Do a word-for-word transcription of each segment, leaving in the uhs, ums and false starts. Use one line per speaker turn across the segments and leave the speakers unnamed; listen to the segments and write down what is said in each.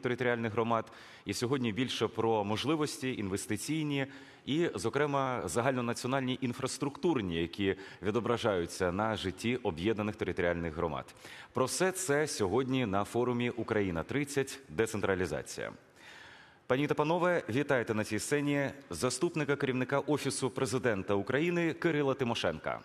територіальних громад. І сьогодні більше про можливості інвестиційні і, зокрема, загальнонаціональні інфраструктурні, які відображаються на житті об'єднаних територіальних громад. Про все це сьогодні на форумі «Україна-тридцять. Децентралізація». Пані та панове, вітайте на цій сцені заступника керівника Офісу Президента України Кирила Тимошенка.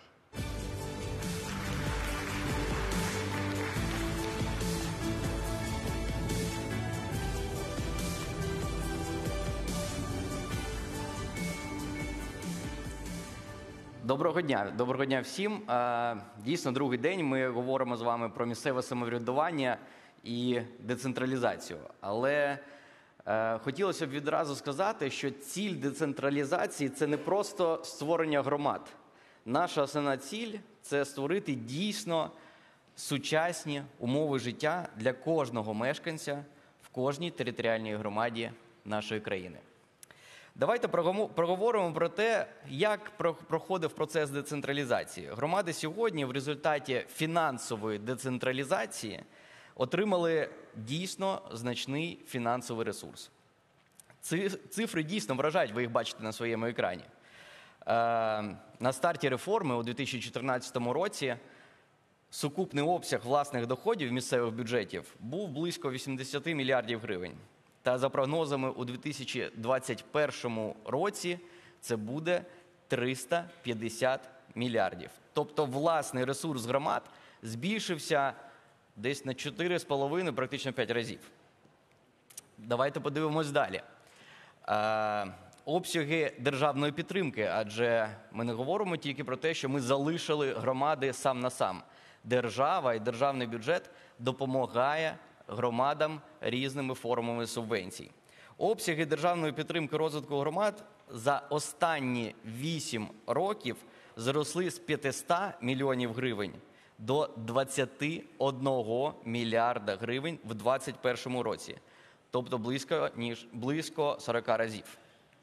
Доброго дня. Доброго дня всім. Дійсно, другий день ми говоримо з вами про місцеве самоврядування і децентралізацію. Але хотілося б відразу сказати, що ціль децентралізації – це не просто створення громад. Наша основна ціль – це створити дійсно сучасні умови життя для кожного мешканця в кожній територіальній громаді нашої країни. Давайте проговоримо про те, як проходив процес децентралізації. Громади сьогодні в результаті фінансової децентралізації отримали дійсно значний фінансовий ресурс. Цифри дійсно вражають, ви їх бачите на своєму екрані. На старті реформи у дві тисячі чотирнадцятому році сукупний обсяг власних доходів місцевих бюджетів був близько вісімдесят мільярдів гривень. Та за прогнозами у дві тисячі двадцять першому році це буде триста п'ятдесят мільярдів. Тобто власний ресурс громад збільшився десь на чотири з половиною, практично п'ять разів. Давайте подивимось далі. Е, обсяги державної підтримки, адже ми не говоримо тільки про те, що ми залишили громади сам на сам. Держава і державний бюджет допомагає громадам різними формами субвенцій. Обсяги державної підтримки розвитку громад за останні вісім років зросли з п'ятисот мільйонів гривень до двадцяти одного мільярда гривень в двадцять першому році. Тобто близько, ніж, близько сорока разів.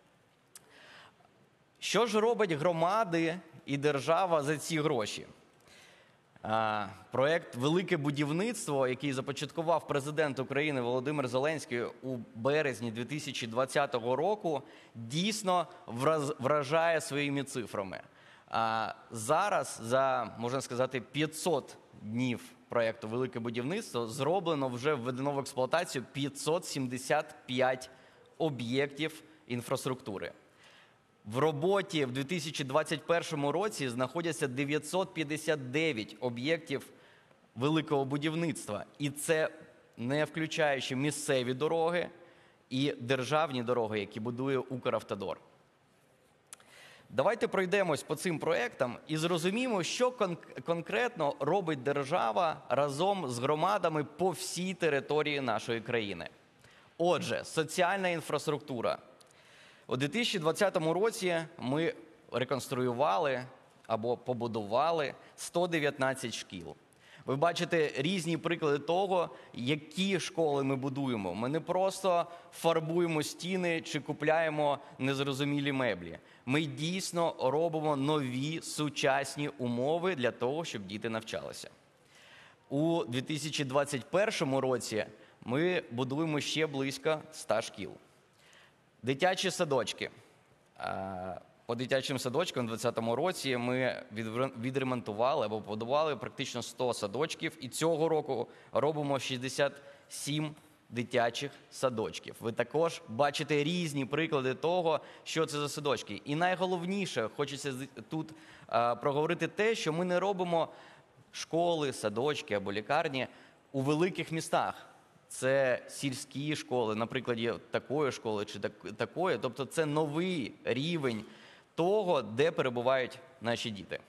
Що ж робить громади і держава за ці гроші? Проєкт «Велике будівництво», який започаткував президент України Володимир Зеленський у березні дві тисячі двадцятого року, дійсно вражає своїми цифрами. Зараз, за, можна сказати, п'ятсот днів проєкту «Велике будівництво» зроблено, вже введено в експлуатацію п'ятсот сімдесят п'ять об'єктів інфраструктури. В роботі в дві тисячі двадцять першому році знаходяться дев'ятсот п'ятдесят дев'ять об'єктів великого будівництва. І це не включаючи місцеві дороги і державні дороги, які будує Укравтодор. Давайте пройдемось по цим проєктам і зрозуміємо, що кон- конкретно робить держава разом з громадами по всій території нашої країни. Отже, соціальна інфраструктура. У дві тисячі двадцятому році ми реконструювали або побудували сто дев'ятнадцять шкіл. Ви бачите різні приклади того, які школи ми будуємо. Ми не просто фарбуємо стіни чи купляємо незрозумілі меблі. Ми дійсно робимо нові сучасні умови для того, щоб діти навчалися. У дві тисячі двадцять першому році ми будуємо ще близько ста шкіл. Дитячі садочки. По дитячим садочкам у двадцятому році ми відремонтували або побудували практично сто садочків. І цього року робимо шістдесят сім дитячих садочків. Ви також бачите різні приклади того, що це за садочки. І найголовніше, хочеться тут проговорити те, що ми не робимо школи, садочки або лікарні у великих містах. Це сільські школи, наприклад, такої школи чи такої. Тобто це новий рівень того, де перебувають наші діти.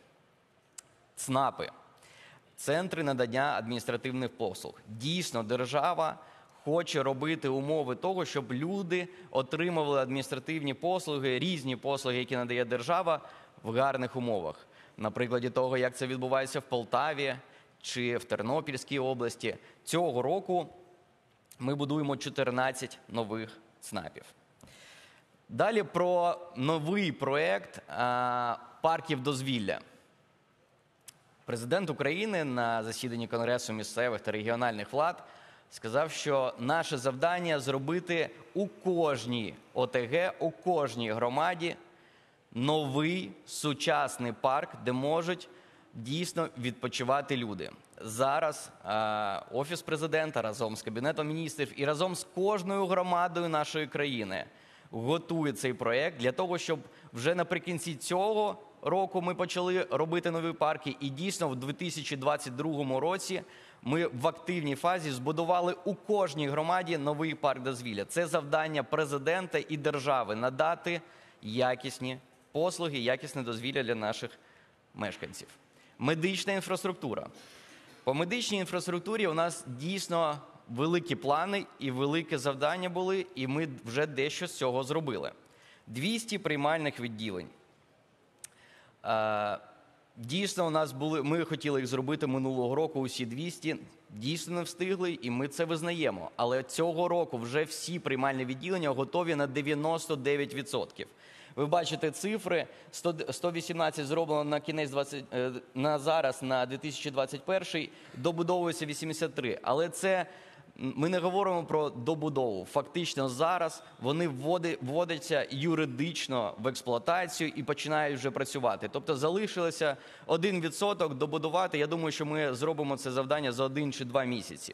ЦНАПи – центри надання адміністративних послуг. Дійсно, держава хоче робити умови того, щоб люди отримували адміністративні послуги, різні послуги, які надає держава, в гарних умовах. На прикладі того, як це відбувається в Полтаві чи в Тернопільській області. Цього року ми будуємо чотирнадцять нових ЦНАПів. Далі про новий проєкт парків дозвілля. Президент України на засіданні Конгресу місцевих та регіональних влад сказав, що наше завдання зробити у кожній О Те Ге, у кожній громаді новий сучасний парк, де можуть дійсно відпочивати люди. Зараз е, Офіс Президента разом з Кабінетом міністрів і разом з кожною громадою нашої країни готує цей проєкт для того, щоб вже наприкінці цього року ми почали робити нові парки. І дійсно в дві тисячі двадцять другому році ми в активній фазі збудували у кожній громаді новий парк дозвілля. Це завдання президента і держави – надати якісні послуги, якісне дозвілля для наших мешканців. Медична інфраструктура. По медичній інфраструктурі у нас дійсно великі плани і велике завдання були, і ми вже дещо з цього зробили. двісті приймальних відділень. Дійсно, у нас були, ми хотіли їх зробити минулого року, усі двісті, дійсно не встигли, і ми це визнаємо. Але цього року вже всі приймальні відділення готові на дев'яносто дев'ять відсотків. Ви бачите цифри, сто вісімнадцять зроблено на кінець двадцять, на зараз, на дві тисячі двадцять перший, добудовується вісімдесят три. Але це, ми не говоримо про добудову. Фактично зараз вони вводяться юридично в експлуатацію і починають вже працювати. Тобто залишилося один відсоток добудувати. Я думаю, що ми зробимо це завдання за один чи два місяці.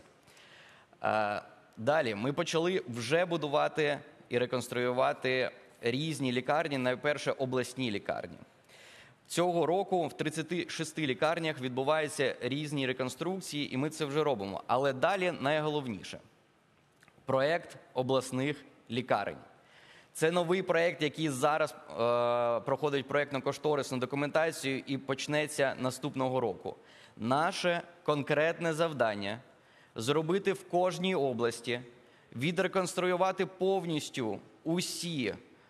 Далі ми почали вже будувати і реконструювати різні лікарні, найперше обласні лікарні. Цього року в тридцяти шести лікарнях відбуваються різні реконструкції, і ми це вже робимо. Але далі найголовніше – проєкт обласних лікарень. Це новий проєкт, який зараз е, проходить проєктно-кошторисну документацію і почнеться наступного року. Наше конкретне завдання – зробити в кожній області, відреконструювати повністю усі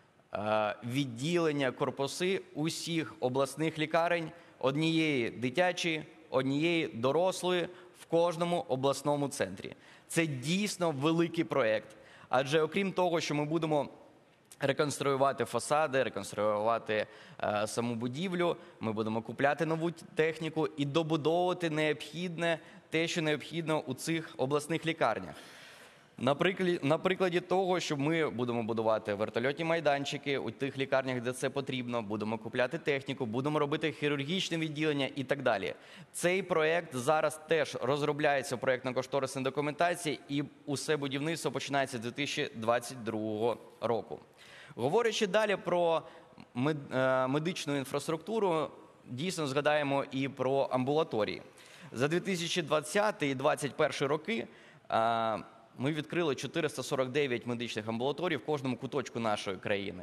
відділення, корпуси усіх обласних лікарень, однієї дитячої, однієї дорослої в кожному обласному центрі. Це дійсно великий проєкт, адже окрім того, що ми будемо реконструювати фасади, реконструювати е, саму будівлю, ми будемо купляти нову техніку і добудовувати необхідне, те, що необхідно у цих обласних лікарнях. На прикладі, на прикладі того, що ми будемо будувати вертольотні майданчики у тих лікарнях, де це потрібно, будемо купляти техніку, будемо робити хірургічне відділення і так далі. Цей проєкт зараз теж розробляється в проєктно-кошторисній документації, і усе будівництво починається з дві тисячі двадцять другого року. Говорячи далі про медичну інфраструктуру, дійсно згадаємо і про амбулаторії. За дві тисячі двадцятий і дві тисячі двадцять перший роки ми відкрили чотириста сорок дев'ять медичних амбулаторій в кожному куточку нашої країни.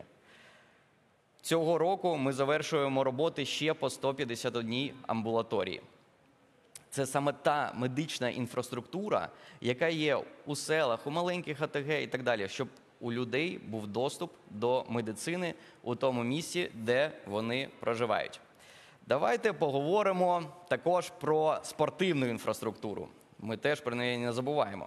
Цього року ми завершуємо роботи ще по сто п'ятдесят одній амбулаторії. Це саме та медична інфраструктура, яка є у селах, у маленьких О Те Ге і так далі, щоб у людей був доступ до медицини у тому місці, де вони проживають. Давайте поговоримо також про спортивну інфраструктуру. Ми теж про неї не забуваємо.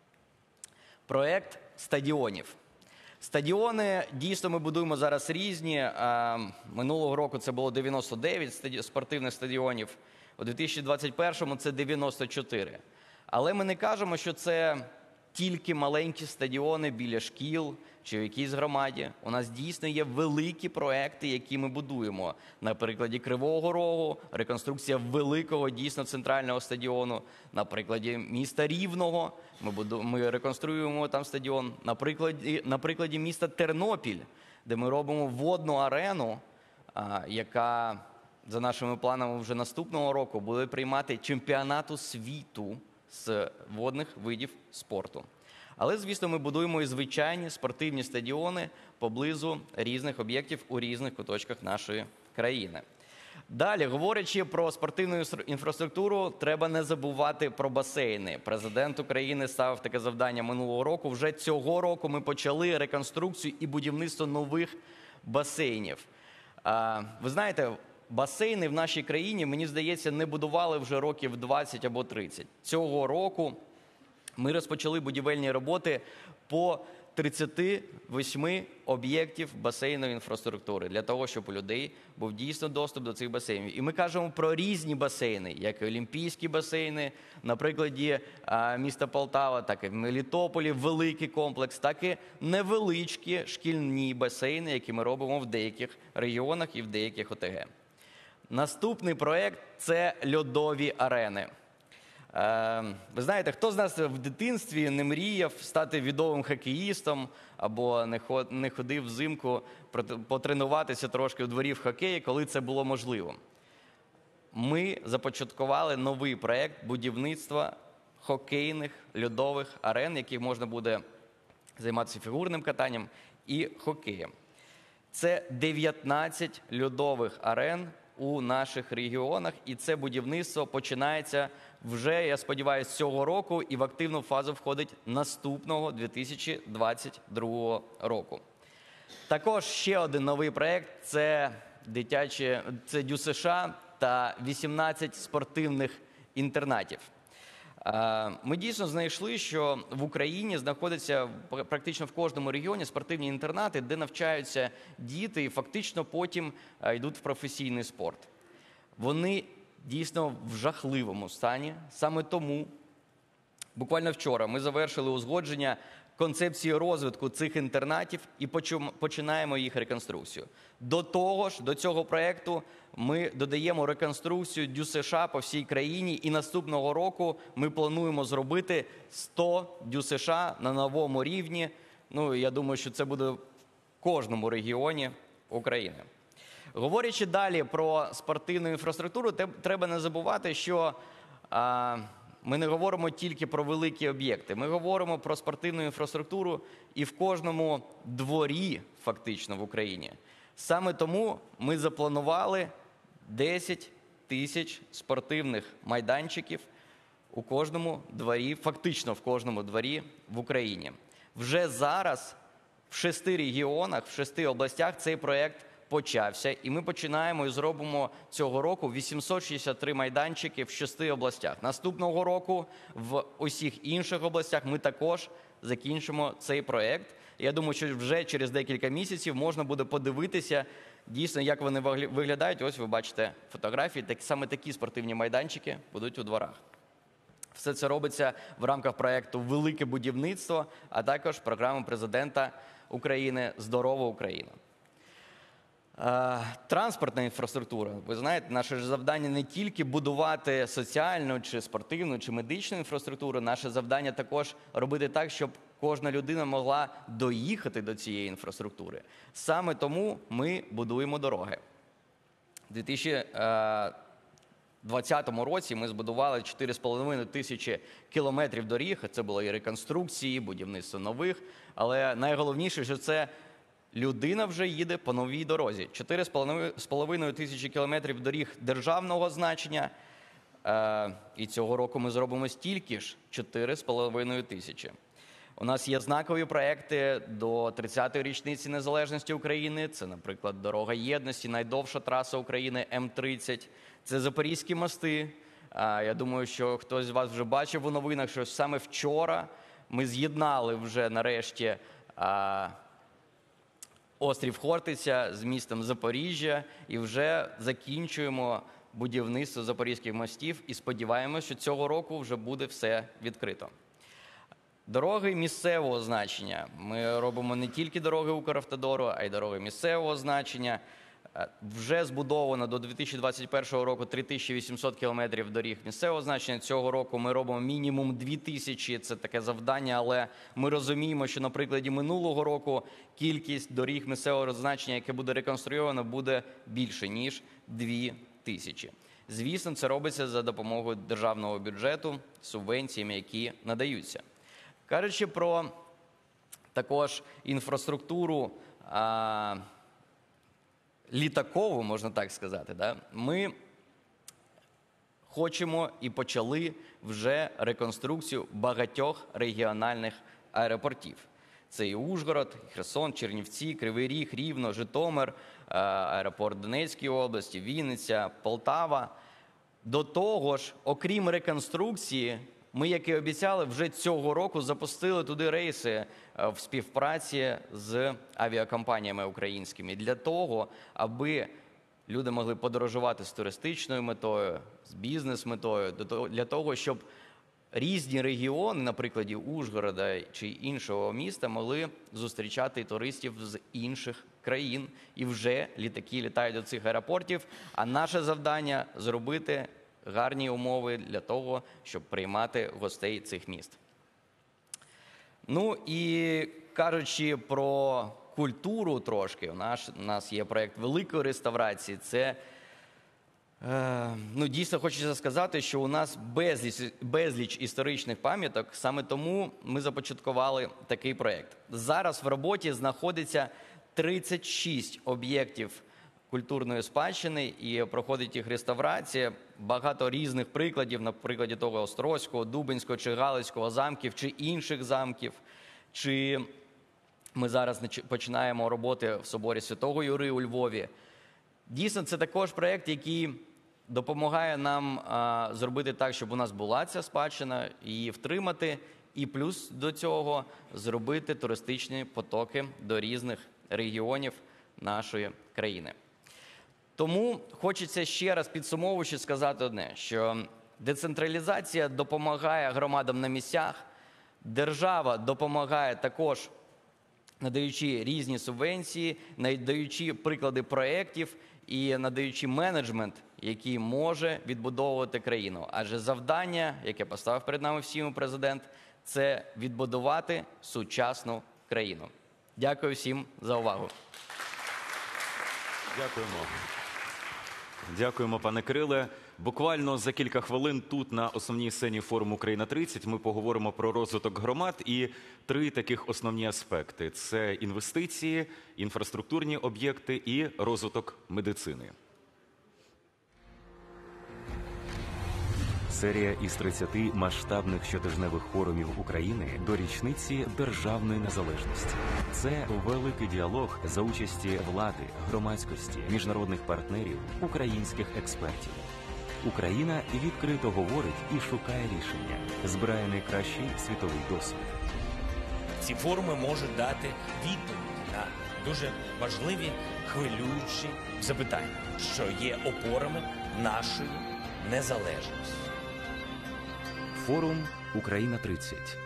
Проєкт стадіонів. Стадіони, дійсно, ми будуємо зараз різні. Минулого року це було дев'яносто дев'ять спортивних стадіонів, у дві тисячі двадцять першому це дев'яносто чотири. Але ми не кажемо, що це тільки маленькі стадіони біля шкіл чи в якійсь громаді. У нас дійсно є великі проекти, які ми будуємо. На прикладі Кривого Рогу, реконструкція великого, дійсно центрального стадіону. На прикладі міста Рівного ми, буду, ми реконструюємо там стадіон. На прикладі, на прикладі міста Тернопіль, де ми робимо водну арену, а, яка за нашими планами вже наступного року буде приймати чемпіонату світу з водних видів спорту. Але, звісно, ми будуємо і звичайні спортивні стадіони поблизу різних об'єктів у різних куточках нашої країни. Далі, говорячи про спортивну інфраструктуру, треба не забувати про басейни. Президент України ставив таке завдання минулого року. Вже цього року ми почали реконструкцію і будівництво нових басейнів. Ви знаєте, басейни в нашій країні, мені здається, не будували вже років двадцять або тридцять. Цього року ми розпочали будівельні роботи по тридцяти восьми об'єктів басейнової інфраструктури для того, щоб у людей був дійсно доступ до цих басейнів. І ми кажемо про різні басейни, як і олімпійські басейни, на прикладі а, міста Полтава, так і в Мелітополі великий комплекс, так і невеличкі шкільні басейни, які ми робимо в деяких регіонах і в деяких О Те Ге. Наступний проєкт – це льодові арени. Ви знаєте, хто з нас в дитинстві не мріяв стати відомим хокеїстом або не ходив взимку потренуватися трошки у дворі в хокеї, коли це було можливо? Ми започаткували новий проєкт будівництва хокейних льодових арен, яких можна буде займатися фігурним катанням і хокеєм. Це дев'ятнадцять льодових арен у наших регіонах, і це будівництво починається вже, я сподіваюся, цього року і в активну фазу входить наступного дві тисячі двадцять другого року. Також ще один новий проєкт – це дитячі, це Дю США та вісімнадцять спортивних інтернатів. Ми дійсно знайшли, що в Україні знаходяться практично в кожному регіоні спортивні інтернати, де навчаються діти і фактично потім йдуть в професійний спорт. Вони дійсно в жахливому стані. Саме тому буквально вчора ми завершили узгодження концепції розвитку цих інтернатів і починаємо їх реконструкцію. До того ж, до цього проєкту ми додаємо реконструкцію Дю США по всій країні, і наступного року ми плануємо зробити сто Дю США на новому рівні. Ну, я думаю, що це буде в кожному регіоні України. Говорячи далі про спортивну інфраструктуру, треба не забувати, що а, ми не говоримо тільки про великі об'єкти. Ми говоримо про спортивну інфраструктуру і в кожному дворі, фактично, в Україні. Саме тому ми запланували десять тисяч спортивних майданчиків у кожному дворі, фактично в кожному дворі в Україні. Вже зараз в шести регіонах, в шести областях цей проєкт почався, і ми починаємо і зробимо цього року вісімсот шістдесят три майданчики в шести областях. Наступного року в усіх інших областях ми також закінчимо цей проєкт. Я думаю, що вже через декілька місяців можна буде подивитися, дійсно, як вони виглядають. Ось ви бачите фотографії, так, саме такі спортивні майданчики будуть у дворах. Все це робиться в рамках проєкту «Велике будівництво», а також програми президента України «Здорова Україна». Транспортна інфраструктура. Ви знаєте, наше ж завдання не тільки будувати соціальну, чи спортивну, чи медичну інфраструктуру, наше завдання також робити так, щоб кожна людина могла доїхати до цієї інфраструктури. Саме тому ми будуємо дороги. У дві тисячі двадцятому році ми збудували чотири з половиною тисячі кілометрів доріг. Це було і реконструкції, будівництво нових, але найголовніше, що це людина вже їде по новій дорозі. чотири з половиною тисячі кілометрів доріг державного значення, і цього року ми зробимо стільки ж – чотири з половиною тисячі. У нас є знакові проекти до тридцятої річниці незалежності України. Це, наприклад, Дорога єдності, найдовша траса України Ем тридцять. Це Запорізькі мости. Я думаю, що хтось з вас вже бачив у новинах, що саме вчора ми з'єднали вже нарешті острів Хортиця з містом Запоріжжя і вже закінчуємо будівництво запорізьких мостів і сподіваємося, що цього року вже буде все відкрито. Дороги місцевого значення. Ми робимо не тільки дороги Укравтодору, а й дороги місцевого значення. Вже збудовано до дві тисячі двадцять першого року три тисячі вісімсот кілометрів доріг місцевого значення. Цього року ми робимо мінімум дві тисячі, це таке завдання, але ми розуміємо, що на прикладі минулого року кількість доріг місцевого значення, яке буде реконструйовано, буде більше, ніж дві тисячі. Звісно, це робиться за допомогою державного бюджету, субвенціями, які надаються. Кажучи про також інфраструктуру а, літакову, можна так сказати, да? Ми хочемо і почали вже реконструкцію багатьох регіональних аеропортів. Це і Ужгород, і Херсон, Чернівці, Кривий Ріг, Рівно, Житомир, аеропорт Донецької області, Вінниця, Полтава. До того ж, окрім реконструкції, Ми, як і обіцяли, вже цього року запустили туди рейси е, в співпраці з авіакомпаніями українськими для того, аби люди могли подорожувати з туристичною метою, з бізнес-метою, для того, щоб різні регіони, на прикладі Ужгорода чи іншого міста, могли зустрічати туристів з інших країн. І вже літаки літають до цих аеропортів, а наше завдання – зробити гарні умови для того, щоб приймати гостей цих міст. Ну і кажучи про культуру трошки, у нас, у нас є проєкт великої реставрації. Це, е, ну, дійсно хочеться сказати, що у нас безліч, безліч історичних пам'яток, саме тому ми започаткували такий проєкт. Зараз в роботі знаходиться тридцять шість об'єктів культурної спадщини і проходить їх реставрація. Багато різних прикладів, на прикладі того Острозького, Дубенського чи Галицького замків, чи інших замків, чи ми зараз починаємо роботи в соборі Святого Юри у Львові. Дійсно, це також проєкт, який допомагає нам а, зробити так, щоб у нас була ця спадщина, її втримати, і плюс до цього зробити туристичні потоки до різних регіонів нашої країни. Тому хочеться ще раз підсумовуючи сказати одне, що децентралізація допомагає громадам на місцях, держава допомагає також, надаючи різні субвенції, надаючи приклади проєктів і надаючи менеджмент, який може відбудовувати країну. Адже завдання, яке поставив перед нами всім президент, це відбудувати сучасну країну. Дякую всім за увагу.
Дякуємо. Дякуємо, пане Кириле. Буквально за кілька хвилин тут, на основній сцені форуму «Україна-тридцять», ми поговоримо про розвиток громад і три таких основні аспекти. Це інвестиції, інфраструктурні об'єкти і розвиток медицини. Серія із тридцяти масштабних щотижневих форумів України до річниці державної незалежності. Це великий діалог за участі влади, громадськості, міжнародних партнерів, українських експертів. Україна відкрито говорить і шукає рішення, збирає найкращий світовий досвід.
Ці форуми можуть дати відповіді на дуже важливі, хвилюючі запитання, що є опорами нашої незалежності.
Форум «Україна-тридцять».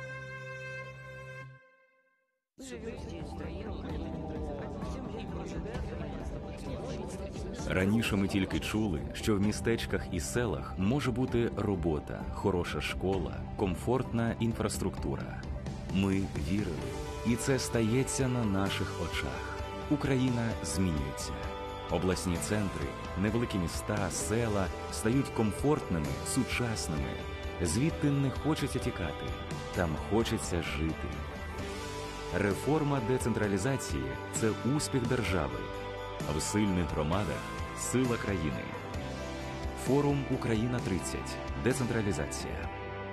Раніше ми тільки чули, що в містечках і селах може бути робота, хороша школа, комфортна інфраструктура. Ми вірили, і це стається на наших очах. Україна змінюється. Обласні центри, невеликі міста, села стають комфортними, сучасними. Звідти не хочеться тікати, там хочеться жити. Реформа децентралізації – це успіх держави. В сильних громадах – сила країни. Форум «Україна-тридцять». Децентралізація.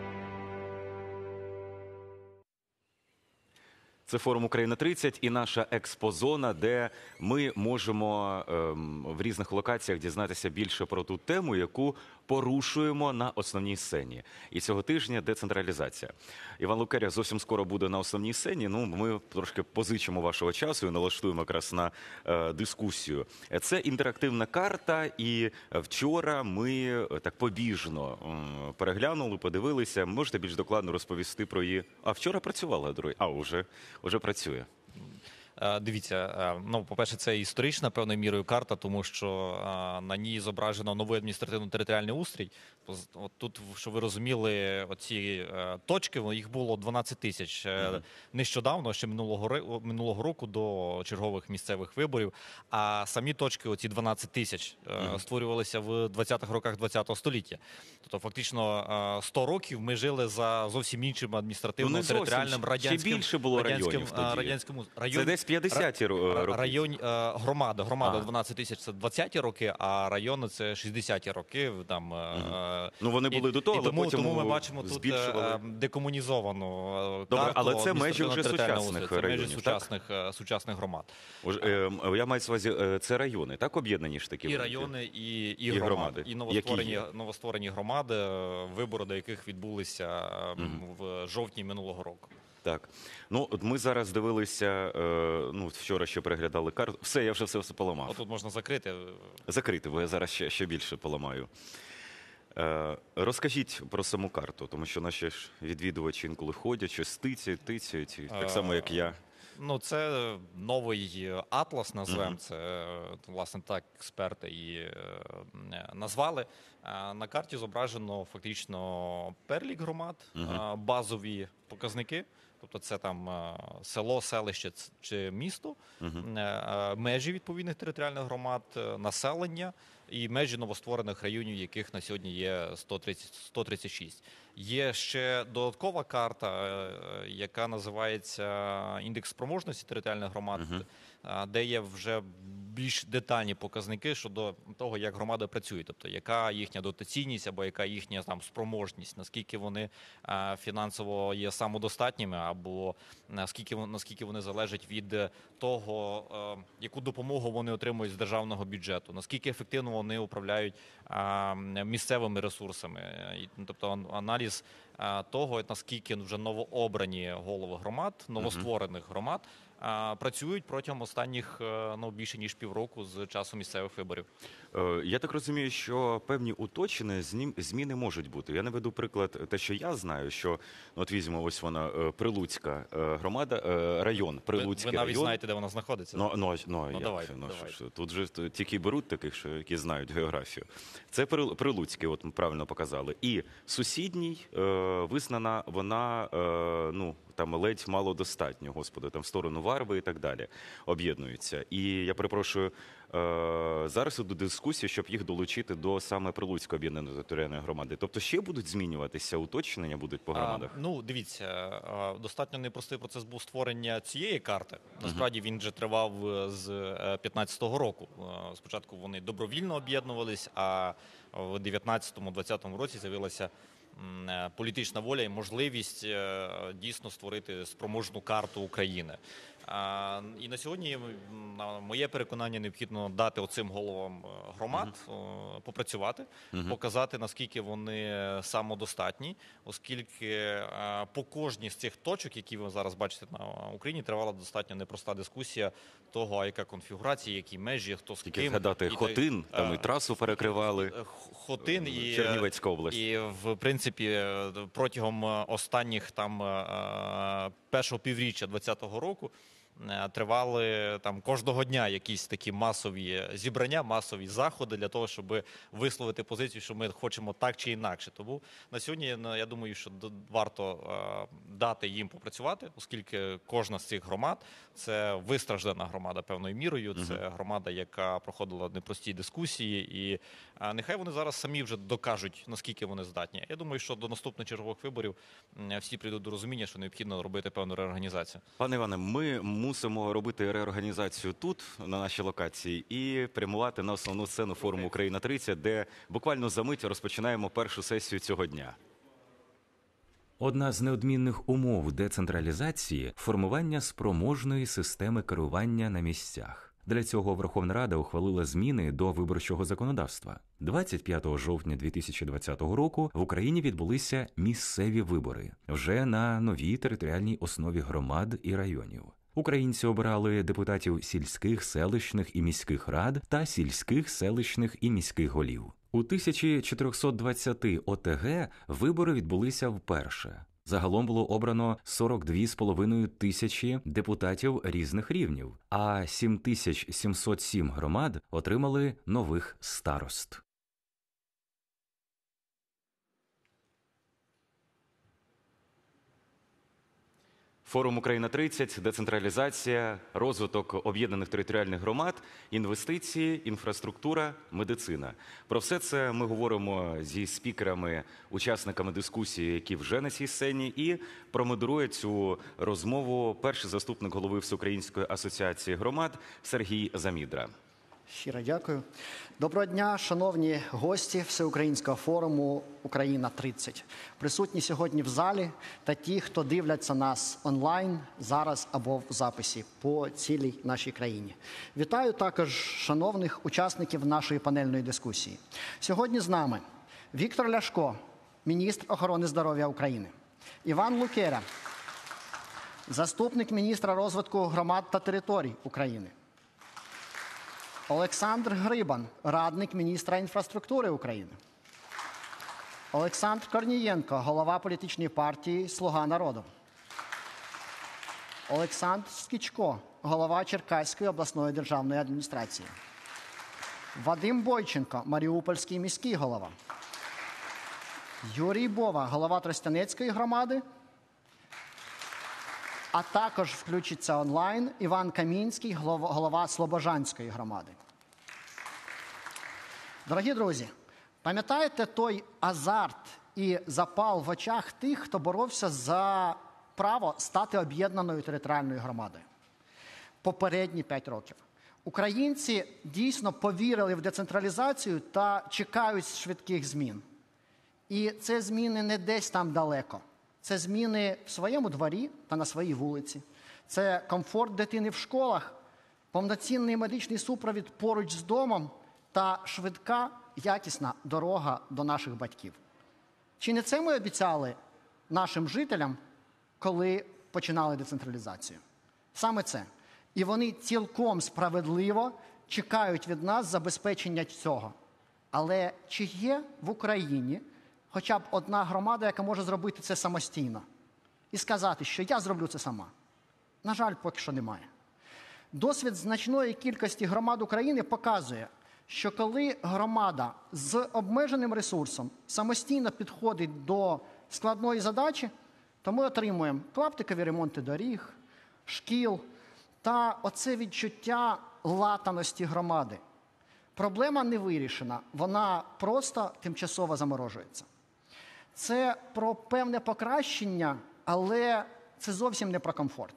Це форум «Україна-тридцять» і наша експозона, де ми можемо ем, в різних локаціях дізнатися більше про ту тему, яку порушуємо на основній сцені. І цього тижня децентралізація. Іван Лукеря зовсім скоро буде на основній сцені. Ну, ми трошки позичимо вашого часу і налаштуємо якраз на е, дискусію. Це інтерактивна карта, і вчора ми так побіжно е, переглянули, подивилися. Можете більш докладно розповісти про її? А вчора працювала, дорогі? А, вже, вже працює.
Дивіться, ну, по-перше, це історична певною мірою карта, тому що а, на ній зображено новий адміністративно-територіальний устрій. От тут, щоб ви розуміли, оці а, точки, їх було дванадцять тисяч mm-hmm. нещодавно, ще минулого, минулого року до чергових місцевих виборів, а самі точки, оці дванадцять тисяч, mm-hmm. створювалися в двадцятих роках ХХ століття. Тобто, фактично, сто років ми жили за зовсім іншим адміністративно-територіальним
ну,
радянським,
ще більше було
радянським,
районів тоді.
радянським, район...
Це десь п'ятдесяті ро- роки.
Район, е, громада, громада
А.
дванадцять тисяч – це двадцяті роки, а райони – це шістдесяті роки. Там, е,
Ну, вони були
і-
до того,
і
але
тому,
потім
тому ми бачимо тут
збільшували.
е, декомунізовану е,
Добре,
карту
але це межі вже
адміністративно-територіального
сучасних
устрою. Це межі
районів,
сучасних, е, сучасних громад.
Уж, е, я маю на увазі, е, це райони, так об'єднані ж такі?
І
великі?
райони, і, і,
І
громади.
громади.
І
Які
новостворені,
є?
новостворені громади, е, вибори до яких відбулися е, в жовтні минулого року.
Так. Ну, от ми зараз дивилися, е, ну, вчора ще переглядали карту. Все, я вже все, все поламав.
Отут можна закрити.
Закрити, бо я зараз ще, ще більше поламаю. Е, розкажіть про саму карту, тому що наші ж відвідувачі інколи ходять, щось тицяють, тицяють, і так само, як я.
Ну, це новий атлас, назвемо це, е, власне, так експерти і е, назвали. Е, На карті зображено фактично перелік громад, е, базові показники, тобто це там е, село, селище ц- чи місто, е, е, межі відповідних територіальних громад, е, населення і межі новостворених районів, яких на сьогодні є сто тридцять, сто тридцять шість. Є ще додаткова карта, е, яка називається індекс спроможності територіальних громад, е, де є вже більш детальні показники щодо того, як громади працюють, тобто яка їхня дотаційність або яка їхня там спроможність, наскільки вони е, фінансово є самодостатніми, або наскільки вон- наскільки вони залежать від того, е, яку допомогу вони отримують з державного бюджету, наскільки ефективно вони управляють е, місцевими ресурсами, І, ну, тобто ан- аналіз е, того, наскільки вже новообрані голови громад, новостворених громад е, працюють протягом останніх е, ну, більше ніж півроку з часу місцевих виборів.
Е, Я так розумію, що певні уточнені знім- зміни можуть бути. Я наведу приклад, те, що я знаю, що ну, от візьмемо, ось вона е, Прилуцька е, громада, е, район,
Ви,
Прилуцький
ви навіть
район.
знаєте, де вона знаходиться?
Ну, ну, ну,
Ну,
як
давайте,
це? Ну,
давайте.
що ж, тут же т- тільки беруть таких, що, які знають географію. Це Прил- Прилуцький, от ми правильно показали. І сусідній е, визнана вона, е, ну, там ледь малодостатньо, господи, там в сторону Варви і так далі об'єднуються. І я перепрошую, е, зараз іду дискусії, щоб їх долучити до саме Прилуцької об'єднаної територіальної громади. Тобто ще будуть змінюватися, уточнення будуть по громадах?
А, ну, дивіться, а, достатньо непростий процес був створення цієї карти. Насправді він вже тривав е, з п'ятнадцятого року. Е, Спочатку вони добровільно об'єднувались, а в дев'ятнадцятому-двадцятому році з'явилася м, е, політична воля і можливість е, дійсно створити спроможну карту України. А, І на сьогодні, м, на моє переконання, необхідно дати оцим головам е, громад е, попрацювати, показати, наскільки вони самодостатні, оскільки е, по кожній з цих точок, які ви зараз бачите на Україні, тривала достатньо непроста дискусія того, а яка конфігурація, які межі, хто з
Тільки
ким.
згадати
І та-
Хотин, там і
е,
трасу перекривали.
Е, Х- Хотин і
Чернівецька область.
І в принципі е, протягом е, останніх там е, першого півріччя двадцятого року е, тривали там кожного дня якісь такі масові зібрання, масові заходи для того, щоб висловити позицію, що ми хочемо так чи інакше. Тому на сьогодні ну, я думаю, що д- варто е, дати їм попрацювати, оскільки кожна з цих громад це вистраждана громада певною мірою. Це громада, яка проходила непрості дискусії, і е, нехай вони зараз самі вже докажуть, наскільки вони здатні. Я думаю, що до наступних чергових виборів м, всі прийдуть до розуміння, що необхідно робити певну реорганізацію.
Пане Іване, ми мусимо робити реорганізацію тут, на нашій локації, і прямувати на основну сцену форуму Україна тридцять, де буквально за мить розпочинаємо першу сесію цього дня.
Одна з неодмінних умов децентралізації – формування спроможної системи керування на місцях. Для цього Верховна Рада ухвалила зміни до виборчого законодавства. двадцять п'ятого жовтня дві тисячі двадцятого року в Україні відбулися місцеві вибори вже на новій територіальній основі громад і районів. Українці обирали депутатів сільських, селищних і міських рад та сільських, селищних і міських голів. У тисяча чотириста двадцяти О Те Ге вибори відбулися вперше. Загалом було обрано сорок дві з половиною тисячі депутатів різних рівнів, а сім тисяч сімсот сім громад отримали нових старост.
Форум Україна тридцять, децентралізація, розвиток об'єднаних територіальних громад, інвестиції, інфраструктура, медицина. Про все це ми говоримо зі спікерами, учасниками дискусії, які вже на цій сцені, і промодерує цю розмову перший заступник голови Всеукраїнської асоціації громад Сергій Замідра.
Щиро дякую. Доброго дня, шановні гості Всеукраїнського форуму Україна тридцять. Присутні сьогодні в залі та ті, хто дивляться нас онлайн, зараз або в записі по цілій нашій країні. Вітаю також шановних учасників нашої панельної дискусії. Сьогодні з нами Віктор Ляшко, міністр охорони здоров'я України, Іван Лукеря, заступник міністра розвитку громад та територій України, Олександр Грибан, радник міністра інфраструктури України, Олександр Корнієнко, голова політичної партії «Слуга народу», Олександр Скічко, голова Черкаської обласної державної адміністрації, Вадим Бойченко, маріупольський міський голова, Юрій Бова, голова Тростянецької громади, а також включиться онлайн Іван Камінський, голова Слобожанської громади. Дорогі друзі, пам'ятаєте той азарт і запал в очах тих, хто боровся за право стати об'єднаною територіальною громадою? Попередні п'ять років. Українці дійсно повірили в децентралізацію та чекають швидких змін. І це зміни не десь там далеко. Це зміни в своєму дворі та на своїй вулиці. Це комфорт дитини в школах, повноцінний медичний супровід поруч з домом та швидка, якісна дорога до наших батьків. Чи не це ми обіцяли нашим жителям, коли починали децентралізацію? Саме це. І вони цілком справедливо чекають від нас забезпечення цього. Але чи є в Україні хоча б одна громада, яка може зробити це самостійно і сказати, що я зроблю це сама? На жаль, поки що немає. Досвід значної кількості громад України показує, що коли громада з обмеженим ресурсом самостійно підходить до складної задачі, то ми отримуємо клаптикові ремонти доріг, шкіл та оце відчуття латаності громади. Проблема не вирішена, вона просто тимчасово заморожується. Це про певне покращення, але це зовсім не про комфорт.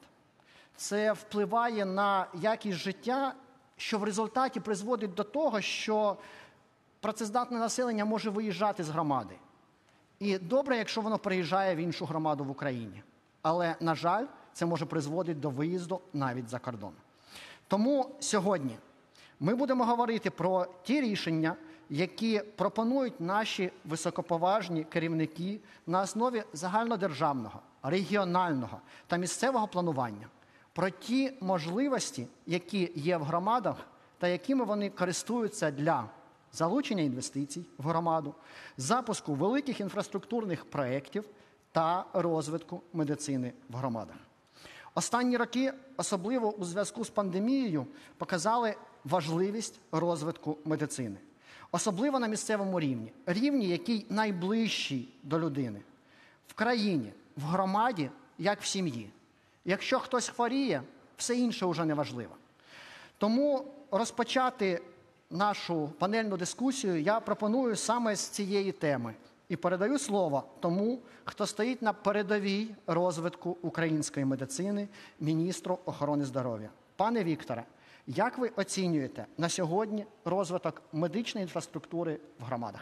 Це впливає на якість життя, що в результаті призводить до того, що працездатне населення може виїжджати з громади. І добре, якщо воно приїжджає в іншу громаду в Україні. Але, на жаль, це може призводити до виїзду навіть за кордон. Тому сьогодні ми будемо говорити про ті рішення, які пропонують наші високоповажні керівники на основі загальнодержавного, регіонального та місцевого планування, про ті можливості, які є в громадах та якими вони користуються для залучення інвестицій в громаду, запуску великих інфраструктурних проєктів та розвитку медицини в громадах. Останні роки, особливо у зв'язку з пандемією, показали важливість розвитку медицини. Особливо на місцевому рівні. Рівні, який найближчий до людини. В країні, в громаді, як в сім'ї. Якщо хтось хворіє, все інше вже не важливо. Тому розпочати нашу панельну дискусію я пропоную саме з цієї теми. І передаю слово тому, хто стоїть на передовій розвитку української медицини, міністру охорони здоров'я. Пане Вікторе, як ви оцінюєте на сьогодні розвиток медичної інфраструктури в громадах?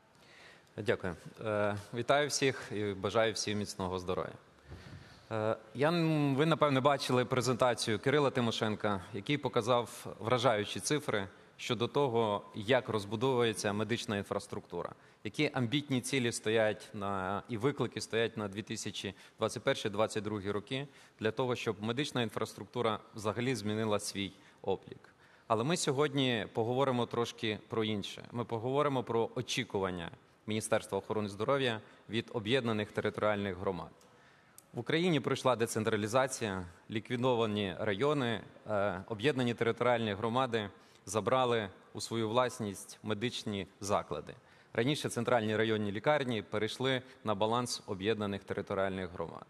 Дякую. Е, вітаю всіх і бажаю всім міцного здоров'я. Е, я, ви, напевне, бачили презентацію Кирила Тимошенка, який показав вражаючі цифри щодо того, як розбудовується медична інфраструктура, які амбітні цілі стоять на, і виклики стоять на дві тисячі двадцять перший - двадцять другий роки для того, щоб медична інфраструктура взагалі змінила свій облік. Але ми сьогодні поговоримо трошки про інше. Ми поговоримо про очікування Міністерства охорони здоров'я від об'єднаних територіальних громад. В Україні пройшла децентралізація, ліквідовані райони, об'єднані територіальні громади забрали у свою власність медичні заклади. Раніше центральні районні лікарні перейшли на баланс об'єднаних територіальних громад.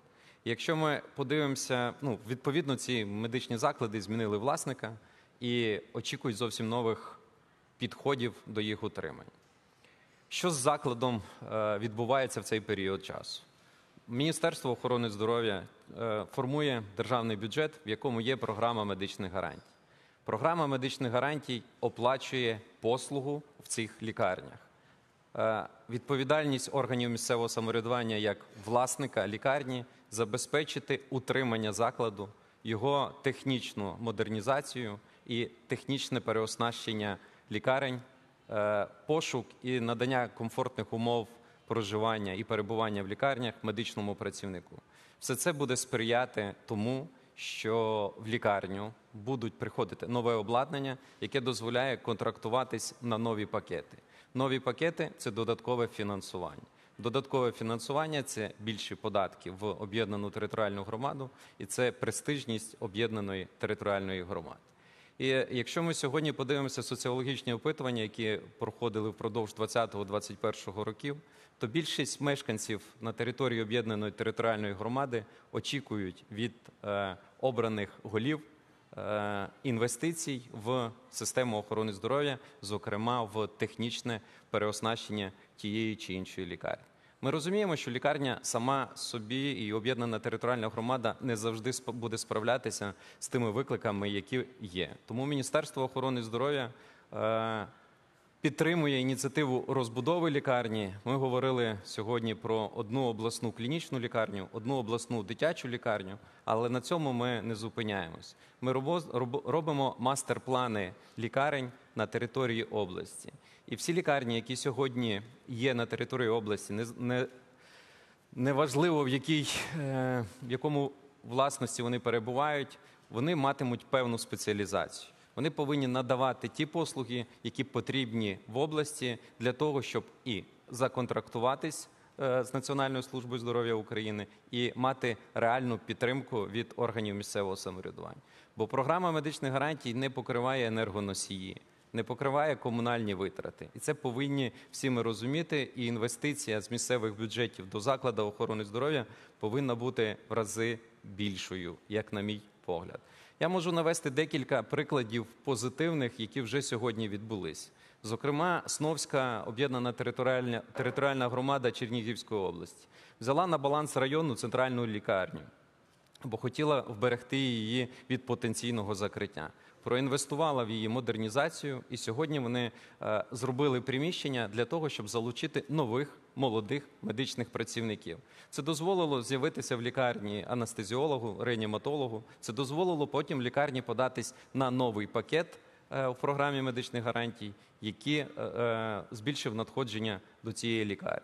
Якщо ми подивимося, ну, відповідно, ці медичні заклади змінили власника і очікують зовсім нових підходів до їх утримання. Що з закладом е, відбувається в цей період часу? Міністерство охорони здоров'я е, формує державний бюджет, в якому є програма медичних гарантій. Програма медичних гарантій оплачує послугу в цих лікарнях. Е, відповідальність органів місцевого самоврядування як власника лікарні забезпечити утримання закладу, його технічну модернізацію і технічне переоснащення лікарень, е, пошук і надання комфортних умов проживання і перебування в лікарнях медичному працівнику. Все це буде сприяти тому, що в лікарню будуть приходити нове обладнання, яке дозволяє контрактуватись на нові пакети. Нові пакети – це додаткове фінансування. Додаткове фінансування – це більші податки в об'єднану територіальну громаду, і це престижність об'єднаної територіальної громади. І якщо ми сьогодні подивимося соціологічні опитування, які проходили впродовж двадцятого-двадцять першого років, то більшість мешканців на території об'єднаної територіальної громади очікують від е, обраних голів е, інвестицій в систему охорони здоров'я, зокрема в технічне переоснащення тієї чи іншої лікарні. Ми розуміємо, що лікарня сама собі і об'єднана територіальна громада не завжди буде справлятися з тими викликами, які є. Тому Міністерство охорони здоров'я е, підтримує ініціативу розбудови лікарні. Ми говорили сьогодні про одну обласну клінічну лікарню, одну обласну дитячу лікарню, але на цьому ми не зупиняємось. Ми робимо мастер-плани лікарень на території області. І всі лікарні, які сьогодні є на території області, не, не, неважливо в, якій, е, в якому власності вони перебувають, вони матимуть певну спеціалізацію. Вони повинні надавати ті послуги, які потрібні в області для того, щоб і законтрактуватись е, з Національною службою здоров'я України і мати реальну підтримку від органів місцевого самоврядування. Бо програма медичних гарантій не покриває енергоносії, не покриває комунальні витрати. І це повинні всі ми розуміти, і інвестиція з місцевих бюджетів до закладу охорони здоров'я повинна бути в рази більшою, як на мій погляд. Я можу навести декілька прикладів позитивних, які вже сьогодні відбулись. Зокрема, Сновська об'єднана територіальна, територіальна громада Чернігівської області взяла на баланс районну центральну лікарню, бо хотіла вберегти її від потенційного закриття. Проінвестувала в її модернізацію, і сьогодні вони е, зробили приміщення для того, щоб залучити нових, молодих медичних працівників. Це дозволило з'явитися в лікарні анестезіологу, реаніматологу. Це дозволило потім в лікарні податись на новий пакет е, в програмі медичних гарантій, який е, е, збільшив надходження до цієї лікарні.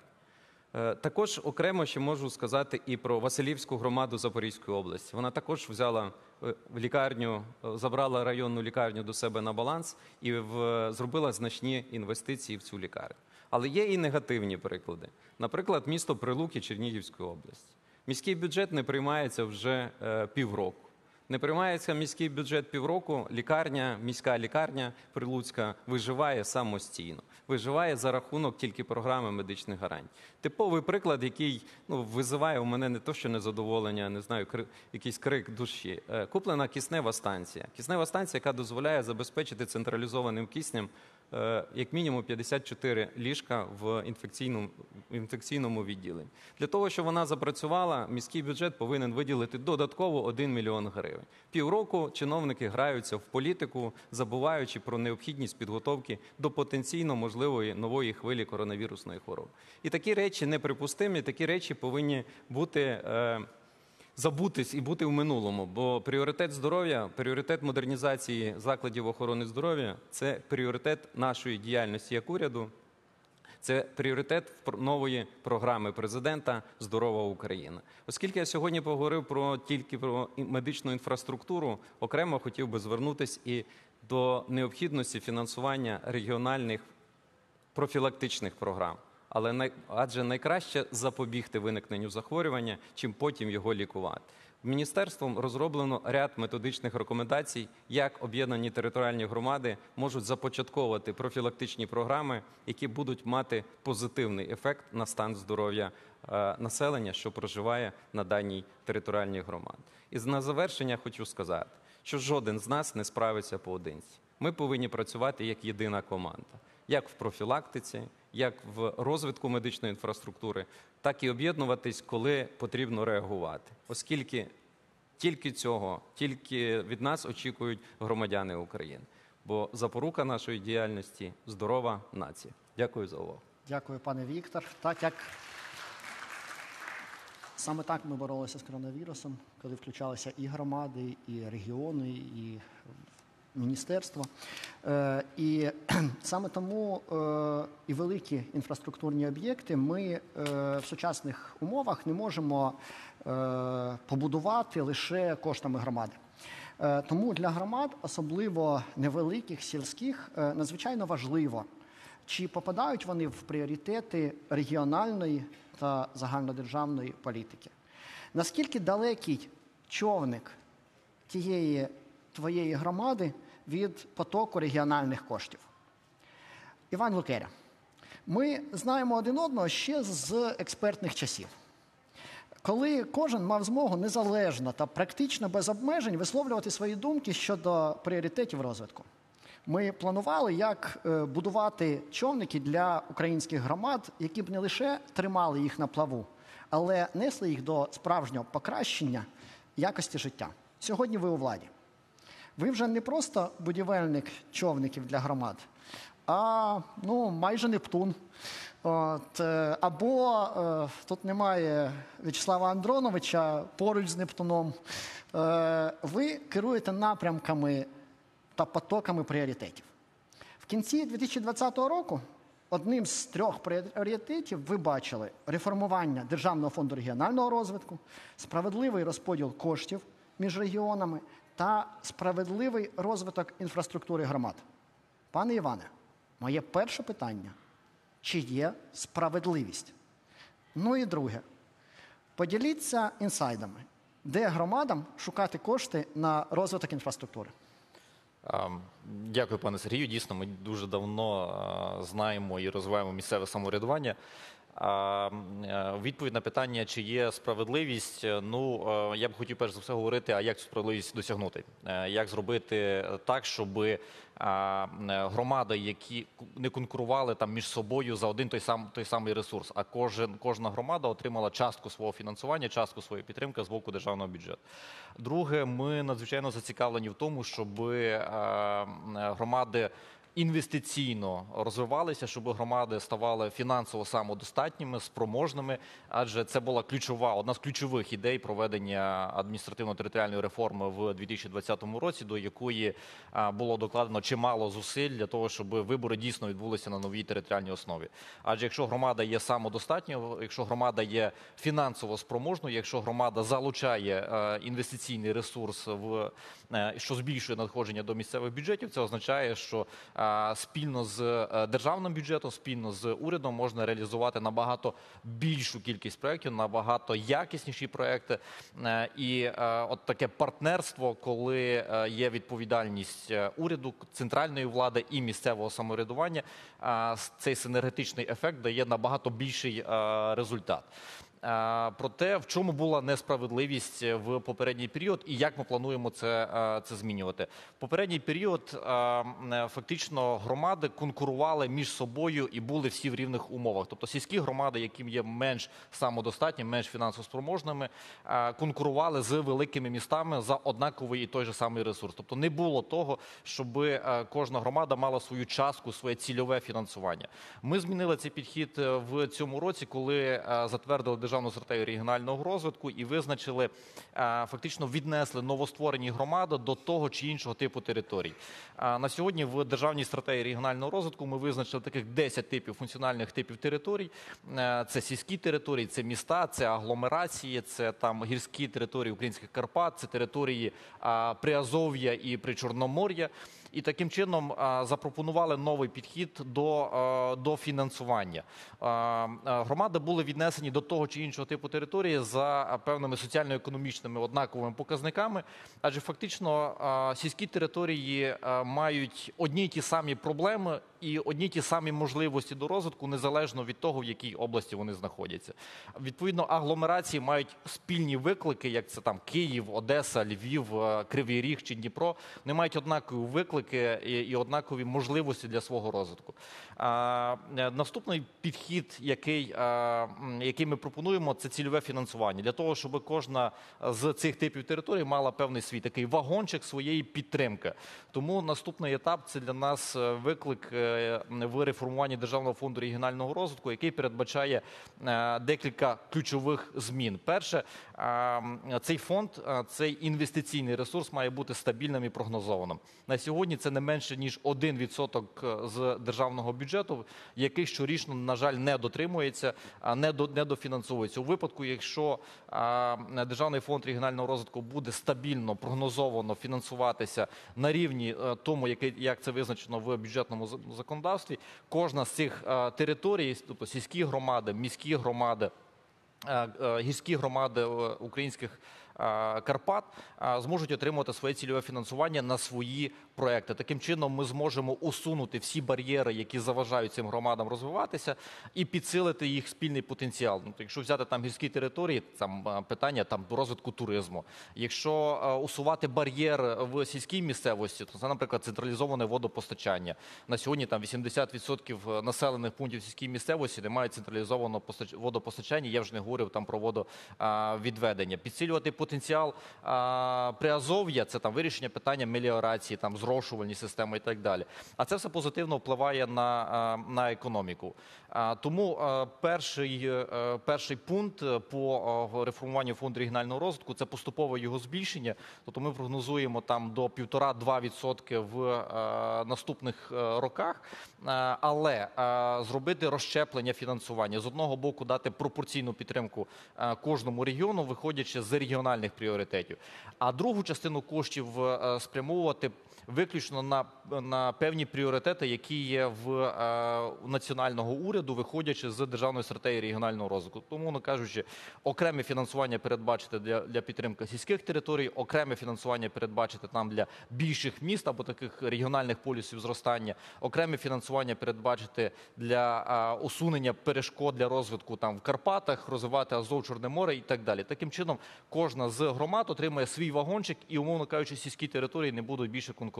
Також окремо ще можу сказати і про Василівську громаду Запорізької області. Вона також взяла в лікарню, забрала районну лікарню до себе на баланс і в, зробила значні інвестиції в цю лікарню. Але є і негативні приклади. Наприклад, місто Прилуки Чернігівської області. Міський бюджет не приймається вже е, півроку. Не приймається міський бюджет півроку, лікарня, міська лікарня Прилуцька виживає самостійно. Виживає за рахунок тільки програми медичних гарантій. Типовий приклад, який ну, визиває у мене не то, що незадоволення, не знаю, кри, якийсь крик душі. Е, куплена киснева станція. Киснева станція, яка дозволяє забезпечити централізованим киснем е, як мінімум п'ятдесят чотири ліжка в інфекційному, інфекційному відділенні. Для того, щоб вона запрацювала, міський бюджет повинен виділити додатково один мільйон гривень. Півроку чиновники граються в політику, забуваючи про необхідність підготовки до потенційно можливої нової хвилі коронавірусної хвороби. І такі речі неприпустимі, такі речі повинні бути е, забутись і бути в минулому. Бо пріоритет здоров'я, пріоритет модернізації закладів охорони здоров'я – це пріоритет нашої діяльності як уряду. Це пріоритет нової програми президента «Здорова Україна». Оскільки я сьогодні поговорив про, тільки про медичну інфраструктуру, окремо хотів би звернутися і до необхідності фінансування регіональних профілактичних програм. Але най... адже найкраще запобігти виникненню захворювання, чим потім його лікувати. Міністерством розроблено ряд методичних рекомендацій, як об'єднані територіальні громади можуть започатковувати профілактичні програми, які будуть мати позитивний ефект на стан здоров'я е, населення, що проживає на даній територіальній громаді. І на завершення хочу сказати, що жоден з нас не справиться поодинці. Ми повинні працювати як єдина команда, як в профілактиці, як в розвитку медичної інфраструктури, так і об'єднуватись, коли потрібно реагувати. Оскільки тільки цього, тільки від нас очікують громадяни України. Бо запорука нашої діяльності – здорова нація. Дякую за увагу.
Дякую, пане Віктор. Так як саме так ми боролися з коронавірусом, коли включалися і громади, і регіони, і міністерства. Е, і саме тому е, і великі інфраструктурні об'єкти ми е, в сучасних умовах не можемо е, побудувати лише коштами громади. Е, тому для громад, особливо невеликих, сільських, е, надзвичайно важливо, чи попадають вони в пріоритети регіональної та загальнодержавної політики. Наскільки далекий човник тієї твоєї громади від потоку регіональних коштів? Іван Лукеря. Ми знаємо один одного ще з експертних часів, коли кожен мав змогу незалежно та практично без обмежень висловлювати свої думки щодо пріоритетів розвитку. Ми планували, як будувати човники для українських громад, які б не лише тримали їх на плаву, але несли їх до справжнього покращення якості життя. Сьогодні ви у владі. Ви вже не просто будівельник човників для громад, а ну, майже Нептун. От, або е, тут немає В'ячеслава Андроновича поруч з Нептуном. Е, ви керуєте напрямками та потоками пріоритетів. В кінці дві тисячі двадцятого року одним з трьох пріоритетів ви бачили реформування Державного фонду регіонального розвитку, справедливий розподіл коштів між регіонами та справедливий розвиток інфраструктури громад. Пане Іване, моє перше питання – чи є справедливість? Ну і друге. Поділіться інсайдами, де громадам шукати кошти на розвиток інфраструктури?
Дякую, пане Сергію. Дійсно, ми дуже давно знаємо і розвиваємо місцеве самоврядування. Відповідь на питання, чи є справедливість, ну, я б хотів перш за все говорити, а як цю справедливість досягнути? Як зробити так, щоб громади, які не конкурували там між собою за один той, сам, той самий ресурс, а кожен, кожна громада отримала частку свого фінансування, частку своєї підтримки з боку державного бюджету. Друге, ми надзвичайно зацікавлені в тому, щоб громади інвестиційно розвивалися, щоб громади ставали фінансово самодостатніми, спроможними, адже це була ключова, одна з ключових ідей проведення адміністративно-територіальної реформи в дві тисячі двадцятому році, до якої було докладено чимало зусиль для того, щоб вибори дійсно відбулися на новій територіальній основі. Адже якщо громада є самодостатньою, якщо громада є фінансово спроможною, якщо громада залучає інвестиційний ресурс, в, що збільшує надходження до місцевих бюджетів, це означає, що спільно з державним бюджетом, спільно з урядом можна реалізувати набагато більшу кількість проєктів, набагато якісніші проєкти. І от таке партнерство, коли є відповідальність уряду, центральної влади і місцевого самоврядування, цей синергетичний ефект дає набагато більший результат. Про те, в чому була несправедливість в попередній період і як ми плануємо це, це змінювати. В попередній період фактично громади конкурували між собою і були всі в рівних умовах. Тобто сільські громади, які є менш самодостатніми, менш фінансово спроможними, конкурували з великими містами за однаковий і той же самий ресурс. Тобто не було того, щоб кожна громада мала свою частку, своє цільове фінансування. Ми змінили цей підхід в цьому році, коли затвердили державну стратегію регіонального розвитку і визначили, фактично віднесли новостворені громади до того чи іншого типу територій. На сьогодні в державній стратегії регіонального розвитку ми визначили таких десять типів, функціональних типів територій. Це сільські території, це міста, це агломерації, це там гірські території українських Карпат, це території Приазов'я і Причорномор'я. І таким чином запропонували новий підхід до, до фінансування. Громади були віднесені до того чи іншого типу території за певними соціально-економічними однаковими показниками, адже фактично сільські території мають одні й ті самі проблеми і одні ті самі можливості до розвитку, незалежно від того, в якій області вони знаходяться. Відповідно, агломерації мають спільні виклики, як це там Київ, Одеса, Львів, е, Кривий Ріг чи Дніпро. Вони мають однакові виклики і, і однакові можливості для свого розвитку. А, е, наступний підхід, який, е, м, який ми пропонуємо, це цільове фінансування. Для того, щоб кожна з цих типів територій мала певний свій такий вагончик своєї підтримки. Тому наступний етап – це для нас е, виклик е, в реформуванні Державного фонду регіонального розвитку, який передбачає е, декілька ключових змін. Перше, е, цей фонд, е, цей інвестиційний ресурс має бути стабільним і прогнозованим. На сьогодні це не менше, ніж один відсоток з державного бюджету, який щорічно, на жаль, не дотримується, а не, до, не дофінансовується. У випадку, якщо е, Державний фонд регіонального розвитку буде стабільно, прогнозовано фінансуватися на рівні е, тому, який, як це визначено в бюджетному за- законодавстві, кожна з цих е, територій, тобто сільські громади, міські громади, е, е, гірські громади е, українських е, Карпат е, зможуть отримувати своє цільове фінансування на свої проекти. Таким чином ми зможемо усунути всі бар'єри, які заважають цим громадам розвиватися, і підсилити їх спільний потенціал. Ну, якщо взяти там гірські території, там е, питання там розвитку туризму. Якщо е, усувати бар'єр в сільській місцевості, то це, наприклад, централізоване водопостачання. На сьогодні там вісімдесят відсотків населених пунктів сільській місцевості не мають централізованого постач- водопостачання. Я вже не говорив там про водовідведення. Підсилювати потенціал а, Приазов'я – це там вирішення питання меліорації, там зрошувальні системи і так далі. А це все позитивно впливає на, а, на економіку. А, тому а, перший, а, перший пункт по а, реформуванню фонду регіонального розвитку – це поступове його збільшення. Тобто ми прогнозуємо там до півтора-два відсотки в а, наступних а, роках, а, але а, зробити розщеплення фінансування. З одного боку дати пропорційну підтримку а, кожному регіону, виходячи з регіональних пріоритетів. А другу частину коштів а, спрямовувати виключно на, на певні пріоритети, які є в е, національного уряду, виходячи з державної стратегії регіонального розвитку. Тому, ну кажучи, окреме фінансування передбачити для, для підтримки сільських територій, окреме фінансування передбачити там для більших міст або таких регіональних полюсів зростання, окреме фінансування передбачити для е, усунення перешкод для розвитку там в Карпатах, розвивати Азов, Чорне море і так далі. Таким чином, кожна з громад отримає свій вагончик і, умовно кажучи, сільські території не будуть більше конкурувати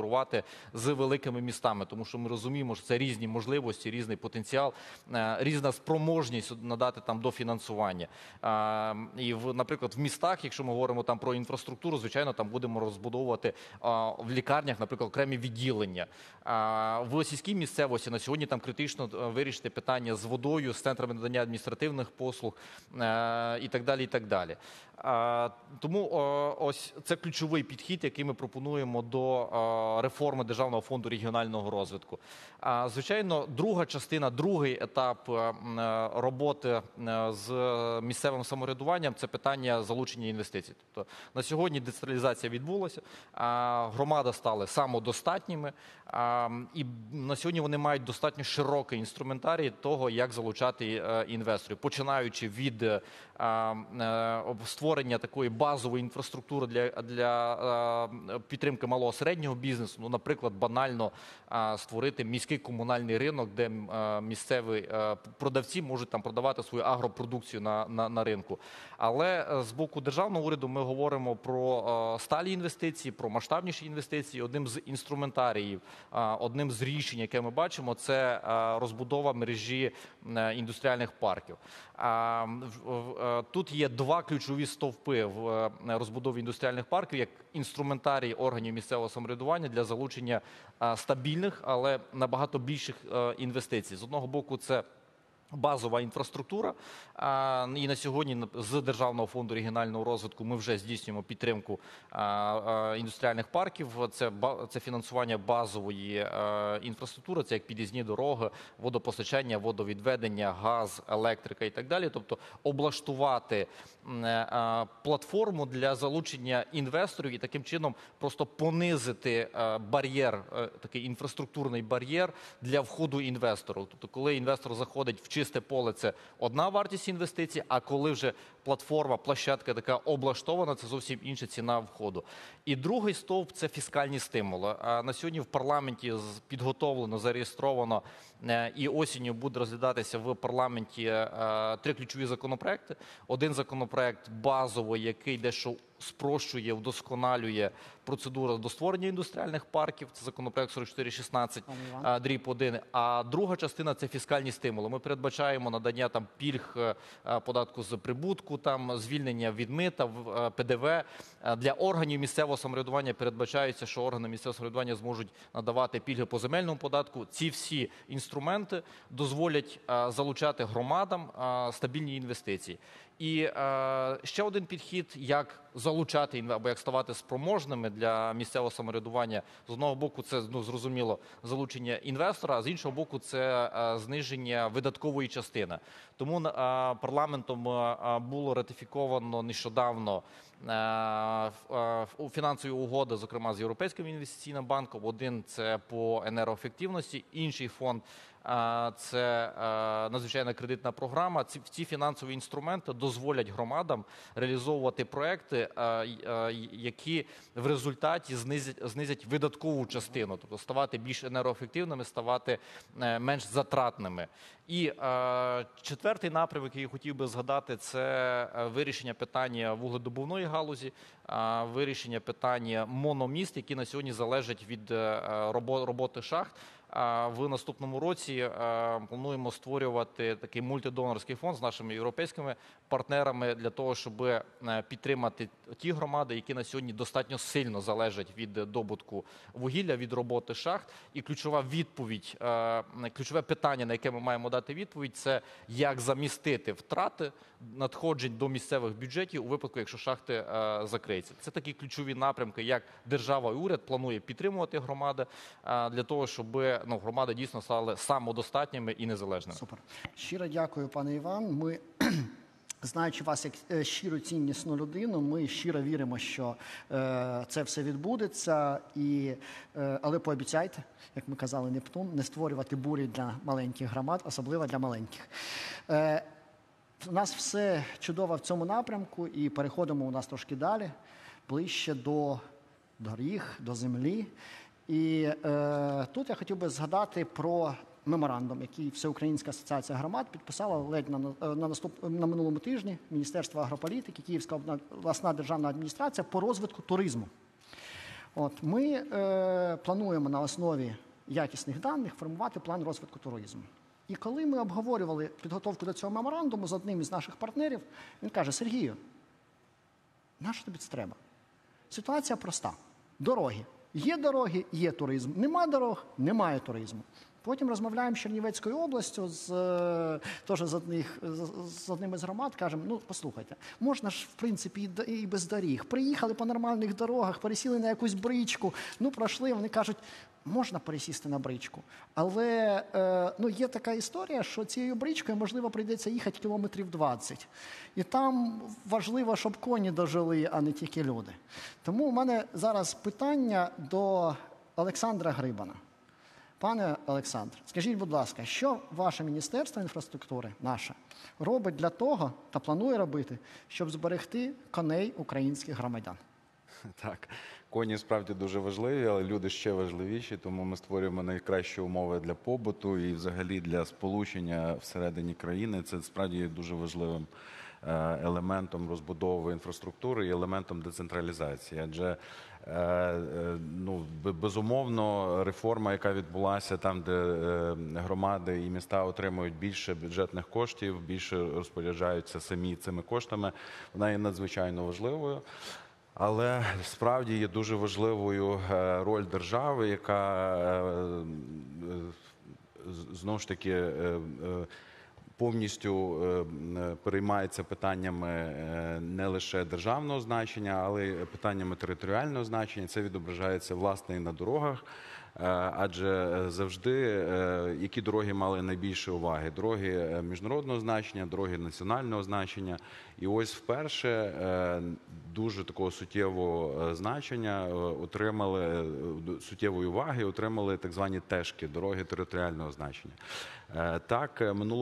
з великими містами, тому що ми розуміємо, що це різні можливості, різний потенціал, е, різна спроможність надати там дофінансування. Е, І, в, наприклад, в містах, якщо ми говоримо там про інфраструктуру, звичайно, там будемо розбудовувати е, в лікарнях, наприклад, окремі відділення. Е, В сільській місцевості на сьогодні там критично е, вирішити питання з водою, з центрами надання адміністративних послуг е, і так далі, і так далі. Е, Тому е, ось це ключовий підхід, який ми пропонуємо до е, реформи Державного фонду регіонального розвитку. А, звичайно, друга частина, другий етап е, роботи е, з місцевим самоврядуванням – це питання залучення інвестицій. Тобто на сьогодні децентралізація відбулася, а громади стали самодостатніми, а, і на сьогодні вони мають достатньо широкий інструментарій того, як залучати е, інвесторів, починаючи від е, е, створення такої базової інфраструктури для, для е, підтримки малого середнього бізнесу. Ну, наприклад, банально а, створити міський комунальний ринок, де а, місцеві а, продавці можуть там продавати свою агропродукцію на, на, на ринку. Але а, з боку державного уряду ми говоримо про а, сталі інвестиції, про масштабніші інвестиції. Одним з інструментаріїв, а, одним з рішень, яке ми бачимо, це а, розбудова мережі а, індустріальних парків. А, в, в, тут є два ключові стовпи в а, розбудові індустріальних парків, як інструментарій органів місцевого самоврядування для залучення а, стабільних, але набагато більших а, інвестицій. З одного боку, це базова інфраструктура, а, і на сьогодні з Державного фонду регіонального розвитку ми вже здійснюємо підтримку а, а, індустріальних парків. Це, ба- це фінансування базової а, інфраструктури, це як під'їзні дороги, водопостачання, водовідведення, газ, електрика і так далі. Тобто облаштувати м, а, платформу для залучення інвесторів і таким чином просто понизити а, бар'єр, а, такий інфраструктурний бар'єр для входу інвестору. Тобто коли інвестор заходить в чисте поле, це одна вартість інвестицій, а коли вже платформа, площадка така облаштована, це зовсім інша ціна входу. І другий стовп – це фіскальні стимули. А на сьогодні в парламенті з- підготовлено, зареєстровано е, і осінню буде розглядатися в парламенті е, три ключові законопроекти. Один законопроект базовий, який дещо спрощує, вдосконалює процедуру до створення індустріальних парків. Це законопроект сорок чотири шістнадцять,
Пане Іван.
а, дріб один. А друга частина – це фіскальні стимули. Ми передбачаємо надання там пільг е, е, податку з прибутку, там звільнення від мита, в- е, П Д В. Е, Для органів місцевого самоврядування передбачається, що органи місцевого самоврядування зможуть надавати пільги по земельному податку. Ці всі інструменти дозволять е, залучати громадам е, стабільні інвестиції. І е, ще один підхід, як залучати інве- або як ставати спроможними для місцевого самоврядування. З одного боку, це ну, зрозуміло залучення інвестора, а з іншого боку, це е, зниження видаткової частини. Тому е, парламентом е, було ратифіковано нещодавно е, ф- е, у фінансові угоди, зокрема з Європейським інвестиційним банком. Один це по енергоефективності, інший фонд а, це е, надзвичайна кредитна програма. Ці, ці фінансові інструменти дозволять громадам реалізовувати проекти, е, й- е, й- які в результаті знизять, знизять видаткову частину, тобто ставати більш енергоефективними, ставати е, менш затратними. І е, четвертий напрямок, який я хотів би згадати, це е, вирішення питання вугледобувної галузі, е, вирішення питання мономіст, які на сьогодні залежать від е, робо- роботи шахт. А в наступному році е, плануємо створювати такий мультидонорський фонд з нашими європейськими партнерами для того, щоб е, підтримати ті громади, які на сьогодні достатньо сильно залежать від добутку вугілля, від роботи шахт. І ключова відповідь, е, ключове питання, на яке ми маємо дати відповідь, це як замістити втрати надходжень до місцевих бюджетів у випадку, якщо шахти е, закриються. Це такі ключові напрямки, як держава і уряд планує підтримувати громади е, для того, щоб ну, громади дійсно стали самодостатніми і незалежними.
Супер. Щиро дякую, пане Іван. Ми, знаючи вас як е, щиру ціннісну людину, ми щиро віримо, що е, це все відбудеться. І, е, але пообіцяйте, як ми казали, Нептун, не створювати бурі для маленьких громад, особливо для маленьких. Е, у нас все чудово в цьому напрямку, і переходимо у нас трошки далі, ближче до доріг, до землі. І е, тут я хотів би згадати про меморандум, який Всеукраїнська асоціація громад підписала ледь на, на, наступ, на минулому тижні Міністерство агрополітики, Київська обласна державна адміністрація по розвитку туризму. От, ми е, плануємо на основі якісних даних формувати план розвитку туризму. І коли ми обговорювали підготовку до цього меморандуму з одним із наших партнерів, він каже: Сергію, нащо тобі це треба? Ситуація проста. Дороги. Є дороги, є туризм. Нема дорог, немає туризму. Потім розмовляємо з Чернівецькою областю, з, е, теж з, одних, з, з одним із громад, кажемо: ну, послухайте, можна ж, в принципі, і, д- і без доріг. Приїхали по нормальних дорогах, пересіли на якусь бричку, ну, пройшли, вони кажуть, можна пересісти на бричку. Але е, ну, є така історія, що цією бричкою, можливо, прийдеться їхати кілометрів двадцять. І там важливо, щоб коні дожили, а не тільки люди. Тому у мене зараз питання до Олександра Грибана. Пане Олександр, скажіть, будь ласка, що ваше Міністерство інфраструктури, наше, робить для того та планує робити, щоб зберегти коней українських громадян?
Так, коні справді дуже важливі, але люди ще важливіші, тому ми створюємо найкращі умови для побуту і взагалі для сполучення всередині країни. Це справді є дуже важливим е, елементом розбудови інфраструктури і елементом децентралізації. Адже е, е, ну, б- безумовно, реформа, яка відбулася там, де е, громади і міста отримують більше бюджетних коштів, більше розпоряджаються самі цими коштами, вона є надзвичайно важливою. Але справді є дуже важливою е, роль держави, яка е, е, з- знову ж таки е, е, повністю е, е, переймається питаннями е, не лише державного значення, але й питаннями територіального значення. Це відображається власне і на дорогах. Е, Адже завжди е, які дороги мали найбільше уваги? Дороги е, міжнародного значення, дороги національного значення. І ось вперше е, дуже такого суттєвого е, значення е, отримали, е, суттєвої уваги отримали так звані тешки, дороги територіального значення. Е, Так, е, минулого року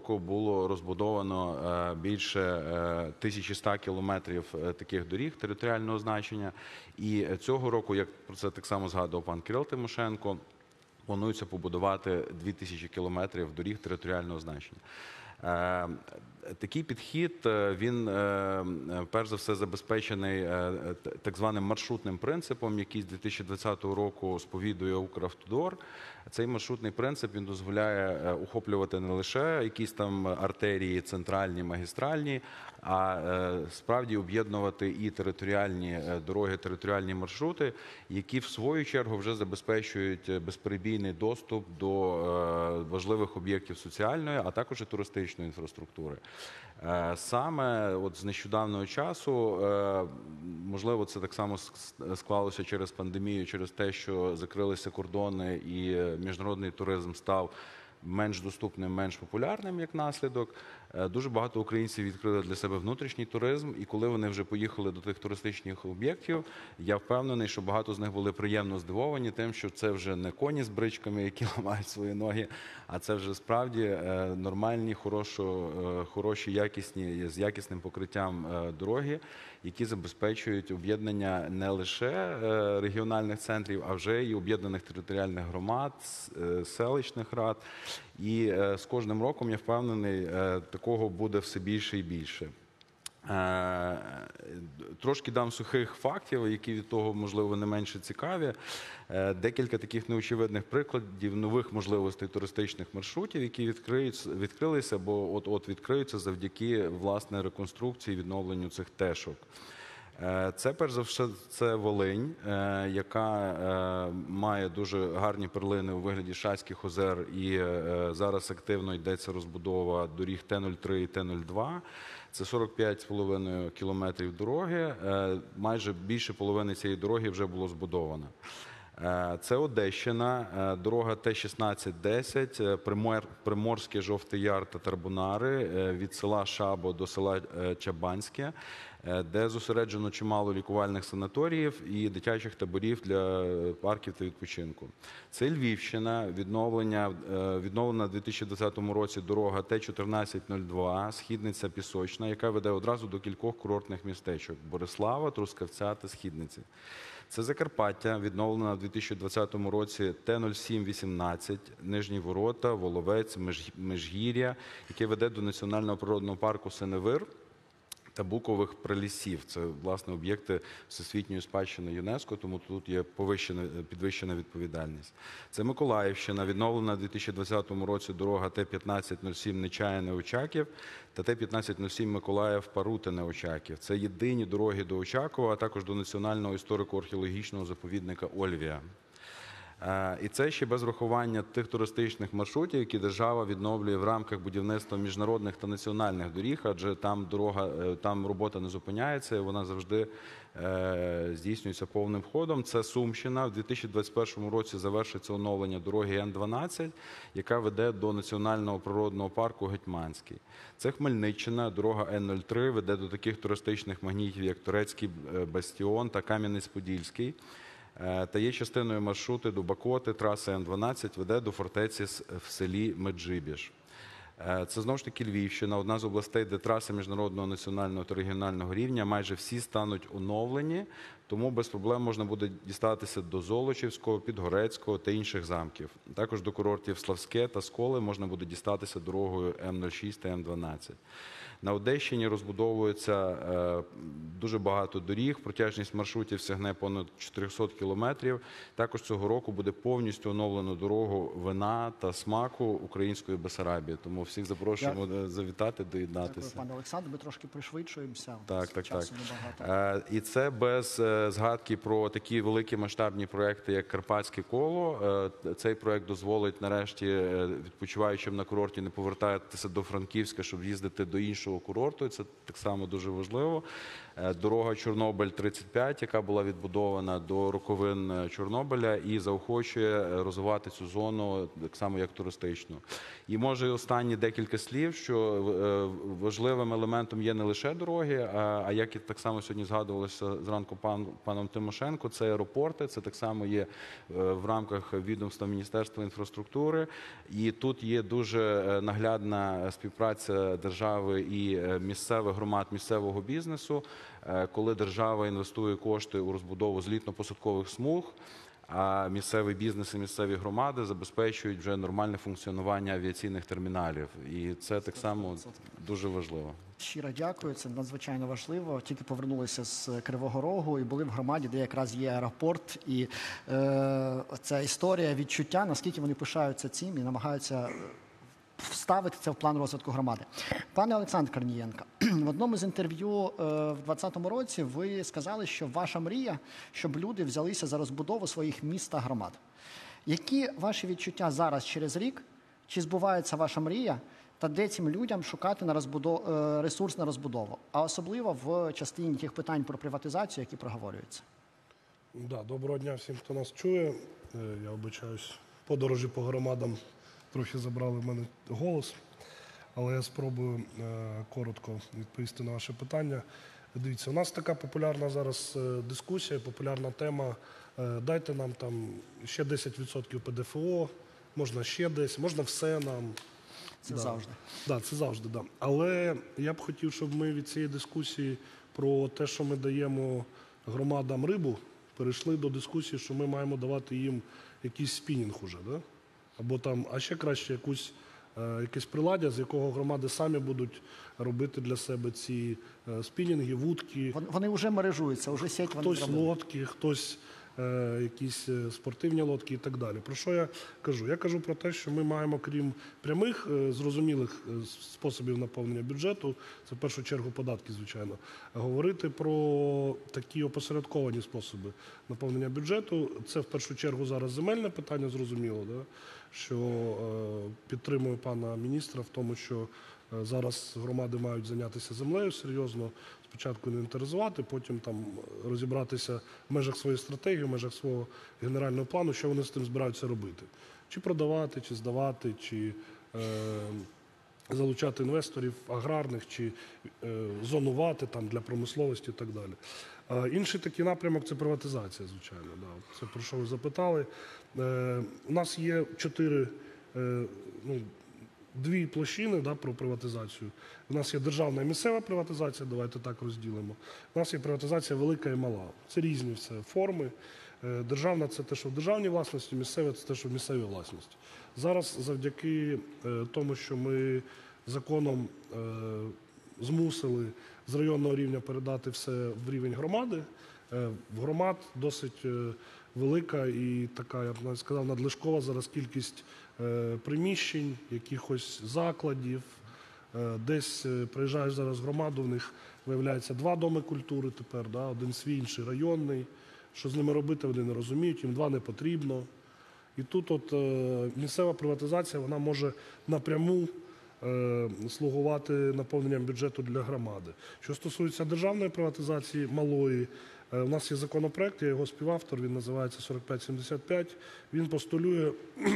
року було розбудовано е, більше е, тисячі ста кілометрів е, таких доріг територіального значення. І цього року, як про це так само згадував пан Кирило Тимошенко, планується побудувати дві тисячі кілометрів доріг територіального значення. Е, Такий підхід, е, він е, перш за все забезпечений е, т- так званим маршрутним принципом, який з дві тисячі двадцятого року сповідує Укравтодор. Цей маршрутний принцип, він дозволяє е, охоплювати не лише якісь там артерії центральні, магістральні, а е, справді об'єднувати і територіальні е, дороги, територіальні маршрути, які в свою чергу вже забезпечують безперебійний доступ до е, важливих об'єктів соціальної, а також і туристичної інфраструктури. Е, Саме от з нещодавнього часу, е, можливо, це так само ск- склалося через пандемію, через те, що закрилися кордони і е, міжнародний туризм став менш доступним, менш популярним як наслідок. Е, Дуже багато українців відкрили для себе внутрішній туризм, і коли вони вже поїхали до тих туристичних об'єктів, я впевнений, що багато з них були приємно здивовані тим, що це вже не коні з бричками, які ламають свої ноги, а це вже справді е, нормальні, хорошо, е, хороші, якісні, з якісним покриттям е, дороги, які забезпечують об'єднання не лише е, регіональних центрів, а вже і об'єднаних територіальних громад, с- е, селищних рад. І е, з кожним роком, я впевнений, е, такого буде все більше і більше. Е, Трошки дам сухих фактів, які від того, можливо, не менше цікаві. Е, Декілька таких неочевидних прикладів нових можливостей туристичних маршрутів, які відкриються, відкрилися, бо от-от відкриються завдяки, власне, реконструкції, відновленню цих тешок. Е, Це, перш за все, це Волинь, е, яка е, має дуже гарні перлини у вигляді Шацьких озер, і е, зараз активно йдеться розбудова доріг Т нуль три і Т нуль два. Це сорок п'ять з половиною кілометрів дороги, е, майже більше половини цієї дороги вже було збудовано. Е, Це Одещина, е, дорога Т шістнадцять десять, е, Примор- Приморське, Жовтий Яр та Тарбунари, е, від села Шабо до села е, Чабанське, е, де зосереджено чимало лікувальних санаторіїв і дитячих таборів для е, парків та відпочинку. Це Львівщина, відновлення, е, відновлена в дві тисячі двадцятому році дорога Т чотирнадцять нуль два, Східниця Пісочна, яка веде одразу до кількох курортних містечок – Борислава, Трускавця та Східниці. Це Закарпаття, відновлена в дві тисячі двадцятому році Т нуль сім вісімнадцять, Нижні Ворота, Воловець, Меж- Межгір'я, яке веде до Національного природного парку Синевир та букових прилісів. Це, власне, об'єкти всесвітньої спадщини ЮНЕСКО, тому тут є повищена, підвищена відповідальність. Це Миколаївщина, відновлена в дві тисячі двадцятому році дорога Т п'ятнадцять нуль сім Нечаяне-Очаків та Т п'ятнадцять нуль сім Миколаїв-Парутине-Очаків. Це єдині дороги до Очакова, а також до Національного історико-археологічного заповідника Ольвія. Е, І це ще без врахування тих туристичних маршрутів, які держава відновлює в рамках будівництва міжнародних та національних доріг, адже там дорога, е, там робота не зупиняється, і вона завжди е, здійснюється повним ходом. Це Сумщина. В дві тисячі двадцять першому році завершиться оновлення дороги Н дванадцять, яка веде до Національного природного парку Гетьманський. Це Хмельниччина. Дорога Н нуль три веде до таких туристичних магнітів, як Турецький е, бастіон та Кам'янець-Подільський. Е, Та є частиною маршрути до Бакоти, траси Н дванадцять веде до фортеці с- в селі Меджибіж. Е, Це знову ж таки Львівщина, одна з областей, де траси міжнародного, національного та регіонального рівня майже всі стануть оновлені, тому без проблем можна буде дістатися до Золочівського, Підгорецького та інших замків. Також до курортів Славське та Сколи можна буде дістатися дорогою М нуль шість та М дванадцять. На Одещині розбудовується е, дуже багато доріг, протяжність маршрутів сягне понад чотириста кілометрів. Також цього року буде повністю оновлено дорогу вина та смаку української Бесарабії. Тому всіх запрошуємо е, завітати,
Дякую,
доєднатися.
пане Олександр. Ми трошки пришвидшуємося. У
Так,
нас
так, так.
часу небагато.
Е, І це без е, згадки про такі великі масштабні проекти, як Карпатське коло. Е, Цей проект дозволить нарешті е, відпочиваючим на курорті не повертатися до Франківська, щоб їздити до іншого курорту. Це так само дуже важливо. Е, Дорога Чорнобиль тридцять п'ять, яка була відбудована до роковин е, Чорнобиля і заохочує е, розвивати цю зону так само як туристичну. І може і останні декілька слів, що е, важливим елементом є не лише дороги, а, а як і так само сьогодні згадувалося зранку пан, паном Тимошенко, це аеропорти, це так само є в рамках відомства Міністерства інфраструктури. І тут є дуже наглядна співпраця держави і місцевих громад, місцевого бізнесу, коли держава інвестує кошти у розбудову злітно-посадкових смуг, а місцевий бізнес і місцеві громади забезпечують вже нормальне функціонування авіаційних терміналів. І це так само дуже важливо.
Щиро дякую, це надзвичайно важливо. Тільки повернулися з Кривого Рогу і були в громаді, де якраз є аеропорт. І е, ця історія, відчуття, наскільки вони пишаються цим і намагаються вставити це в план розвитку громади. Пане Олександр Корнієнко, в одному з інтерв'ю е, в двадцятому році ви сказали, що ваша мрія, щоб люди взялися за розбудову своїх міст та громад. Які ваші відчуття зараз через рік? Чи збувається ваша мрія? Та де цим людям шукати на розбудов... ресурс на розбудову, а особливо в частині тих питань про приватизацію, які проговорюються?
Да, доброго дня всім, хто нас чує. Я обичаюсь, подорожі по громадам трохи забрали в мене голос, але я спробую коротко відповісти на ваше питання. Дивіться, у нас така популярна зараз дискусія, популярна тема. Дайте нам там ще десять відсотків Пе Де Фе О, можна ще десь, можна все нам.
Це
да.
завжди.
Так, да, це завжди, да. Але я б хотів, щоб ми від цієї дискусії про те, що ми даємо громадам рибу, перейшли до дискусії, що ми маємо давати їм якийсь спінінг уже, да? Або там, а ще краще якусь, е, якесь приладдя, з якого громади самі будуть робити для себе ці е, спінінги, вудки.
Вони вже мережуються, вже сеть вони
Хтось
зробили.
лодки, хтось е, якісь спортивні лодки і так далі. Про що я кажу? Я кажу про те, що ми маємо, крім прямих, е, зрозумілих способів наповнення бюджету, це в першу чергу податки, звичайно, говорити про такі опосередковані способи наповнення бюджету. Це в першу чергу зараз земельне питання, зрозуміло, да? Що е, підтримую пана міністра в тому, що е, зараз громади мають зайнятися землею серйозно, спочатку інвентаризувати, потім там розібратися в межах своєї стратегії, в межах свого генерального плану, що вони з тим збираються робити. Чи продавати, чи здавати, чи е, залучати інвесторів аграрних, чи е, зонувати там для промисловості і так далі. А інший такий напрямок – це приватизація, звичайно. Да. Це про що ви запитали. Е, у нас є чотири, е, ну, дві площини, да, про приватизацію. У нас є державна і місцева приватизація, давайте так розділимо. У нас є приватизація велика і мала. Це різні все форми. Е, державна – це те, що в державній власності, місцева – це те, що в місцевій власності. Зараз завдяки е, тому, що ми законом е, змусили з районного рівня передати все в рівень громади, е, в громад досить е, велика і така, я б навіть сказав, надлишкова зараз кількість е, приміщень, якихось закладів. Е, десь е, приїжджаєш зараз в громаду, в них виявляється два доми культури тепер, да, один свій, інший районний. Що з ними робити, вони не розуміють, їм два не потрібно. І тут от е, місцева приватизація, вона може напряму е, слугувати наповненням бюджету для громади. Що стосується державної приватизації малої, е, у нас є законопроект, я його співавтор, він називається сорок п'ять сімдесят п'ять. Він постулює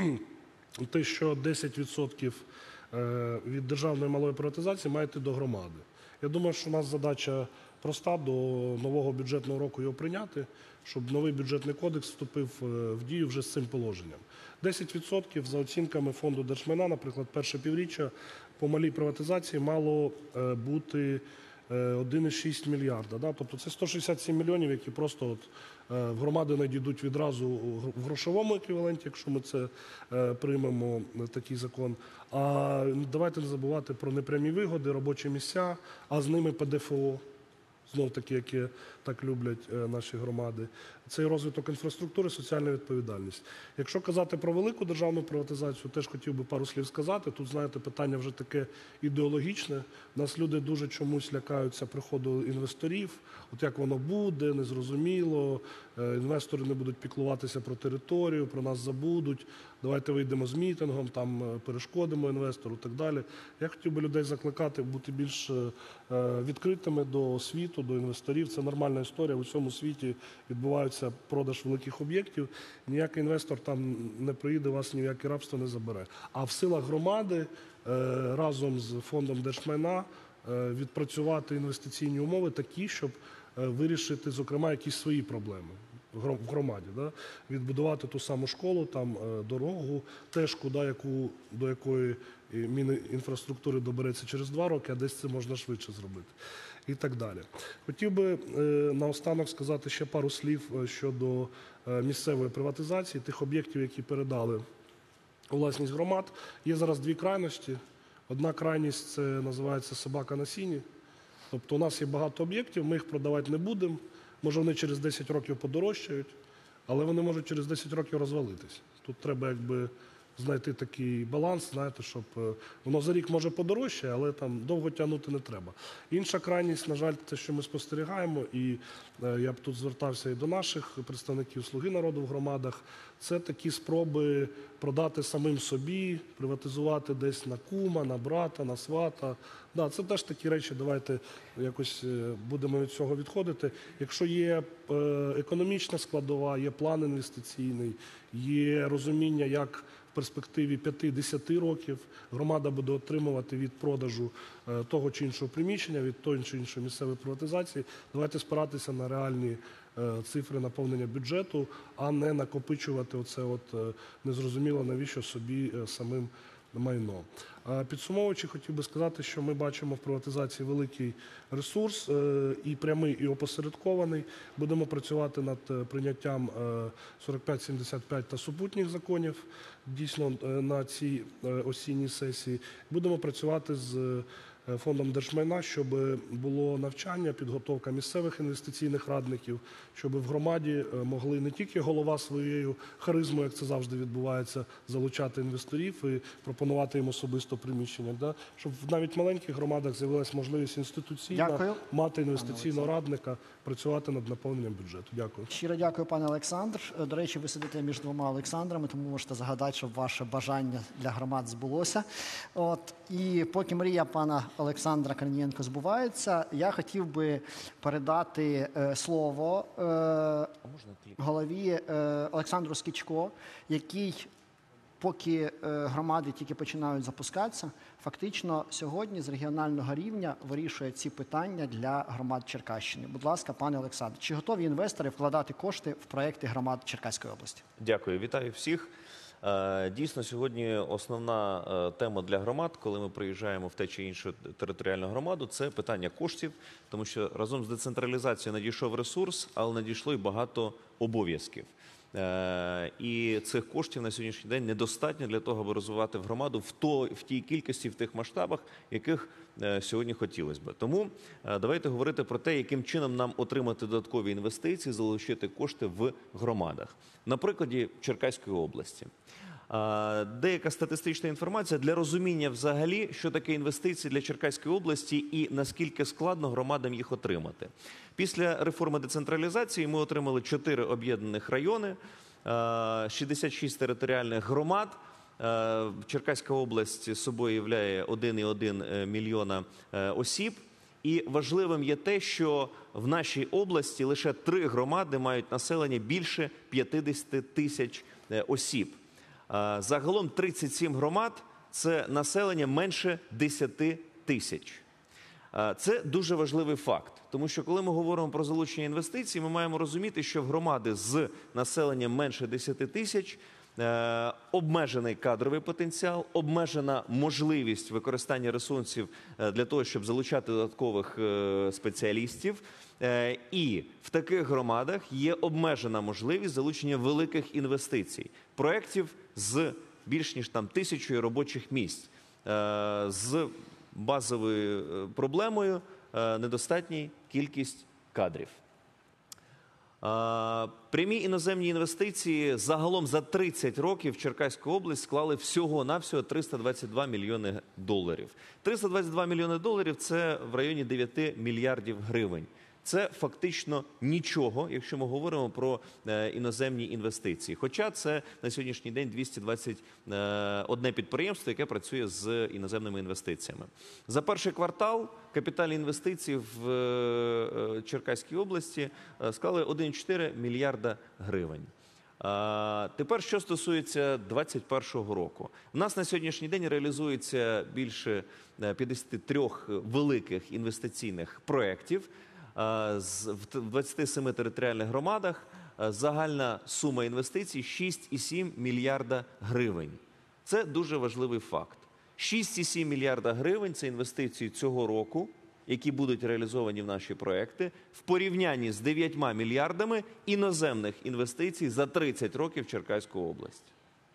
те, що десять відсотків е, від державної малої приватизації має йти до громади. Я думаю, що у нас задача проста до нового бюджетного року його прийняти, щоб новий бюджетний кодекс вступив в дію вже з цим положенням. десять відсотків за оцінками фонду держмайна, наприклад, перше півріччя по малій приватизації мало бути один цілих шість мільярда. Да? Тобто це сто шістдесят сім мільйонів, які просто от в громади надійдуть відразу в грошовому еквіваленті, якщо ми це приймемо, такий закон. А давайте не забувати про непрямі вигоди, робочі місця, а з ними Пе Де Фе О. Знов таки, які так люблять наші громади. Це і розвиток інфраструктури, соціальна відповідальність. Якщо казати про велику державну приватизацію, теж хотів би пару слів сказати. Тут, знаєте, питання вже таке ідеологічне. Нас люди дуже чомусь лякаються приходу інвесторів. От як воно буде, незрозуміло. Інвестори не будуть піклуватися про територію, про нас забудуть. Давайте вийдемо з мітингом, там перешкодимо інвестору і так далі. Я хотів би людей закликати бути більш відкритими до світу, до інвесторів. Це нормальна історія. У всьому світі відбувається продаж великих об'єктів. Ніякий інвестор там не приїде, вас ні в яке рабство не забере. А в силах громади разом з фондом держмайна відпрацювати інвестиційні умови такі, щоб вирішити, зокрема, якісь свої проблеми в громаді. Да? Відбудувати ту саму школу, там, дорогу, тежку, да, яку, до якої Мінінфраструктури добереться через два роки, а десь це можна швидше зробити. І так далі. Хотів би е, наостанок сказати ще пару слів щодо е, місцевої приватизації, тих об'єктів, які передали у власність громад. Є зараз дві крайності. Одна крайність – це називається собака на сіні. Тобто у нас є багато об'єктів, ми їх продавати не будемо. Може вони через десять років подорожчають, але вони можуть через десять років розвалитись. Тут треба якби знайти такий баланс, знаєте, щоб воно за рік може подорожчає, але там довго тягнути не треба. Інша крайність, на жаль, те, що ми спостерігаємо, і я б тут звертався і до наших представників «Слуги народу» в громадах, це такі спроби продати самим собі, приватизувати десь на кума, на брата, на свата. Да, це теж такі речі, давайте якось будемо від цього відходити. Якщо є економічна складова, є план інвестиційний, є розуміння, як в перспективі п'яти-десяти років громада буде отримувати від продажу того чи іншого приміщення, від того чи іншої місцевої приватизації, давайте спиратися на реальні цифри наповнення бюджету, а не накопичувати оце от незрозуміло навіщо собі самим майно. Підсумовуючи, хотів би сказати, що ми бачимо в приватизації великий ресурс, і прямий, і опосередкований. Будемо працювати над прийняттям сорок п'ять сімдесят п'ять та супутніх законів, дійсно, на цій осінній сесії. Будемо працювати з Фондом держмайна, щоб було навчання, підготовка місцевих інвестиційних радників, щоб в громаді могли не тільки голова своєю харизмою, як це завжди відбувається, залучати інвесторів і пропонувати їм особисто приміщення, да? Щоб навіть в маленьких громадах з'явилася можливість інституційно
Дякую.
мати інвестиційного радника, працювати над наповненням бюджету. Дякую.
Щиро дякую, пане Олександр. До речі, ви сидите між двома Олександрами, тому можете загадати, щоб ваше бажання для громад збулося. От. І поки мрія пана Олександра Корнієнка збувається, я хотів би передати е, слово е, голові е, Олександру Скічко, який, поки е, громади тільки починають запускатися, фактично сьогодні з регіонального рівня вирішує ці питання для громад Черкащини. Будь ласка, пане Олександр, чи готові інвестори вкладати кошти в проекти громад Черкаської області?
Дякую, вітаю всіх. Дійсно, сьогодні основна тема для громад, коли ми приїжджаємо в те чи іншу територіальну громаду, це питання коштів, тому що разом з децентралізацією надійшов ресурс, але надійшло і багато обов'язків. І цих коштів на сьогоднішній день недостатньо для того, аби розвивати в громаду в, то, в тій кількості, в тих масштабах, яких сьогодні хотілося б. Тому давайте говорити про те, яким чином нам отримати додаткові інвестиції, залучити кошти в громадах. На прикладі Черкаської області. Деяка статистична інформація для розуміння взагалі, що таке інвестиції для Черкаської області і наскільки складно громадам їх отримати. Після реформи децентралізації ми отримали чотири об'єднаних райони, шістдесят шість територіальних громад. Черкаська область собою являє один цілих один десятих мільйона осіб. І важливим є те, що в нашій області лише три громади мають населення більше п'ятдесят тисяч осіб. Загалом тридцять сім громад – це населення менше десять тисяч. Це дуже важливий факт, тому що коли ми говоримо про залучення інвестицій, ми маємо розуміти, що в громади з населенням менше десять тисяч обмежений кадровий потенціал, обмежена можливість використання ресурсів для того, щоб залучати додаткових спеціалістів. І в таких громадах є обмежена можливість залучення великих інвестицій, проєктів з більш ніж там тисячою робочих місць, з базовою проблемою недостатньої кількість кадрів. Прямі іноземні інвестиції загалом за тридцять років Черкаську область склали всього-навсього триста двадцять два мільйони доларів. триста двадцять два мільйони доларів – це в районі дев'ять мільярдів гривень. Це фактично нічого, якщо ми говоримо про іноземні інвестиції. Хоча це на сьогоднішній день двісті двадцять одне підприємство, яке працює з іноземними інвестиціями. За перший квартал капітальні інвестиції в Черкаській області склали один цілих чотири десятих мільярда гривень. Тепер, що стосується двадцять першого року. У нас на сьогоднішній день реалізується більше п'ятдесят три великих інвестиційних проєктів. з- в двадцяти семи територіальних громадах е, загальна сума інвестицій шість і сім мільярда гривень. Це дуже важливий факт. шість і сім мільярда гривень – це інвестиції цього року, які будуть реалізовані в наші проекти, в порівнянні з дев'ятьма мільярдами іноземних інвестицій за тридцять років в Черкаську область.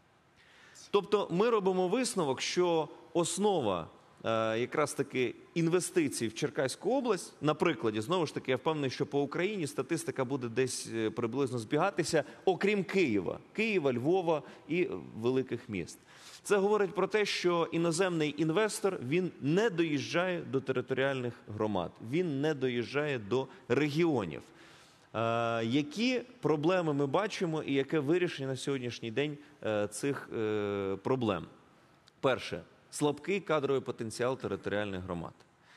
Тобто ми робимо висновок, що основа е, якраз таки інвестицій в Черкаську область, на прикладі, знову ж таки, я впевнений, що по Україні статистика буде десь е, приблизно збігатися, окрім Києва, Києва, Львова і великих міст. Це говорить про те, що іноземний інвестор, він не доїжджає до територіальних громад, він не доїжджає до регіонів. Е, які проблеми ми бачимо і яке вирішення на сьогоднішній день е, цих е, проблем? Перше. Слабкий кадровий потенціал територіальних громад.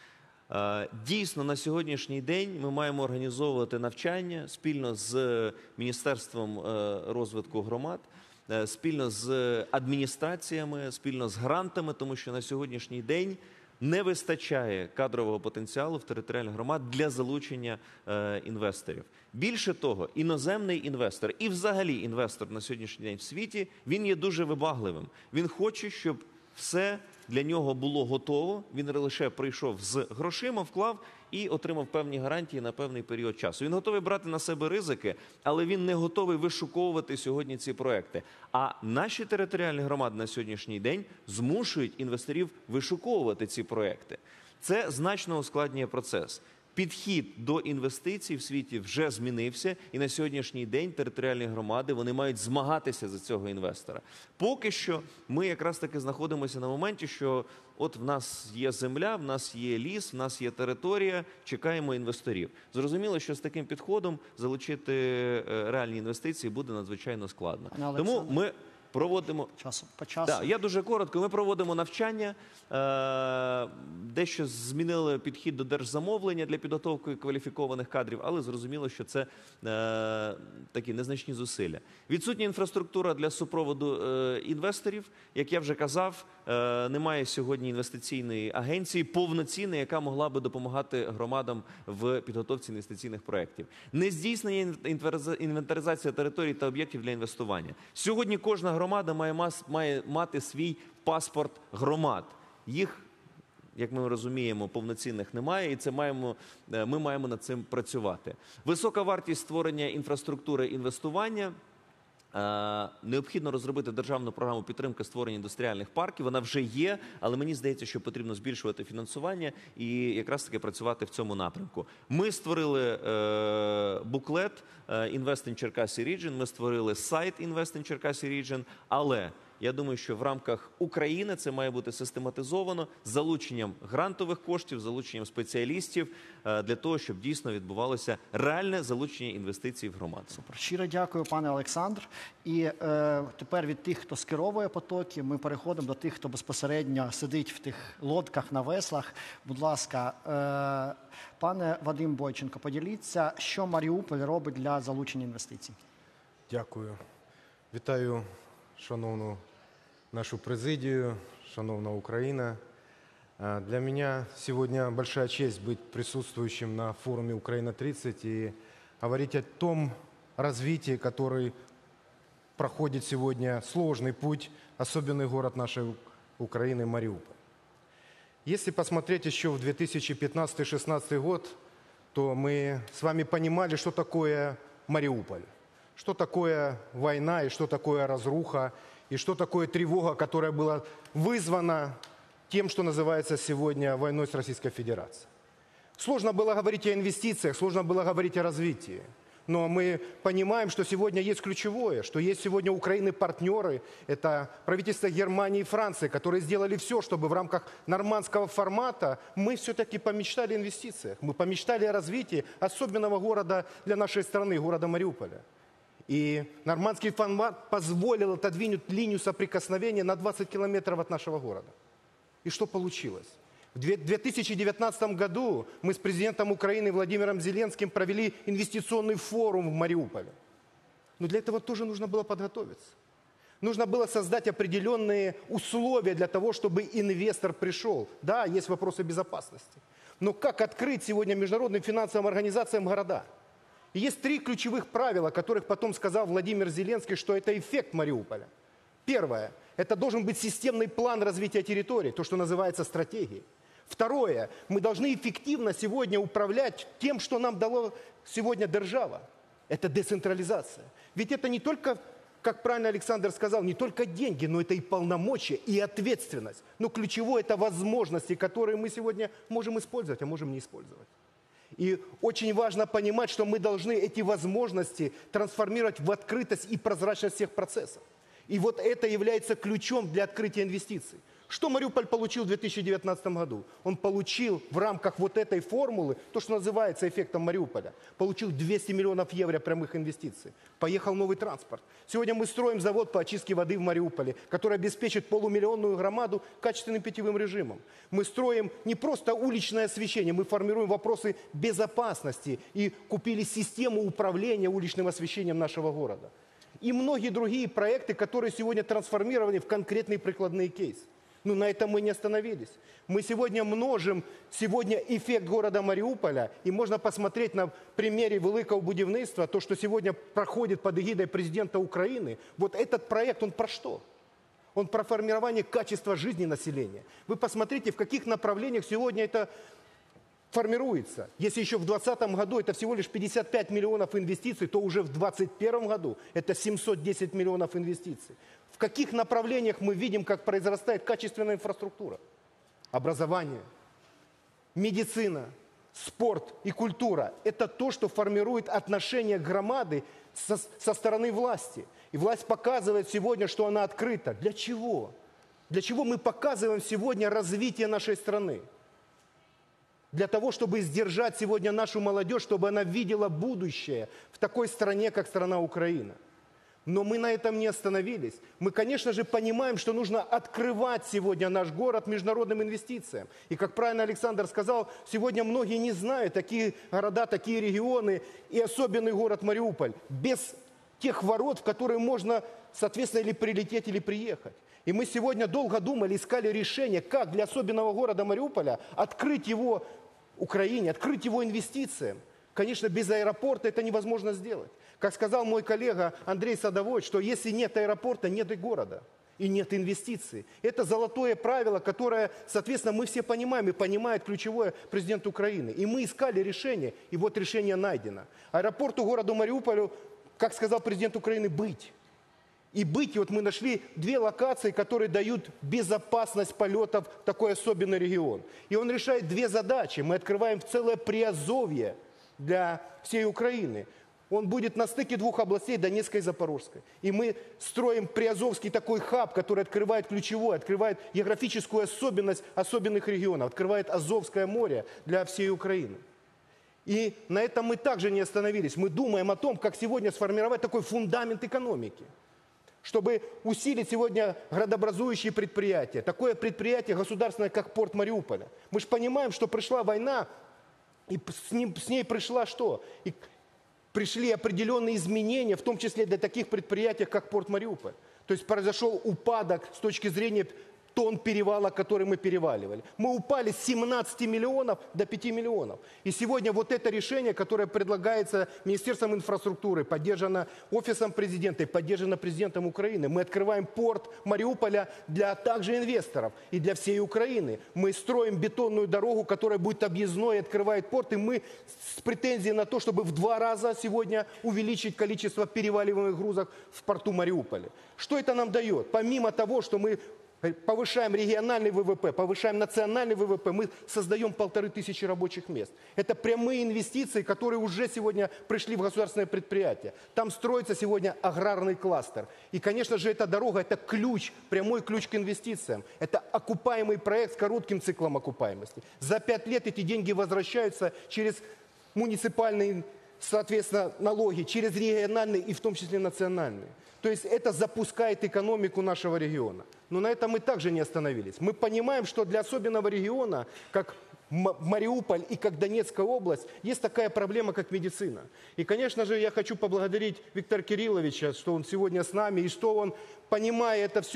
Е, Дійсно, на сьогоднішній день ми маємо організовувати навчання спільно з Міністерством е, розвитку громад, е, спільно з адміністраціями, спільно з грантами, тому що на сьогоднішній день не вистачає кадрового потенціалу в територіальних громад для залучення е, інвесторів. Більше того, іноземний інвестор і взагалі інвестор на сьогоднішній день в світі, він є дуже вибагливим. Він хоче, щоб все для нього було готово, він лише прийшов з грошима, вклав і отримав певні гарантії на певний період часу. Він готовий брати на себе ризики, але він не готовий вишуковувати сьогодні ці проекти. А наші територіальні громади на сьогоднішній день змушують інвесторів вишуковувати ці проекти. Це значно ускладнює процес. Підхід до інвестицій в світі вже змінився, і на сьогоднішній день територіальні громади, вони мають змагатися за цього інвестора. Поки що ми якраз таки знаходимося на моменті, що от в нас є земля, в нас є ліс, в нас є територія, чекаємо інвесторів. Зрозуміло, що з таким підходом залучити е, реальні інвестиції буде надзвичайно складно.
Пане
Тому
Олександре.
ми проводимо...
Часу, по часу.
Так, я дуже коротко. Ми проводимо навчання, е, дещо змінили підхід до держзамовлення для підготовки кваліфікованих кадрів, але зрозуміло, що це е, такі незначні зусилля. Відсутня інфраструктура для супроводу е, інвесторів. Як я вже казав, е, немає сьогодні інвестиційної агенції повноцінної, яка могла би допомагати громадам в підготовці інвестиційних проєктів. Не здійснення інвентаризація територій та об'єктів для інвестування. Сьогодні кожна громада має, мас, має мати свій паспорт громад. Їх, як ми розуміємо, повноцінних немає, і це маємо, ми маємо над цим працювати. Висока вартість створення інфраструктури інвестування. Е, необхідно розробити державну програму підтримки створення індустріальних парків. Вона вже є, але мені здається, що потрібно збільшувати фінансування і якраз таки працювати в цьому напрямку. Ми створили е, буклет е, Invest in Черкаси Region, ми створили сайт Invest in Черкаси Region, але я думаю, що в рамках України це має бути систематизовано з залученням грантових коштів, залученням спеціалістів е, для того, щоб дійсно відбувалося реальне залучення інвестицій в громаду.
Щиро дякую, пане Олександр. І е, тепер від тих, хто скеровує потоки, ми переходимо до тих, хто безпосередньо сидить в тих лодках на веслах. Будь ласка, е, пане Вадим Бойченко, поділіться, що Маріуполь робить для залучення інвестицій.
Дякую. Вітаю шановну нашу президию, шановна Украина. Для меня сегодня большая честь быть присутствующим на форуме «Украина-тридцать» и говорить о том развитии, который проходит сегодня сложный путь, особенный город нашей Украины – Мариуполь. Если посмотреть еще в две тысячи пятнадцатый — две тысячи шестнадцатый год, то мы с вами понимали, что такое Мариуполь, что такое война и что такое разруха, и что такое тревога, которая была вызвана тем, что называется сегодня войной с Российской Федерацией. Сложно было говорить о инвестициях, сложно было говорить о развитии. Но мы понимаем, что сегодня есть ключевое, что есть сегодня у Украины партнеры, это правительство Германии и Франции, которые сделали все, чтобы в рамках нормандского формата мы все-таки помечтали о инвестициях, мы помечтали о развитии особенного города для нашей страны, города Мариуполя. И нормандский формат позволил отодвинуть линию соприкосновения на двадцать километров от нашего города. И что получилось? В две тысячи девятнадцатом году мы с президентом Украины Владимиром Зеленским провели инвестиционный форум в Мариуполе. Но для этого тоже нужно было подготовиться. Нужно было создать определенные условия для того, чтобы инвестор пришел. Да, есть вопросы безопасности.
Но как открыть сегодня международным финансовым организациям города? И есть три ключевых правила, о которых потом сказал Владимир Зеленский, что это эффект Мариуполя. Первое. Это должен быть системный план развития территории, то, что называется стратегией. Второе. Мы должны эффективно сегодня управлять тем, что нам дало сегодня держава. Это децентрализация. Ведь это не только, как правильно Александр сказал, не только деньги, но это и полномочия, и ответственность. Но ключевое – это возможности, которые мы сегодня можем использовать, а можем не использовать. И очень важно понимать, что мы должны эти возможности трансформировать в открытость и прозрачность всех процессов. И вот это является ключом для открытия инвестиций. Что Мариуполь получил в две тысячи девятнадцатом году? Он получил в рамках вот этой формулы, то, что называется эффектом Мариуполя, получил двести миллионов евро прямых инвестиций. Поехал новый транспорт. Сегодня мы строим завод по очистке воды в Мариуполе, который обеспечит полумиллионную громаду качественным питьевым режимом. Мы строим не просто уличное освещение, мы формируем вопросы безопасности и купили систему управления уличным освещением нашего города. И многие другие проекты, которые сегодня трансформированы в конкретные прикладные кейсы. Но на этом мы не остановились. Мы сегодня множим сегодня эффект города Мариуполя, и можно посмотреть на примере великого будівництва, то, что сегодня проходит под эгидой президента Украины. Вот этот проект, он про что? Он про формирование качества жизни населения. Вы посмотрите, в каких направлениях сегодня это формируется. Если еще в двадцатом году это всего лишь пятьдесят пять миллионов инвестиций, то уже в двадцать первом году это семьсот десять миллионов инвестиций. В каких направлениях мы видим, как произрастает качественная инфраструктура? Образование, медицина, спорт и культура – это то, что формирует отношение громады со, со стороны власти. И власть показывает сегодня, что она открыта. Для чего? Для чего мы показываем сегодня развитие нашей страны? Для того, чтобы сдержать сегодня нашу молодежь, чтобы она видела будущее в такой стране, как страна Украина. Но мы на этом не остановились. Мы, конечно же, понимаем, что нужно открывать сегодня наш город международным инвестициям. И, как правильно Александр сказал, сегодня многие не знают такие города, такие регионы и особенный город Мариуполь. Без тех ворот, в которые можно, соответственно, или прилететь, или приехать. И мы сегодня долго думали, искали решение, как для особенного города Мариуполя открыть его Украине, открыть его инвестициям. Конечно, без аэропорта это невозможно сделать. Как сказал мой коллега Андрей Садовой, что если нет аэропорта, нет и города, и нет инвестиций. Это золотое правило, которое, соответственно, мы все понимаем, и понимает ключевое президент Украины. И мы искали решение, и вот решение найдено. Аэропорту городу Мариуполю, как сказал президент Украины, быть. И быть, и вот мы нашли две локации, которые дают безопасность полетов в такой особенный регион. И он решает две задачи. Мы открываем целое Приазовье для всей Украины. Он будет на стыке двух областей, Донецкой и Запорожской. И мы строим Приазовский такой хаб, который открывает ключевое, открывает географическую особенность особенных регионов, открывает Азовское море для всей Украины. И на этом мы также не остановились. Мы думаем о том, как сегодня сформировать такой фундамент экономики, чтобы усилить сегодня градообразующие предприятия. Такое предприятие государственное, как порт Мариуполя. Мы же понимаем, что пришла война, и с, ним, с ней пришла что? И пришли определенные изменения, в том числе для таких предприятий, как порт Мариуполь. То есть произошел упадок с точки зрения тонн перевала, который мы переваливали. Мы упали с семнадцати миллионов до пяти миллионов. И сегодня вот это решение, которое предлагается Министерством инфраструктуры, поддержано Офисом президента и поддержано президентом Украины. Мы открываем порт Мариуполя для также инвесторов и для всей Украины. Мы строим бетонную дорогу, которая будет объездной и открывает порт. И мы с претензией на то, чтобы в два раза сегодня увеличить количество переваливаемых грузов в порту Мариуполя. Что это нам дает? Помимо того, что мы повышаем региональный ВВП, повышаем национальный ВВП, мы создаем полторы тысячи рабочих мест. Это прямые инвестиции, которые уже сегодня пришли в государственное предприятие. Там строится сегодня аграрный кластер. И, конечно же, эта дорога – это ключ, прямой ключ к инвестициям. Это окупаемый проект с коротким циклом окупаемости. За пять лет эти деньги возвращаются через муниципальные, соответственно, налоги, через региональные и в том числе национальные. То есть это запускает экономику нашего региона. Но на этом мы также не остановились. Мы понимаем, что для особенного региона, как Мариуполь и как Донецкая область, есть такая проблема, как медицина. И, конечно же, я хочу поблагодарить Виктора Кирилловича, что он сегодня с нами, и что он, понимая это все,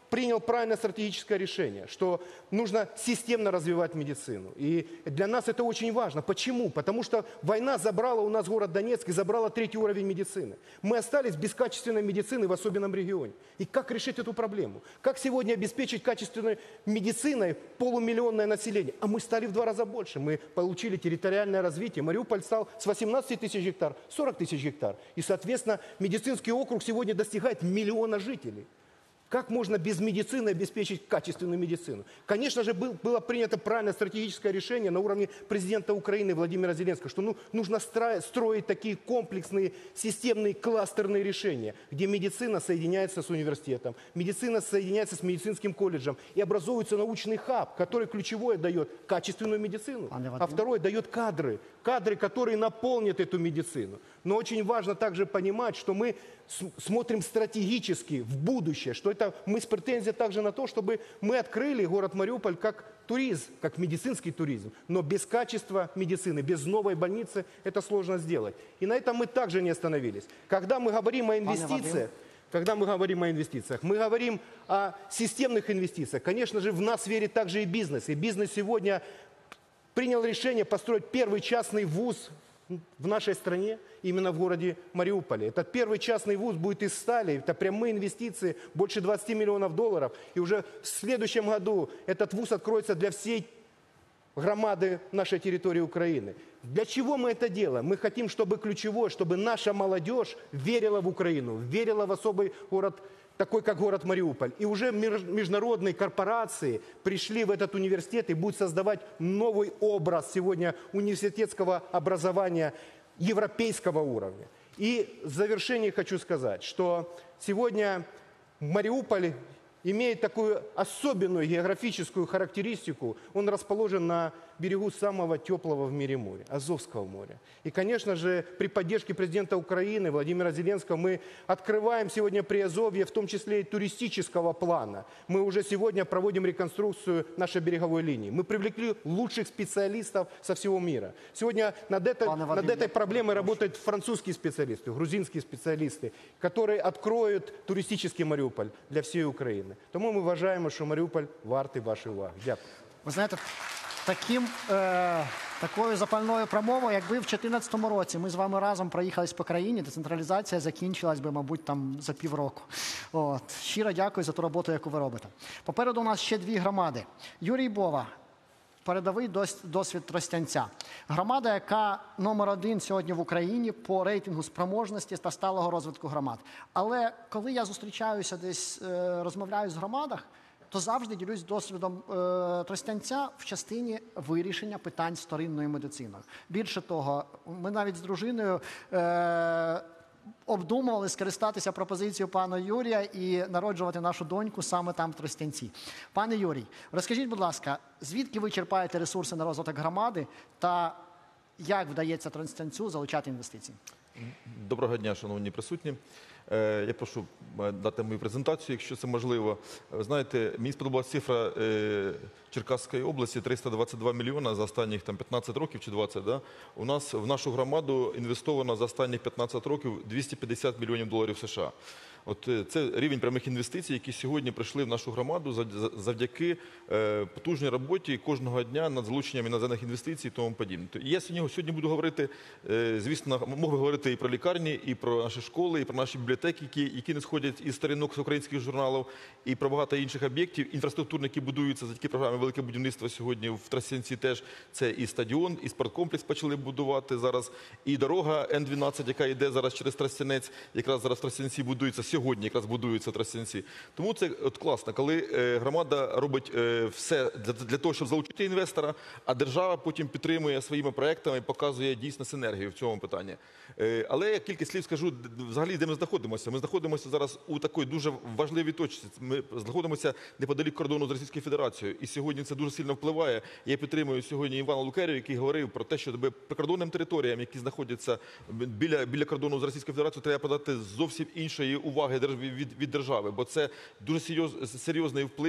принял правильное стратегическое решение, что нужно системно развивать медицину. И для нас это очень важно. Почему? Потому что война забрала у нас город Донецк и забрала третий уровень медицины. Мы остались без качественной медицины в особенном регионе. И как решить эту проблему? Как сегодня обеспечить качественной медициной полумиллионное население? А мы стали в два раза больше. Мы получили территориальное развитие. Мариуполь стал с восемнадцати тысяч гектар сорок тысяч гектар. И, соответственно, медицинский округ сегодня достигает миллиона жителей. Как можно без медицины обеспечить качественную медицину? Конечно же, был, было принято правильное стратегическое решение на уровне президента Украины Владимира Зеленского, что ну, нужно строить, строить такие комплексные, системные, кластерные решения, где медицина соединяется с университетом, медицина соединяется с медицинским колледжем, и образуется научный хаб, который ключевое дает качественную медицину, а второе дает кадры, кадры, которые наполнят эту медицину. Но очень важно также понимать, что мы смотрим стратегически в будущее, что это мы с претензией также на то, чтобы мы открыли город Мариуполь как туризм, как медицинский туризм. Но без качества медицины, без новой больницы это сложно сделать. И на этом мы также не остановились. Когда мы говорим о инвестициях, когда мы говорим о инвестициях, мы говорим о системных инвестициях. Конечно же, в нас верит также и бизнес. И бизнес сегодня принял решение построить первый частный вуз в нашей стране, именно в городе Мариуполе. Этот первый частный вуз будет из стали, это прямые инвестиции, больше двадцати миллионов долларов. И уже в следующем году этот вуз откроется для всей громады нашей территории Украины. Для чего мы это делаем? Мы хотим, чтобы ключевое, чтобы наша молодежь верила в Украину, верила в особый город, такой как город Мариуполь. И уже международные корпорации пришли в этот университет и будут создавать новый образ сегодня университетского образования европейского уровня. И в завершение хочу сказать, что сегодня Мариуполь имеет такую особенную географическую характеристику. Он расположен на берегу самого теплого в мире моря, Азовского моря. И, конечно же, при поддержке президента Украины Владимира Зеленского мы открываем сегодня Приазовье, в том числе и туристического плана. Мы уже сегодня проводим реконструкцию нашей береговой линии. Мы привлекли лучших специалистов со всего мира. Сегодня над, это, над этой проблемой работают французские специалисты, грузинские специалисты, которые откроют туристический Мариуполь для всей Украины. Тому ми вважаємо, що Маріуполь вартий вашої уваги. Дякую.
Ви знаєте, таким, е, такою запальною промовою, якби в дві тисячі чотирнадцятому році ми з вами разом проїхались по країні, децентралізація закінчилась би, мабуть, там за півроку. От. Щиро дякую за ту роботу, яку ви робите. Попереду у нас ще дві громади. Юрій Бова, передовий досвід Тростянця. Громада, яка номер один сьогодні в Україні по рейтингу спроможності та сталого розвитку громад. Але коли я зустрічаюся десь, розмовляю з громадах, то завжди ділюсь досвідом е, Тростянця в частині вирішення питань з вторинною медициною. Більше того, ми навіть з дружиною е, обдумували скористатися пропозицією пана Юрія і народжувати нашу доньку саме там в Тростянці. Пане Юрій, розкажіть, будь ласка, звідки ви черпаєте ресурси на розвиток громади та як вдається Тростянцю залучати інвестиції?
Доброго дня, шановні присутні. Я прошу дати мою презентацію, якщо це можливо. Ви знаєте, мені сподобалася цифра Черкаської області – триста двадцять два мільйона за останніх там, п'ятнадцять років чи двадцять. Да? У нас в нашу громаду інвестовано за останні п'ятнадцять років двісті п'ятдесят мільйонів доларів США. От це рівень прямих інвестицій, які сьогодні прийшли в нашу громаду завдяки потужній роботі кожного дня над залученням іноземних інвестицій і тому подібне. Я сьогодні, сьогодні буду говорити, звісно, можу говорити і про лікарні, і про наші школи, і про наші бібліотеки, які, які не сходять із сторінок з українських журналів, і про багато інших об'єктів, інфраструктурні, які будуються за такі програми «Велике будівництво» сьогодні в Тростянці теж. Це і стадіон, і спорткомплекс почали будувати зараз, і дорога Н дванадцять, яка йде зараз через Тростянець, якраз зараз в Тростянці будується, сьогодні якраз будуються Тростянці. Тому це от класно, коли громада робить все для, для того, щоб залучити інвестора, а держава потім підтримує своїми проектами і показує дійсно синергію в цьому питанні. Але я кілька слів скажу, взагалі, де ми знаходимося. Ми знаходимося зараз у такій дуже важливій точці. Ми знаходимося неподалік кордону з Російською Федерацією. І сьогодні це дуже сильно впливає. Я підтримую сьогодні Івана Лукерю, який говорив про те, що прикордонним територіям, які знаходяться біля, біля кордону з Російською Федерацією, треба подати зовсім іншої уваги від, від держави, бо це дуже серйоз, серйозний вплив, в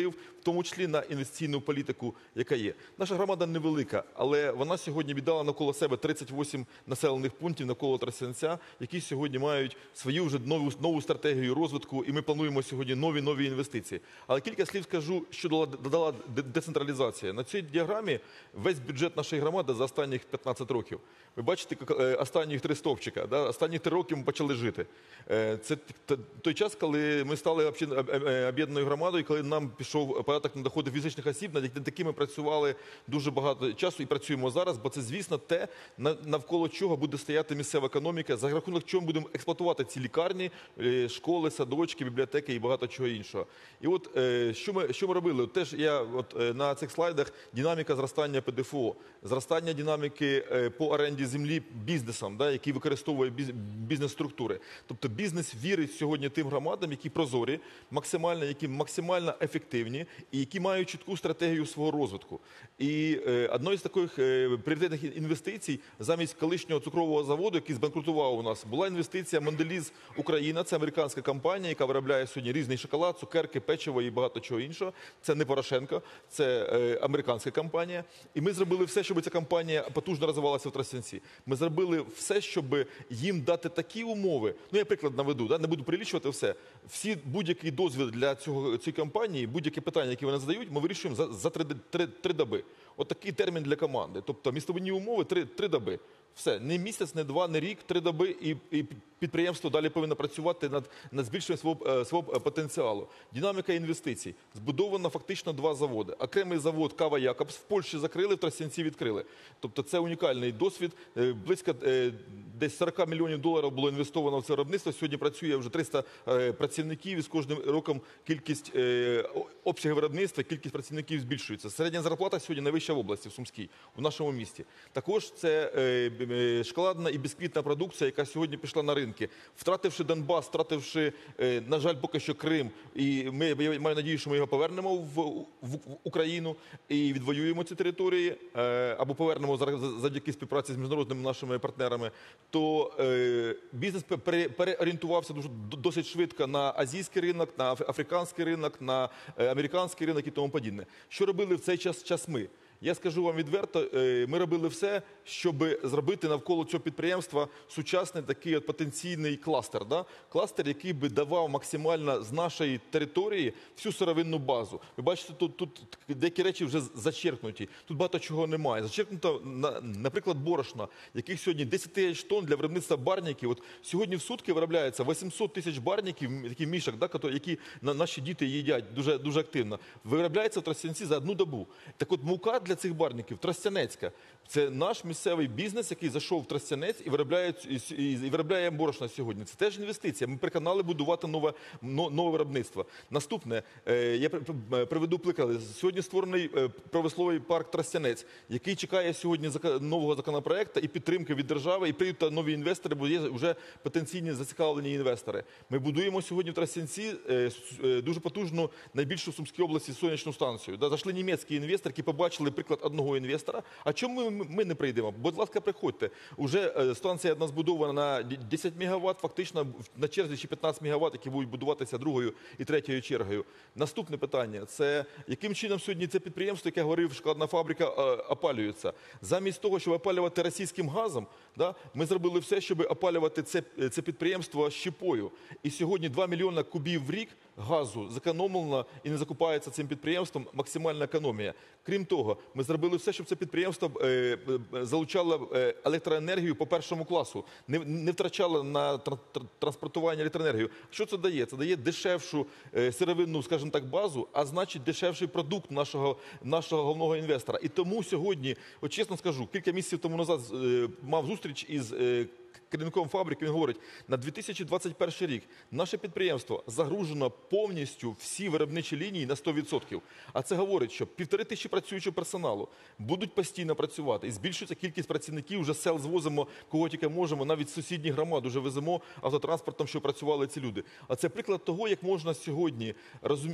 тому числі на інвестиційну політику, яка є. Наша громада невелика, але вона сьогодні віддала навколо себе тридцять вісім населених пунктів навколо Тростянця, які сьогодні мають свою вже нову, нову стратегію розвитку, і ми плануємо сьогодні нові-нові інвестиції. Але кілька слів скажу, що дала, додала децентралізація. На цій діаграмі весь бюджет нашої громади за останніх п'ятнадцять років. Ви бачите останні три стовпчика, да? Останні три роки ми почали жити. Це той час, коли ми стали об'єднаною громадою, коли нам пішов податок на доходи фізичних осіб, над якими працювали дуже багато часу і працюємо зараз, бо це, звісно, те, навколо чого буде стояти місцева економіка, за рахунок чого ми будемо експлуатувати ці лікарні, школи, садочки, бібліотеки і багато чого іншого. І от що ми, що ми робили? Теж я от на цих слайдах динаміка зростання ПДФО, зростання динаміки по оренді землі бізнесом, да, який використовує бізнес-структури. Тобто бізнес вірить сьогодні тим громадам, які прозорі, максимально, які максимально ефективні і які мають чітку стратегію свого розвитку. І е, одною з таких е, пріоритетних інвестицій замість колишнього цукрового заводу, який збанкрутував у нас, була інвестиція Монделіз Україна. Це американська компанія, яка виробляє сьогодні різний шоколад, цукерки, печиво і багато чого іншого. Це не Порошенко, це е, американська компанія. І ми зробили все, щоб ця компанія потужно розвивалася в Тростянці. Ми зробили все, щоб їм дати такі умови. Ну, я приклад наведу, да? Не буду перелічувати все. Всі будь-який дозвіл для цього, цієї компанії, будь-які питання, які вони задають, ми вирішуємо за, за три, три, три доби. От такий термін для команди. Тобто містобудівні умови три, три доби. Все, не місяць, не два, не рік, три доби, і, і підприємство далі повинно працювати над, над збільшенням свого, свого потенціалу. Динаміка інвестицій. Збудовано фактично два заводи. Окремий завод «Кава Якобс» в Польщі закрили, в Тростянці відкрили. Тобто це унікальний досвід. Близько десь сорок мільйонів доларів було інвестовано в це виробництво. Сьогодні працює вже триста працівників, і з кожним роком кількість обсягів виробництва, кількість працівників збільшується. Середня зарплата сьогодні найвища в області, в Сумській, в нашому місті. Також це шоколадна і бісквітна продукція, яка сьогодні пішла на ринки. Втративши Донбас, втративши, на жаль, поки що Крим, і ми, я маю надію, що ми його повернемо в, в, в Україну і відвоюємо ці території, або повернемо завдяки співпраці з міжнародними нашими партнерами, то е, бізнес пере, переорієнтувався дуже, досить швидко на азійський ринок, на африканський ринок, на американський ринок і тому подібне. Що робили в цей час, час ми? Я скажу вам відверто, ми робили все, щоб зробити навколо цього підприємства сучасний такий от потенційний кластер. Да? Кластер, який би давав максимально з нашої території всю сировинну базу. Ви бачите, тут, тут деякі речі вже зачеркнуті. Тут багато чого немає. Зачеркнуто, наприклад, борошна, яких сьогодні десять тисяч тонн для виробництва барників. От сьогодні в сутки виробляється вісімсот тисяч барників, такий мішок, да, які наші діти їдять дуже, дуже активно. Виробляється в Тростянці за одну добу. Так от мука для цих барників Тростянецька. Це наш місцевий бізнес, який зайшов в Тростянець і виробляє, і виробляє борошна сьогодні. Це теж інвестиція. Ми переконали будувати нове, нове виробництво. Наступне, я приведу приклад. Сьогодні створений промисловий парк Тростянець, який чекає сьогодні нового законопроекту і підтримки від держави, і прийдуть нові інвестори, бо є вже потенційні зацікавлені інвестори. Ми будуємо сьогодні в Тростянці дуже потужну, найбільшу в Сумській області сонячну станцію. Зайшли німецькі інвестори, які побачили приклад одного інвестора. А чому ми, ми не прийдемо? Будь ласка, приходьте. Уже станція одна збудована на десять мегаватт, фактично на черзі ще п'ятнадцять мегаватт, які будуть будуватися другою і третьою чергою. Наступне питання – це яким чином сьогодні це підприємство, яке говорив, шоколадна фабрика, опалюється. Замість того, щоб опалювати російським газом, да, ми зробили все, щоб опалювати це, це підприємство щепою. І сьогодні два мільйони кубів в рік газу зекономлено і не закупається цим підприємством, максимальна економія. Крім того, ми зробили все, щоб це підприємство е, е, залучало е, електроенергію по першому класу, не, не втрачало на тр, тр, транспортування електроенергію. Що це дає? Це дає дешевшу е, сировинну, скажімо так, базу, а значить дешевший продукт нашого, нашого головного інвестора. І тому сьогодні, от чесно скажу, кілька місяців тому назад е, мав зустріч із е, керівником фабрики, він говорить, на дві тисячі двадцять перший рік наше підприємство загружено повністю всі виробничі лінії на сто відсотків. А це говорить, що півтори тисячі працюючого персоналу будуть постійно працювати. І збільшується кількість працівників, вже з сел звозимо, кого тільки можемо, навіть з сусідніх громад вже веземо автотранспортом, щоб працювали ці люди. А це приклад того, як можна сьогодні, розум...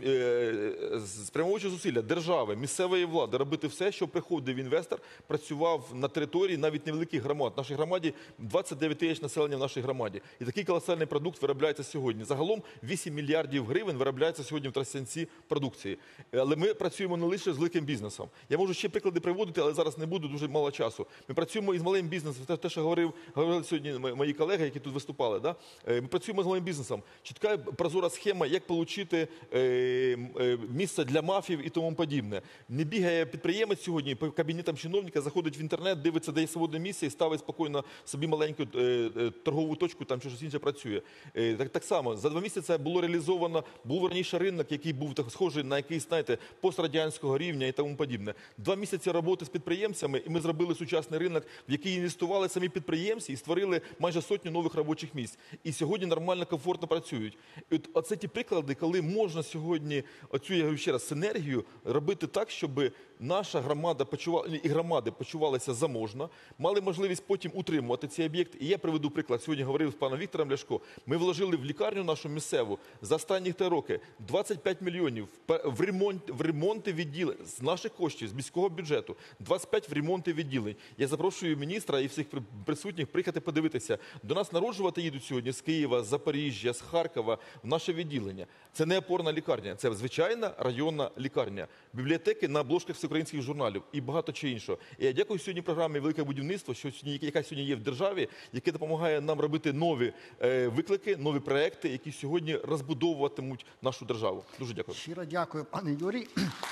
спрямовуючи зусилля держави, місцевої влади, робити все, щоб приходив інвестор, працював на території навіть невеликих громад. В нашій громаді двадцять дев'ять дев'ять тисяч населення в нашій громаді. І такий колосальний продукт виробляється сьогодні. Загалом вісім мільярдів гривень виробляється сьогодні в Тростянці продукції. Але ми працюємо не лише з великим бізнесом. Я можу ще приклади приводити, але зараз не буду, дуже мало часу. Ми працюємо із малим бізнесом, те, що говорив, говорили сьогодні мої колеги, які тут виступали. Да? Ми працюємо з малим бізнесом. Чітка прозора схема, як отримати місце для мафів і тому подібне. Не бігає підприємець сьогодні по кабінетам чиновника, заходить в інтернет, дивиться, де є свободне місце і ставить спокійно собі маленьку торгову точку, там чи щось інше працює. Так, так само, за два місяці було реалізовано, був раніше ринок, який був так схожий на якийсь, знаєте, пострадянського рівня і тому подібне. Два місяці роботи з підприємцями, і ми зробили сучасний ринок, в який інвестували самі підприємці і створили майже сотню нових робочих місць. І сьогодні нормально, комфортно працюють. І от, оце ті приклади, коли можна сьогодні оцю, я говорю ще раз, синергію робити так, щоб наша громада почувала, і громади почувалися заможно, мали можливість потім утримувати цей об'єкт. І я приведу приклад. Сьогодні говорив з паном Віктором Ляшко. Ми вложили в лікарню нашу місцеву за останні три роки двадцять п'ять мільйонів в ремонт, в ремонти відділень з наших коштів, з міського бюджету. двадцять п'ять в ремонти відділень. Я запрошую міністра і всіх присутніх приїхати подивитися. До нас народжувати їдуть сьогодні з Києва, з Запоріжжя, з Харкова в наше відділення. Це не опорна лікарня, це звичайна районна лікарня. Бібліотеки на обложках всеукраїнських журналів і багато чого іншого. І я дякую сьогодні програмі «Велике будівництво», що сьогодні, яка сьогодні є в державі, яке допомагає нам робити нові е, виклики, нові проекти, які сьогодні розбудовуватимуть нашу державу. Дуже дякую.
Щиро дякую, пане Юрій.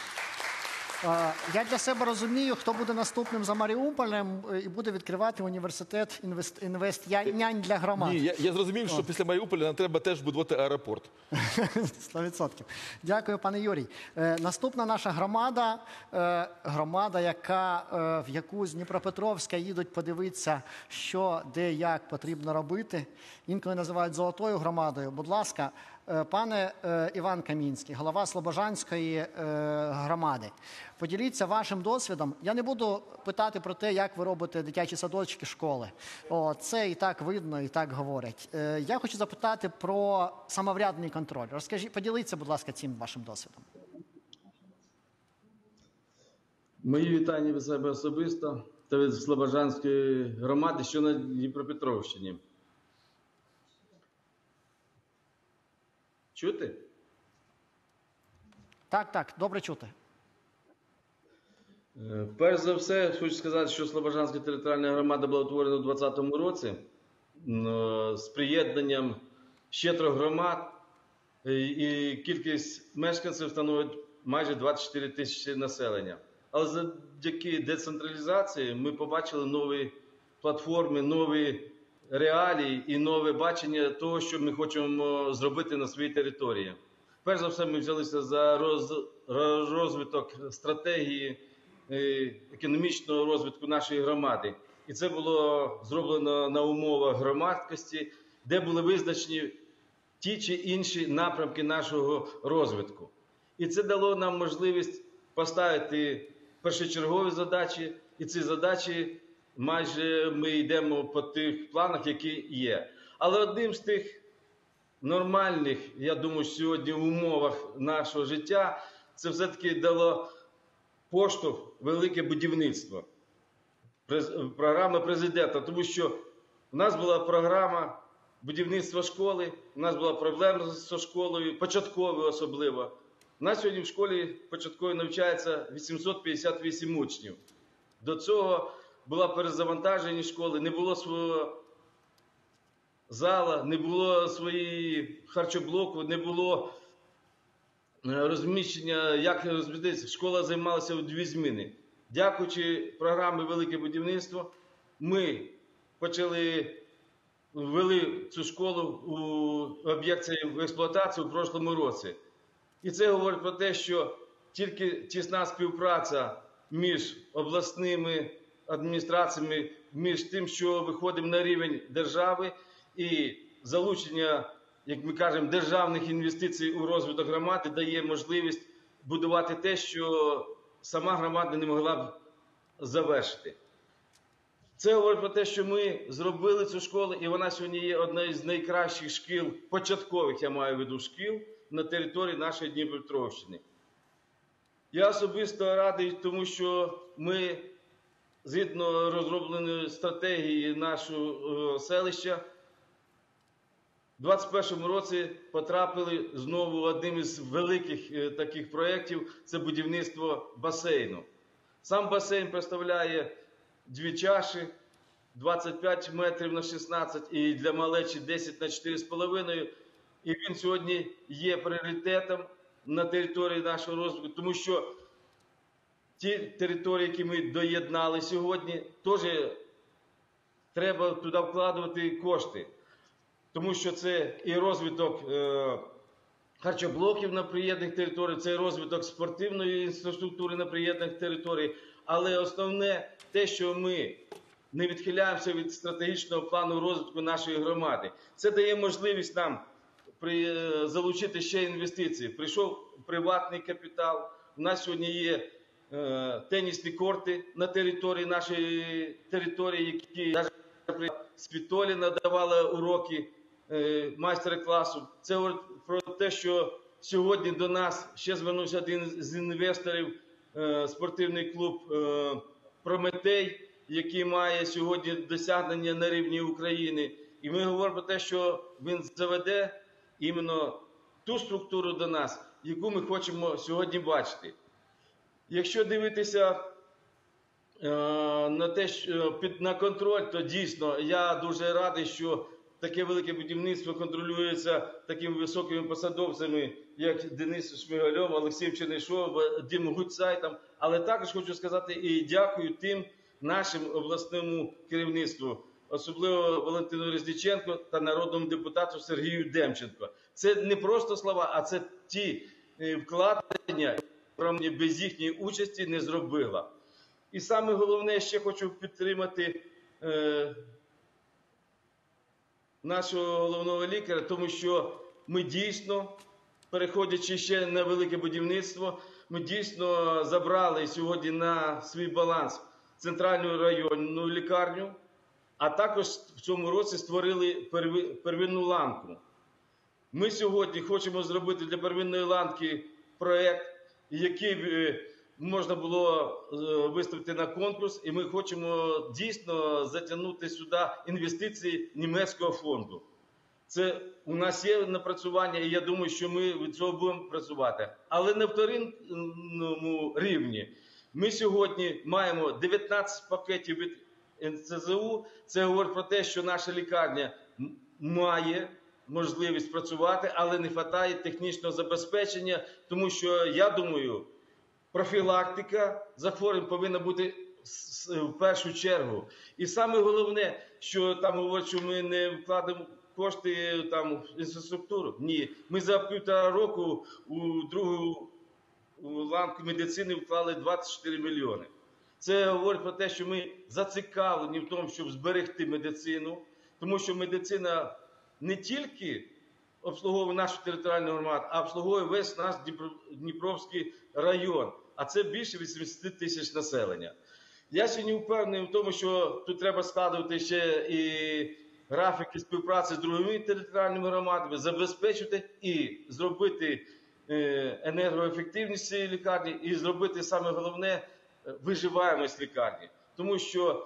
Я для себе розумію, хто буде наступним за Маріуполем і буде відкривати університет інвест, інвестнянь для громад.
Ні, я, я зрозумів, що після Маріуполя нам треба теж будувати аеропорт.
сто відсотків. Дякую, пане Юрій. Наступна наша громада, громада, яка, в яку з Дніпропетровська їдуть подивитися, що, де, як потрібно робити. Інколи називають золотою громадою. Будь ласка, пане Іван Камінський, голова Слобожанської громади, поділіться вашим досвідом. Я не буду питати про те, як ви робите дитячі садочки, школи. О, це і так видно, і так говорять. Я хочу запитати про самоврядний контроль. Розкажіть, поділіться, будь ласка, цим вашим досвідом.
Мої вітання від себе особисто та від Слобожанської громади, що на Дніпропетровщині. Чути?
Так, так, добре чути.
Перш за все, хочу сказати, що Слобожанська територіальна громада була утворена у двадцятому році з приєднанням ще трьох громад, і кількість мешканців становить майже двадцять чотири тисячі населення. Але завдяки децентралізації ми побачили нові платформи, нові реалії і нове бачення того, що ми хочемо зробити на своїй території. Перш за все, ми взялися за роз, розвиток стратегії економічного розвитку нашої громади. І це було зроблено на умовах громадськості, де були визначені ті чи інші напрямки нашого розвитку. І це дало нам можливість поставити першочергові задачі, і ці задачі майже ми йдемо по тих планах, які є. Але одним з тих нормальних, я думаю, сьогодні в умовах нашого життя, це все-таки дало поштовх велике будівництво. Програма президента, тому що у нас була програма будівництва школи, у нас була проблема з школою, початковою особливо. У нас сьогодні в школі початковій навчається вісімсот п'ятдесят вісім учнів. До цього була перезавантаження школи, не було свого зала, не було своєї харчоблоку, не було розміщення, як розміститися. Школа займалася у дві зміни. Дякуючи програмі «Велике будівництво», ми почали, ввели цю школу у об'єкт в експлуатацію у прошлому році. І це говорить про те, що тільки тісна співпраця між обласними адміністраціями, між тим, що виходимо на рівень держави, і залучення, як ми кажемо, державних інвестицій у розвиток громади дає можливість будувати те, що сама громада не могла б завершити. Це говорить про те, що ми зробили цю школу, і вона сьогодні є одна з найкращих шкіл, початкових, я маю в виду, шкіл на території нашої Дніпропетровщини. Я особисто радий, тому що ми згідно розробленої стратегії нашого селища, у двадцять першому році потрапили знову одним із великих таких проєктів – це будівництво басейну. Сам басейн представляє дві чаші, двадцять п'ять метрів на шістнадцять і для малечі десять на чотири з половиною. І він сьогодні є пріоритетом на території нашого розвитку, тому що ті території, які ми доєднали сьогодні, теж треба туди вкладувати кошти. Тому що це і розвиток е, харчоблоків на приєднаних територіях, це і розвиток спортивної інфраструктури на приєднаних територіях. Але основне те, що ми не відхиляємося від стратегічного плану розвитку нашої громади. Це дає можливість нам при, залучити ще інвестиції. Прийшов приватний капітал. У нас сьогодні є е, тенісні корти на території нашої території, які навіть при Світолі надавали уроки е, майстер-класу. Це говорить про те, що сьогодні до нас ще звернувся один з інвесторів, е, спортивний клуб е, «Прометей», який має сьогодні досягнення на рівні України. І ми говоримо про те, що він заведе іменно ту структуру до нас, яку ми хочемо сьогодні бачити. Якщо дивитися е, на те, що під на контроль, то дійсно я дуже радий, що таке велике будівництво контролюється такими високими посадовцями, як Денис Шмигальов, Олексій Чернишов, Вадим Гуцай. Але також хочу сказати і дякую тим нашим обласному керівництву, особливо Валентину Резніченку та народному депутату Сергію Демченко. Це не просто слова, а це ті вкладення, які без їхньої участі не зробила. І саме головне, ще хочу підтримати е, нашого головного лікаря, тому що ми дійсно, переходячи ще на велике будівництво, ми дійсно забрали сьогодні на свій баланс центральну районну лікарню, а також в цьому році створили первинну ланку. Ми сьогодні хочемо зробити для первинної ланки проєкт, який можна було виставити на конкурс, і ми хочемо дійсно затягнути сюди інвестиції німецького фонду. Це у нас є напрацювання, і я думаю, що ми від цього будемо працювати. Але на вторинному рівні ми сьогодні маємо дев'ятнадцять пакетів від ен це зе у. Це говорить про те, що наша лікарня має можливість працювати, але не вистачає технічного забезпечення, тому що, я думаю, профілактика захворювань повинна бути в першу чергу. І саме головне, що там говорять, що ми не вкладемо кошти там, в інфраструктуру. Ні, ми за півтора року у другу у ланку медицини вклали двадцять чотири мільйони. Це говорить про те, що ми зацікавлені в тому, щоб зберегти медицину, тому що медицина не тільки обслуговує нашу територіальну громаду, а обслуговує весь наш Дніпровський район, а це більше вісімдесят тисяч населення. Я сьогодні впевнений в тому, що тут треба складувати ще і графіки співпраці з другими територіальними громадами, забезпечити і зробити енергоефективність цієї лікарні і зробити, саме головне, виживаємость лікарні. Тому що,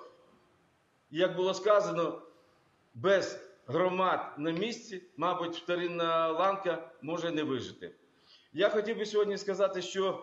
як було сказано, без громад на місці, мабуть, вторинна ланка може не вижити. Я хотів би сьогодні сказати, що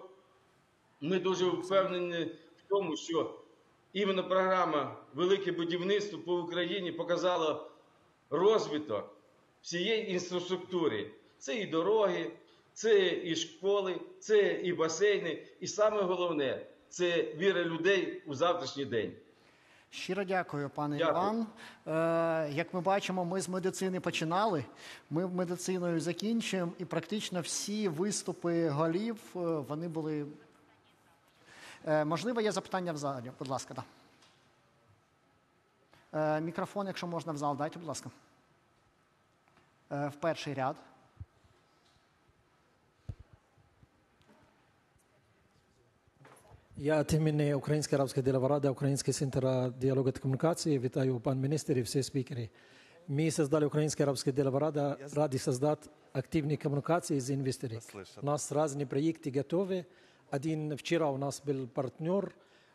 ми дуже впевнені в тому, що іменно програма «Велике будівництво» по Україні показала розвиток всієї інфраструктури. Це і дороги, це і школи, це і басейни, і саме головне – це віра людей у завтрашній день.
Щиро дякую, пане
Дякую.
Іван. Е, як ми бачимо, ми з медицини починали, ми медициною закінчуємо, і практично всі виступи голів, вони були... Е, можливо, є запитання в залі? Будь ласка, да. Е, мікрофон, якщо можна, в зал, дайте, будь ласка. Е, в перший ряд.
Я від імені Української арабської делаваради, Український центр діалогу та комунікації. Вітаю пан міністр і всі спікери. Ми создали Українська арабська делаварада ради создати активні комунікації з інвесторами. У нас різні проекти готові. Один вчора у нас був партнер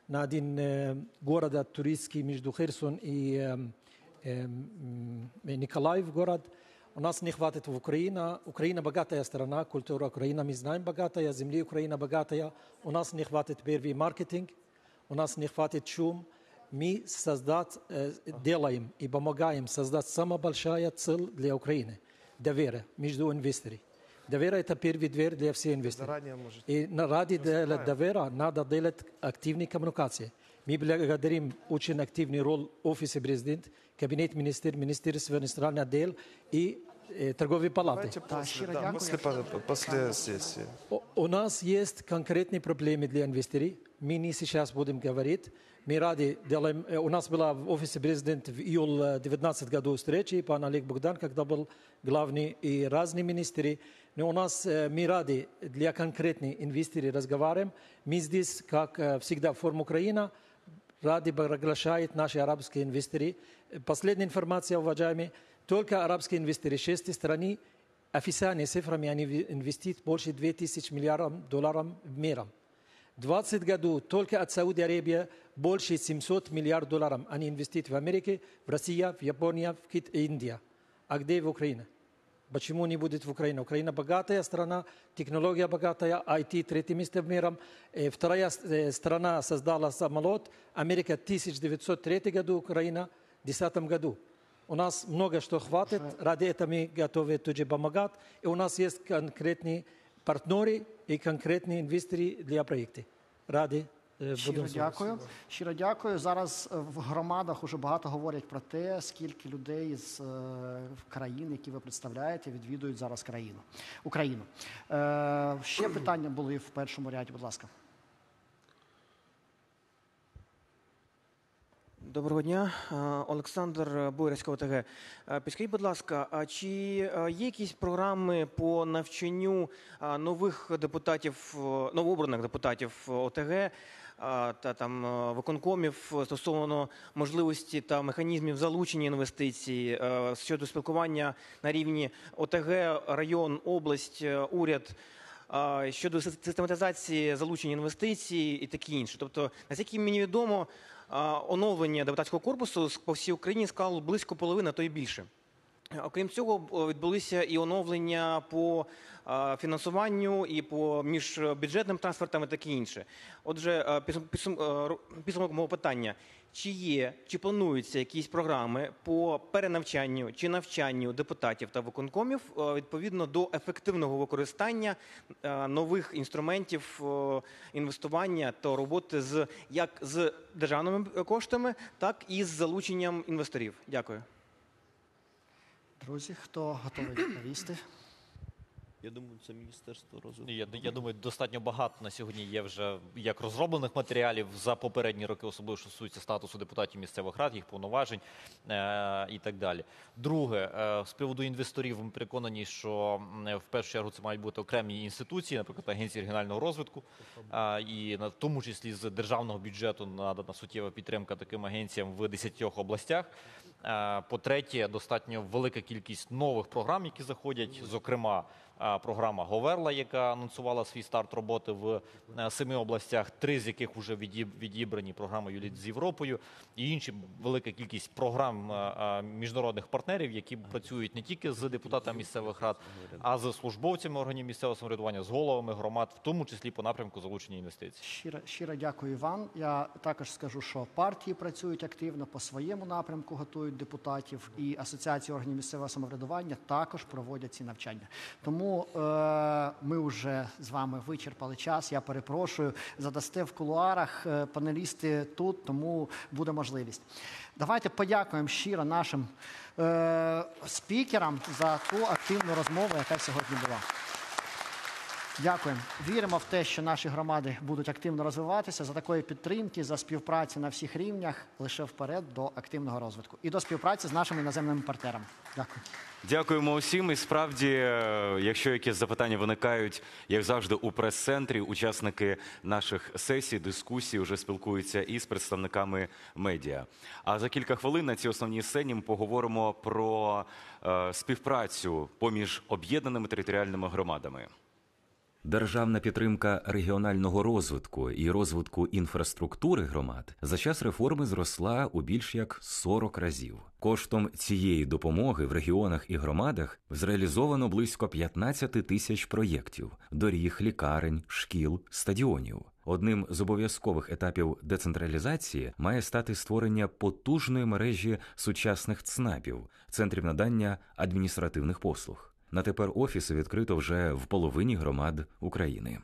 на один э, город туристский между Херсон и э, э, Николаев город. У нас не хватит в Украине. Украина богатая страна, культура Украины, мы знаем, богатая, земли Украина богатая. У нас не хватит первый маркетинг, у нас не хватит шум. Мы создать, э, делаем и помогаем создать самая большая цель для Украины – доверие между инвесторами. Доверие – это первая дверь для всех инвесторов. И ради доверия надо делать активные коммуникации. Мы благодарим очень активную роль Офиса президента, Кабинет министров, Министерства иностранных дел и э, Торговой палаты.
После, да, после, после сессии.
У, у нас есть конкретные проблемы для инвесторов. Мы не сейчас будем говорить. Мы рады делаем. У нас была в Офисе президента в июле две тысячи девятнадцатом году встреча, пан Олег Богдан, когда был главный, и разные министры. Но у нас мы рады для конкретных инвесторов разговариваем. Мы здесь, как всегда, форум Украина, рады приглашает наши арабские инвесторы. Последняя информация, уважаемые, только арабские инвесторы шестой страны, официальными цифрами, они инвестируют больше двух тысяч миллиардов долларов в мире. В двадцатом году только от Саудовской Аравии больше семисот миллиардов долларов они инвестируют в Америке, в Россию, в Японию, в Китай и Индию. А где в Украине? Почему не будет в Украине? Украина богатая страна, технология богатая, ай ти третье место в мире. Вторая страна создала самолет, Америка в тысяча девятьсот третьем году, Украина в две тысячи десятом году. У нас много что хватит, ради этого мы готовы тоже помогать. И у нас есть конкретные партнери і конкретні інвестори для проєктів. Раді
Щиро дякую. Щиро дякую. Зараз в громадах уже багато говорять про те, скільки людей з країн, які ви представляєте, відвідують зараз країну, Україну. Е, ще питання були в першому ряді, будь ласка.
Доброго дня, Олександр Бойрська, ОТГ. Підскажіть, будь ласка, а чи є якісь програми по навчанню нових депутатів, новообраних депутатів ОТГ та там виконкомів стосовно можливості та механізмів залучення інвестицій щодо спілкування на рівні ОТГ, район, область, уряд, щодо систематизації залучення інвестицій і таке інше? Тобто, наскільки мені відомо, оновлення депутатського корпусу по всій Україні склало близько половини, а то й більше. Окрім цього, відбулися і оновлення по фінансуванню, і по міжбюджетним трансфертам і таке інше. Отже, підсумок мого питання. Чи є, чи плануються якісь програми по перенавчанню чи навчанню депутатів та виконкомів відповідно до ефективного використання нових інструментів інвестування та роботи з, як з державними коштами, так і з залученням інвесторів? Дякую.
Друзі, хто готовий відповісти?
Я думаю, це Міністерство розвитку.
Я, я думаю, достатньо багато на сьогодні є вже як розроблених матеріалів за попередні роки, особливо що стосується статусу депутатів місцевих рад, їх повноважень е- і так далі. Друге, е- з приводу інвесторів ми переконані, що е- в першу чергу це мають бути окремі інституції, наприклад, Агенція регіонального розвитку, е- і на, в тому числі з державного бюджету надана суттєва підтримка таким агенціям в десятьох областях. Е- по-третє, достатньо велика кількість нових програм, які заходять, зокрема, програма Говерла, яка анонсувала свій старт роботи в семи областях, три з яких вже відібрані, програма «Юліт з Європою», і інші велика кількість програм міжнародних партнерів, які працюють не тільки з депутатами місцевих рад, а з службовцями органів місцевого самоврядування, з головами громад, в тому числі по напрямку залучення інвестицій.
Щиро, щиро дякую вам. Я також скажу, що партії працюють активно по своєму напрямку, готують депутатів, і асоціації органів місцевого самоврядування також проводять ці навчання. Тому ми вже з вами вичерпали час, я перепрошую, задасте в кулуарах, панелісти тут, тому буде можливість. Давайте подякуємо щиро нашим е- спікерам за ту активну розмову, яка сьогодні була. Дякуємо. Віримо в те, що наші громади будуть активно розвиватися. За такої підтримки, за співпраці на всіх рівнях, лише вперед до активного розвитку. І до співпраці з нашими іноземними партнерами. Дякую.
Дякуємо усім. І справді, якщо якісь запитання виникають, як завжди, у прес-центрі, учасники наших сесій, дискусій вже спілкуються із представниками медіа. А за кілька хвилин на цій основній сцені ми поговоримо про е, співпрацю поміж об'єднаними територіальними громадами.
Державна підтримка регіонального розвитку і розвитку інфраструктури громад за час реформи зросла у більш як сорок разів. Коштом цієї допомоги в регіонах і громадах зреалізовано близько п'ятнадцять тисяч проєктів – доріг, лікарень, шкіл, стадіонів. Одним з обов'язкових етапів децентралізації має стати створення потужної мережі сучасних ЦНАПів – центрів надання адміністративних послуг. На тепер офіси відкрито вже в половині громад України.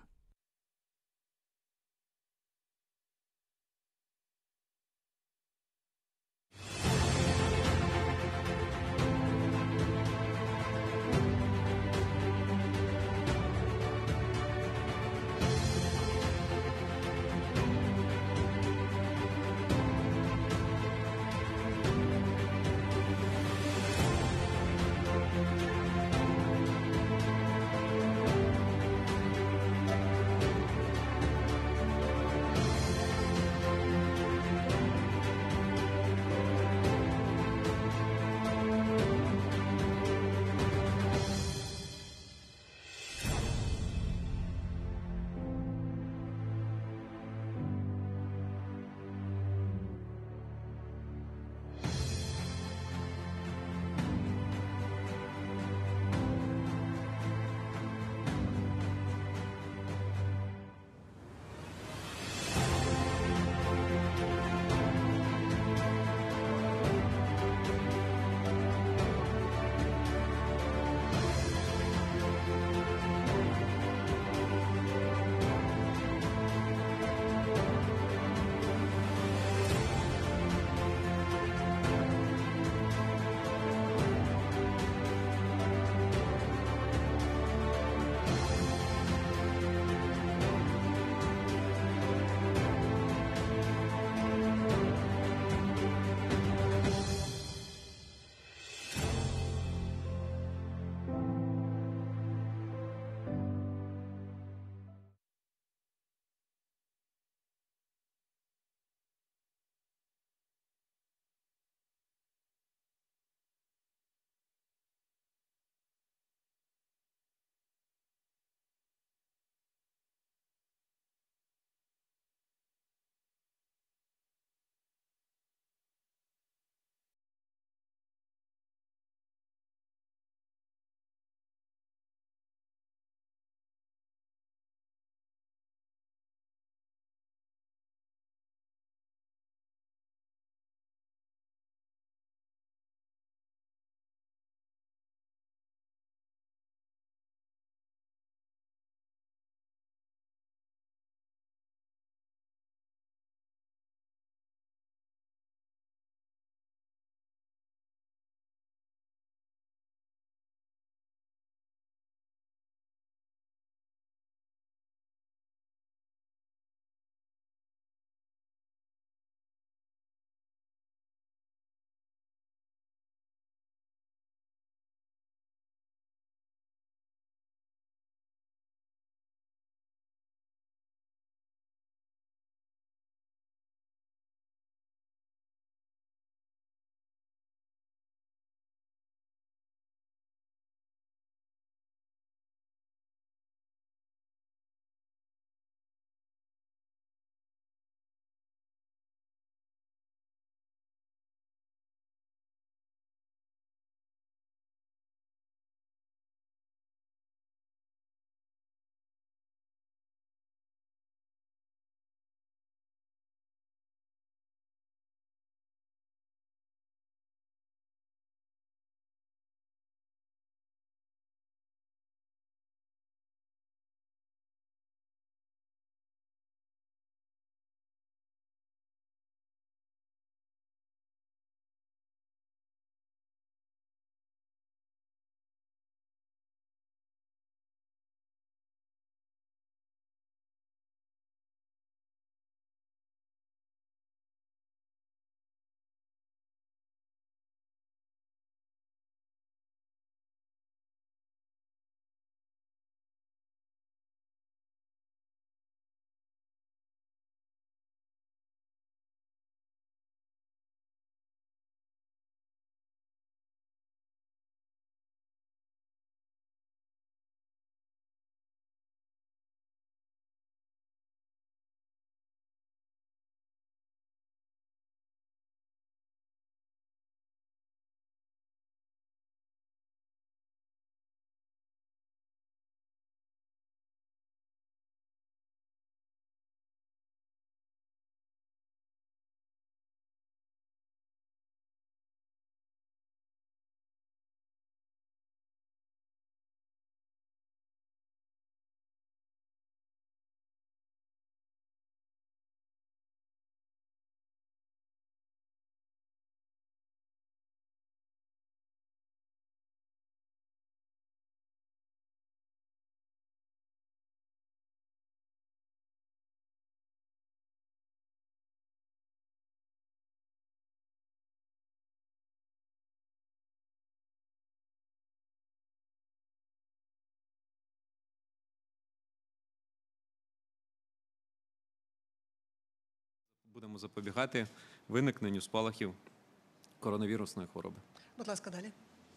будемо запобігати виникненню спалахів коронавірусної хвороби.
Будь ласка, далі.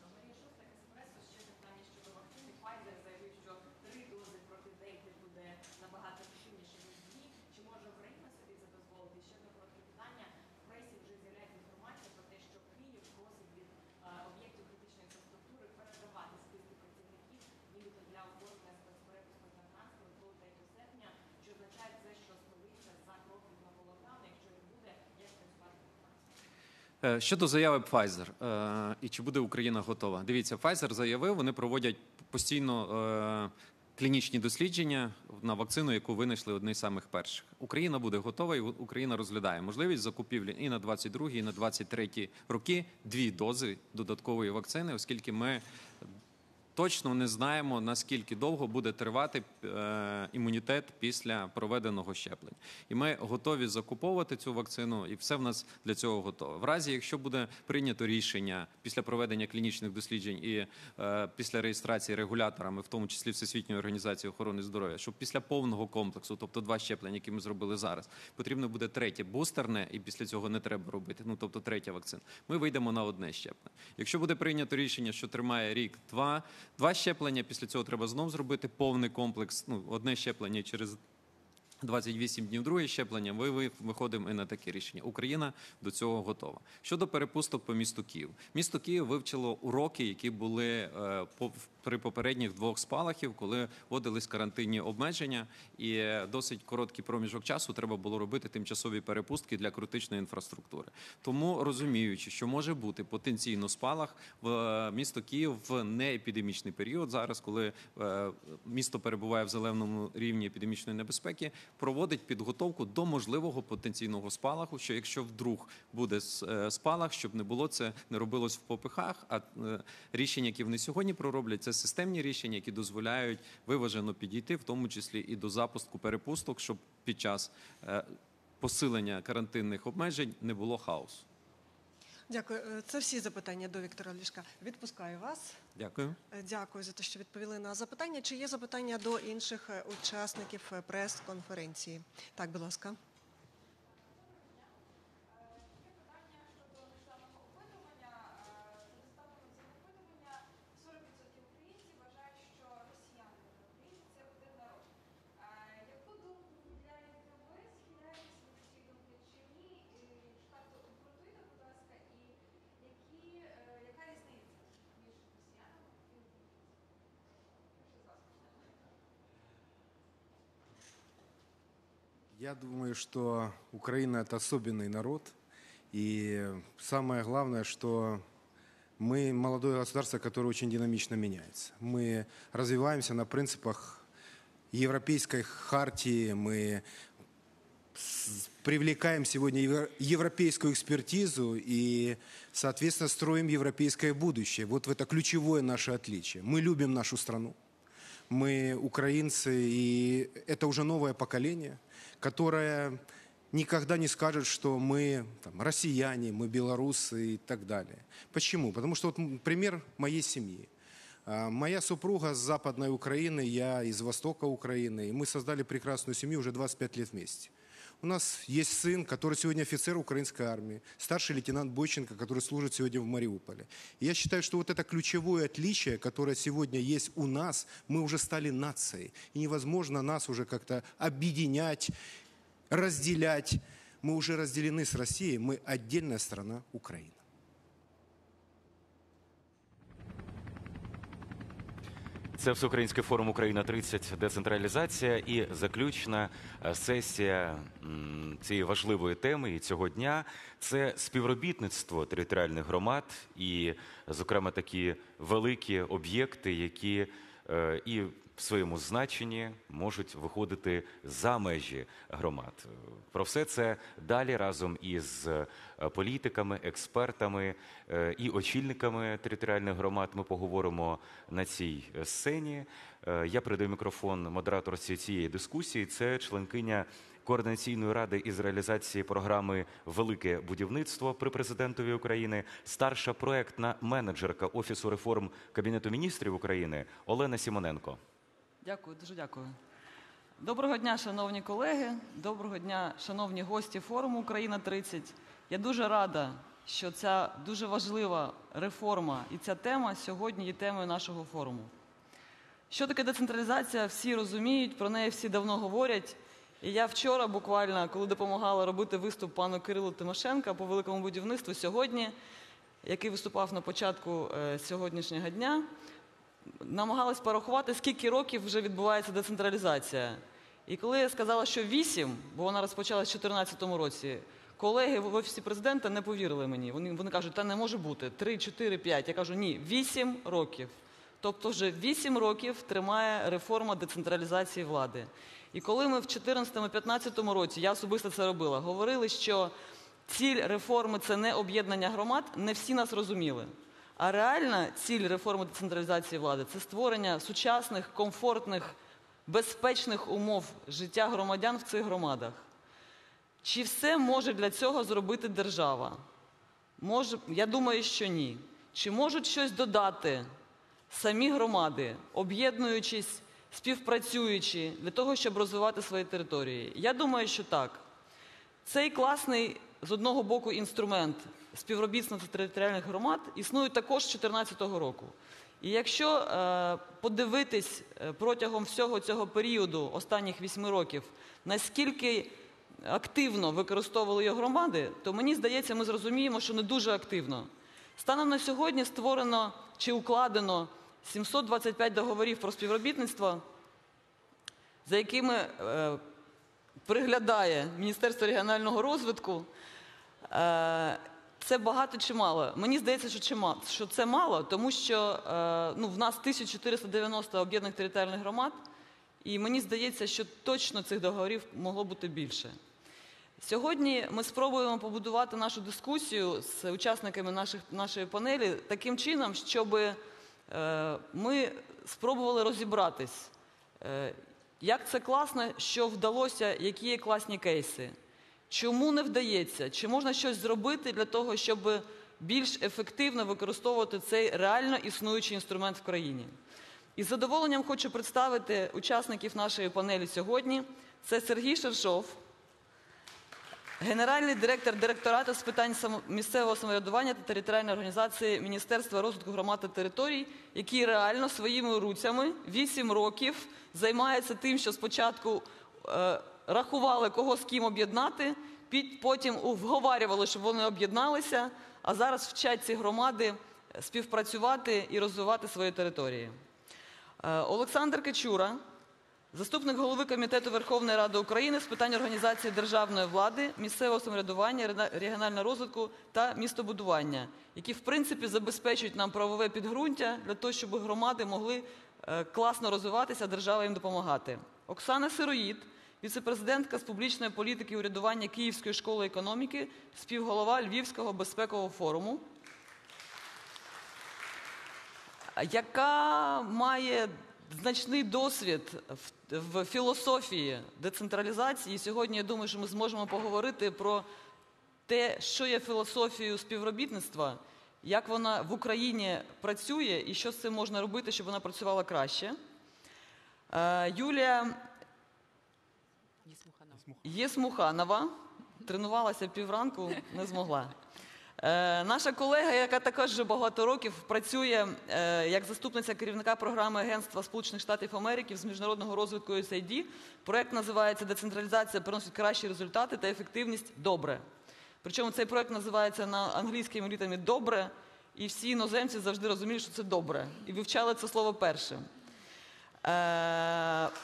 Щодо заяви Pfizer е, і чи буде Україна готова. Дивіться, Pfizer заявив, вони проводять постійно е, клінічні дослідження на вакцину, яку винайшли одні з самих перших. Україна буде готова, і Україна розглядає можливість закупівлі і на двадцять другий, і на двадцять третій роки дві дози додаткової вакцини, оскільки ми точно не знаємо, наскільки довго буде тривати е, імунітет після проведеного щеплення. І ми готові закуповувати цю вакцину, і все в нас для цього готове. В разі, якщо буде прийнято рішення після проведення клінічних досліджень і е, після реєстрації регуляторами, в тому числі Всесвітньої організації охорони здоров'я, що після повного комплексу, тобто два щеплення, які ми зробили зараз, потрібно буде третє бустерне, і після цього не треба робити, ну тобто третя вакцина, ми вийдемо на одне щеплення. Якщо буде прийнято рішення, що тримає рік-два, Два щеплення, після цього треба знов зробити повний комплекс, ну, одне щеплення через двадцять вісім днів, друге щеплення, ми виходимо і на таке рішення. Україна до цього готова. Щодо перепусток по місту Київ. Місто Київ вивчило уроки, які були е, по, при попередніх двох спалахів, коли вводились карантинні обмеження, і досить короткий проміжок часу треба було робити тимчасові перепустки для критичної інфраструктури. Тому, розуміючи, що може бути потенційно спалах, в місто Київ в неепідемічний період, зараз, коли е, місто перебуває в зеленому рівні епідемічної небезпеки, проводить підготовку до можливого потенційного спалаху, що якщо вдруг буде спалах, щоб не було це, не робилось в попихах, а рішення, які вони сьогодні пророблять, це системні рішення, які дозволяють виважено підійти, в тому числі і до запуску перепусток, щоб під час посилення карантинних обмежень не було хаосу.
Дякую. Це всі запитання до Віктора Ляшка. Відпускаю вас.
Дякую.
Дякую за те, що відповіли на запитання. Чи є запитання до інших учасників прес-конференції? Так, будь ласка.
Я думаю, что Украина – это особенный народ. И самое главное, что мы молодое государство, которое очень динамично меняется. Мы развиваемся на принципах европейской хартии, мы привлекаем сегодня европейскую экспертизу и, соответственно, строим европейское будущее. Вот это ключевое наше отличие. Мы любим нашу страну. Мы украинцы, и это уже новое поколение, которое никогда не скажет, что мы там, россияне, мы белорусы и так далее. Почему? Потому что вот пример моей семьи. Моя супруга с Западной Украины, я из Востока Украины, и мы создали прекрасную семью уже двадцать пять лет вместе. У нас есть сын, который сегодня офицер украинской армии, старший лейтенант Бойченко, который служит сегодня в Мариуполе. И я считаю, что вот это ключевое отличие, которое сегодня есть у нас, мы уже стали нацией. И невозможно нас уже как-то объединять, разделять. Мы уже разделены с Россией, мы отдельная страна Украина.
Це Всеукраїнський форум «Україна-тридцять. Децентралізація» і заключна сесія цієї важливої теми і цього дня – це співробітництво територіальних громад і, зокрема, такі великі об'єкти, які і в своєму значенні можуть виходити за межі громад. Про все це далі разом із політиками, експертами і очільниками територіальних громад ми поговоримо на цій сцені. Я передаю мікрофон модераторці цієї дискусії. Це членкиня Координаційної ради із реалізації програми «Велике будівництво» при президентові України, старша проектна менеджерка Офісу реформ Кабінету міністрів України Олена Сімоненко.
Дякую, дуже дякую. Доброго дня, шановні колеги, доброго дня, шановні гості форуму «Україна тридцять». Я дуже рада, що ця дуже важлива реформа і ця тема сьогодні є темою нашого форуму. Що таке децентралізація, всі розуміють, про неї всі давно говорять. І я вчора буквально, коли допомагала робити виступ пану Кирилу Тимошенка по великому будівництву сьогодні, який виступав на початку е, сьогоднішнього дня, намагалась порахувати, скільки років вже відбувається децентралізація. І коли я сказала, що вісім, бо вона розпочалась в дві тисячі чотирнадцятому році, колеги в Офісі Президента не повірили мені. Вони, вони кажуть, та не може бути, три, чотири, п'ять. Я кажу, ні, вісім років. Тобто вже вісім років тримає реформа децентралізації влади. І коли ми в чотирнадцятому-п'ятнадцятому році, я особисто це робила, говорили, що ціль реформи – це не об'єднання громад, не всі нас розуміли. А реальна ціль реформи децентралізації влади – це створення сучасних, комфортних, безпечних умов життя громадян в цих громадах. Чи все може для цього зробити держава? Може, я думаю, що ні. Чи можуть щось додати самі громади, об'єднуючись, співпрацюючи для того, щоб розвивати свої території? Я думаю, що так. Цей класний, з одного боку, інструмент співробітництва територіальних громад існує також з дві тисячі чотирнадцятого року. І якщо е, подивитись протягом всього цього періоду, останніх вісьми років, наскільки активно використовували його громади, то мені здається, ми зрозуміємо, що не дуже активно. Станом на сьогодні створено чи укладено сімсот двадцять п'ять договорів про співробітництво, за якими е, приглядає Міністерство регіонального розвитку. Е, це багато чи мало? Мені здається, що, чимало, що це мало, тому що е, ну, в нас тисяча чотириста дев'яносто об'єднаних територіальних громад, і мені здається, що точно цих договорів могло бути більше. Сьогодні ми спробуємо побудувати нашу дискусію з учасниками наших, нашої панелі таким чином, щоб е, ми спробували розібратись, е, як це класно, що вдалося, які є класні кейси. Чому не вдається? Чи можна щось зробити для того, щоб більш ефективно використовувати цей реально існуючий інструмент в країні? І з задоволенням хочу представити учасників нашої панелі сьогодні. Це Сергій Шершов, генеральний директор Директорату з питань місцевого самоврядування та територіальної організації Міністерства розвитку громад та територій, який реально своїми руцями вісім років займається тим, що спочатку е, рахували, кого з ким об'єднати, потім вговарювали, щоб вони об'єдналися, а зараз вчать ці громади співпрацювати і розвивати свої території. Олександр Качура, заступник голови Комітету Верховної Ради України з питань організації державної влади, місцевого самоврядування, регіонального розвитку та містобудування, які, в принципі, забезпечують нам правове підґрунтя для того, щоб громади могли класно розвиватися, а держава їм допомагати. Оксана Сироїд, віце-президентка з публічної політики і урядування Київської школи економіки, співголова Львівського безпекового форуму, яка має значний досвід в, в філософії децентралізації. І сьогодні, я думаю, що ми зможемо поговорити про те, що є філософією співробітництва, як вона в Україні працює і що з цим можна робити, щоб вона працювала краще. Е, Юлія Єсмуханова тренувалася півранку, не змогла. Е, наша колега, яка також вже багато років працює е, як заступниця керівника програми Агентства Сполучених Штатів Америки з міжнародного розвитку ю ес ей ді. Проєкт називається «Децентралізація приносить кращі результати та ефективність добре». Причому цей проєкт називається на англійському літері «добре», і всі іноземці завжди розуміли, що це добре. І вивчали це слово першим. Е,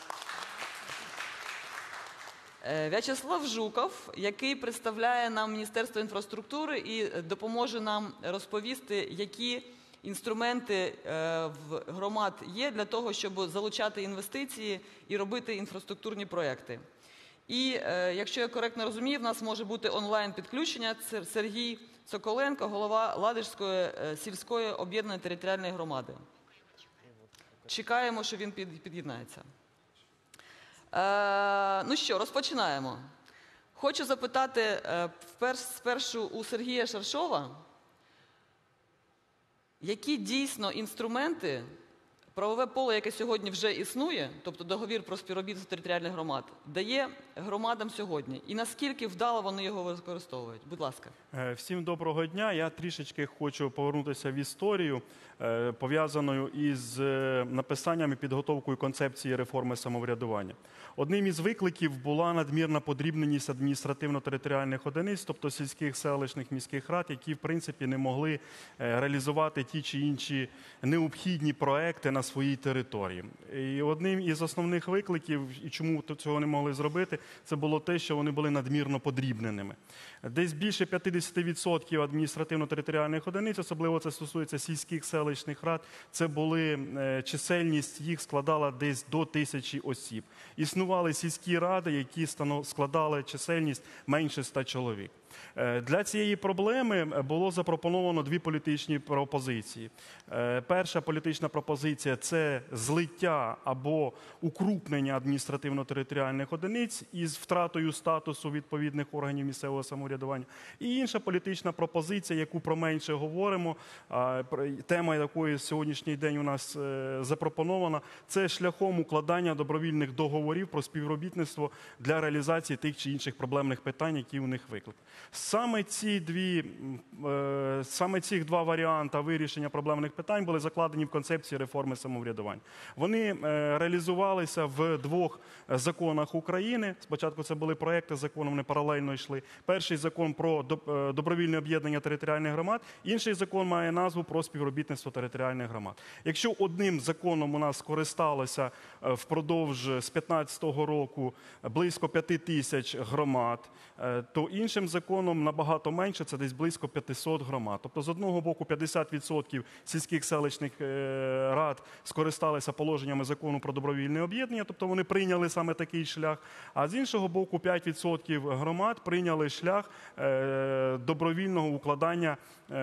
В'ячеслав Жуков, який представляє нам Міністерство інфраструктури і допоможе нам розповісти, які інструменти в громад є для того, щоб залучати інвестиції і робити інфраструктурні проекти. І, якщо я коректно розумію, в нас може бути онлайн-підключення. Це Сергій Соколенко, голова Ладижської сільської об'єднаної територіальної громади. Чекаємо, що він під'єднається. Е, ну що, розпочинаємо. Хочу запитати е, вперш, спершу у Сергія Шершова, які дійсно інструменти Правове поле, яке сьогодні вже існує, тобто договір про співробітництво територіальних громад, дає громадам сьогодні. І наскільки вдало вони його використовують? Будь ласка.
Всім доброго дня. Я трішечки хочу повернутися в історію, пов'язаною із написанням і підготовкою концепції реформи самоврядування. Одним із викликів була надмірна подрібненість адміністративно-територіальних одиниць, тобто сільських, селищних, міських рад, які, в принципі, не могли реалізувати ті чи інші необхідні проекти на своїй території. І одним із основних викликів, і чому цього не могли зробити, це було те, що вони були надмірно подрібненими. Десь більше п'ятдесят відсотків адміністративно-територіальних одиниць, особливо це стосується сільських, селищних рад, це були, чисельність їх складала десь до тисячі осіб. Існували сільські ради, які складали чисельність менше ста чоловік. Для цієї проблеми було запропоновано дві політичні пропозиції. Перша політична пропозиція – це злиття або укрупнення адміністративно-територіальних одиниць із втратою статусу відповідних органів місцевого самоврядування. І інша політична пропозиція, яку про менше говоримо, тема якої сьогоднішній день у нас запропонована, це шляхом укладання добровільних договорів про співробітництво для реалізації тих чи інших проблемних питань, які у них викликані. Саме ці дві, саме ці два варіанти вирішення проблемних питань були закладені в концепції реформи самоврядування. Вони реалізувалися в двох законах України. Спочатку це були проекти закону, вони паралельно йшли. Перший закон про добровільне об'єднання територіальних громад, інший закон має назву про співробітництво територіальних громад. Якщо одним законом у нас скористалося впродовж з п'ятнадцятого року близько п'яти тисяч громад, то іншим законом набагато менше, це десь близько п'ятисот громад. Тобто, з одного боку, п'ятдесят відсотків сільських селищних рад скористалися положеннями закону про добровільне об'єднання, тобто вони прийняли саме такий шлях, а з іншого боку, п'ять відсотків громад прийняли шлях добровільного укладання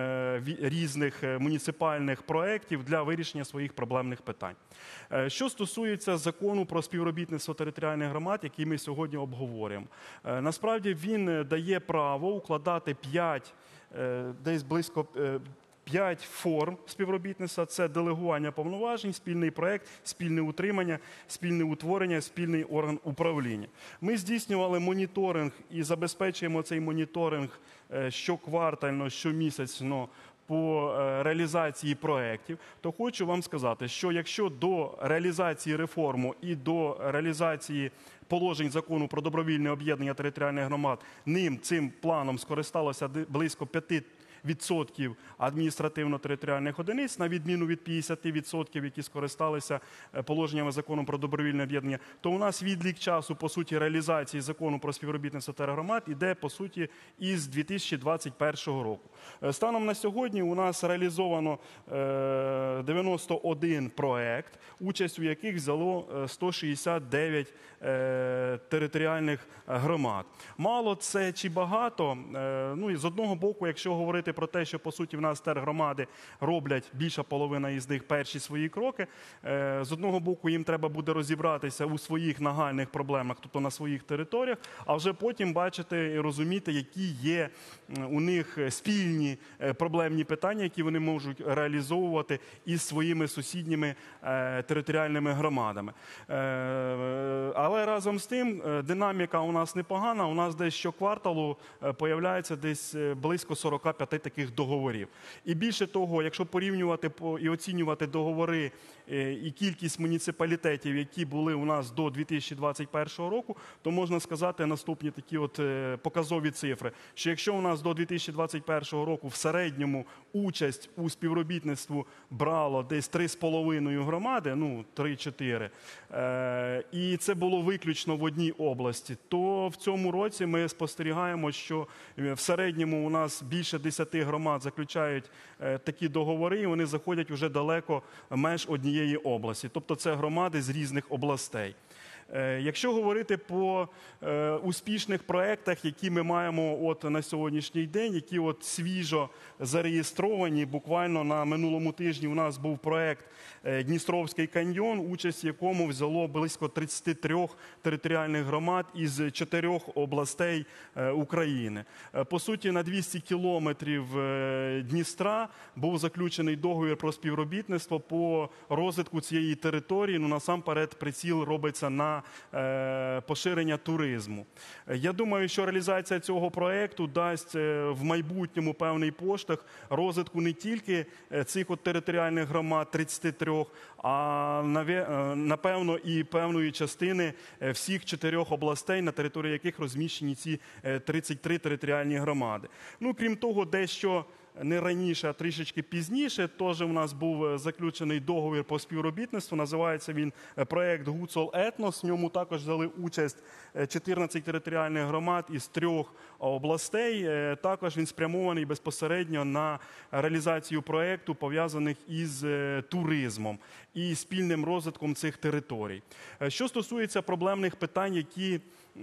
різних муніципальних проєктів для вирішення своїх проблемних питань. Що стосується закону про співробітництво територіальних громад, який ми сьогодні обговорюємо, насправді він дає право укладати п'ять, десь близько п'ять форм співробітництва. Це делегування повноважень, спільний проєкт, спільне утримання, спільне утворення, спільний орган управління. Ми здійснювали моніторинг і забезпечуємо цей моніторинг щоквартально, щомісячно по реалізації проєктів, то хочу вам сказати, що якщо до реалізації реформи і до реалізації положень закону про добровільне об'єднання територіальних громад ним, цим планом скористалося близько п'яти відсотків адміністративно-територіальних одиниць, на відміну від п'ятдесяти відсотків, які скористалися положеннями закону про добровільне об'єднання, то у нас відлік часу, по суті, реалізації закону про співробітництво тергромад іде, по суті, із дві тисячі двадцять першого року. Станом на сьогодні у нас реалізовано дев'яносто один проєкт, участь у яких взяло сто шістдесят дев'ять територіальних громад. Мало це чи багато? Ну і з одного боку, якщо говорити про те, що, по суті, в нас тергромади роблять, більша половина із них, перші свої кроки, з одного боку, їм треба буде розібратися у своїх нагальних проблемах, тобто на своїх територіях, а вже потім бачити і розуміти, які є у них спільні проблемні питання, які вони можуть реалізовувати із своїми сусідніми територіальними громадами. Але разом з тим, динаміка у нас непогана, у нас десь щокварталу появляється десь близько сорок п'ять таких договорів. І більше того, якщо порівнювати і оцінювати договори і кількість муніципалітетів, які були у нас до дві тисячі двадцять першого року, то можна сказати наступні такі от показові цифри, що якщо у нас до дві тисячі двадцять першого року в середньому участь у співробітництві брало десь три з половиною громади, ну, три-чотири, і це було виключно в одній області, то в цьому році ми спостерігаємо, що в середньому у нас більше десяти громад заключають такі договори, і вони заходять уже далеко меж однієї області. Тобто це громади з різних областей. Якщо говорити по е, успішних проєктах, які ми маємо от на сьогоднішній день, які от свіжо зареєстровані, буквально на минулому тижні у нас був проєкт Дністровський каньйон, участь в якому взяло близько тридцять три територіальних громад із чотирьох областей України. По суті, на двісті кілометрів Дністра був заключений договір про співробітництво по розвитку цієї території. Ну, насамперед, приціл робиться на поширення туризму. Я думаю, що реалізація цього проєкту дасть в майбутньому певний поштовх розвитку не тільки цих от територіальних громад тридцять три, а напевно і певної частини всіх чотирьох областей, на території яких розміщені ці тридцять три територіальні громади. Ну, крім того, дещо не раніше, а трішечки пізніше, теж у нас був заключений договір по співробітництву. Називається він проєкт «Гуцул Етнос». В ньому також взяли участь чотирнадцять територіальних громад із трьох областей. Також він спрямований безпосередньо на реалізацію проєкту, пов'язаних із туризмом і спільним розвитком цих територій. Що стосується проблемних питань, які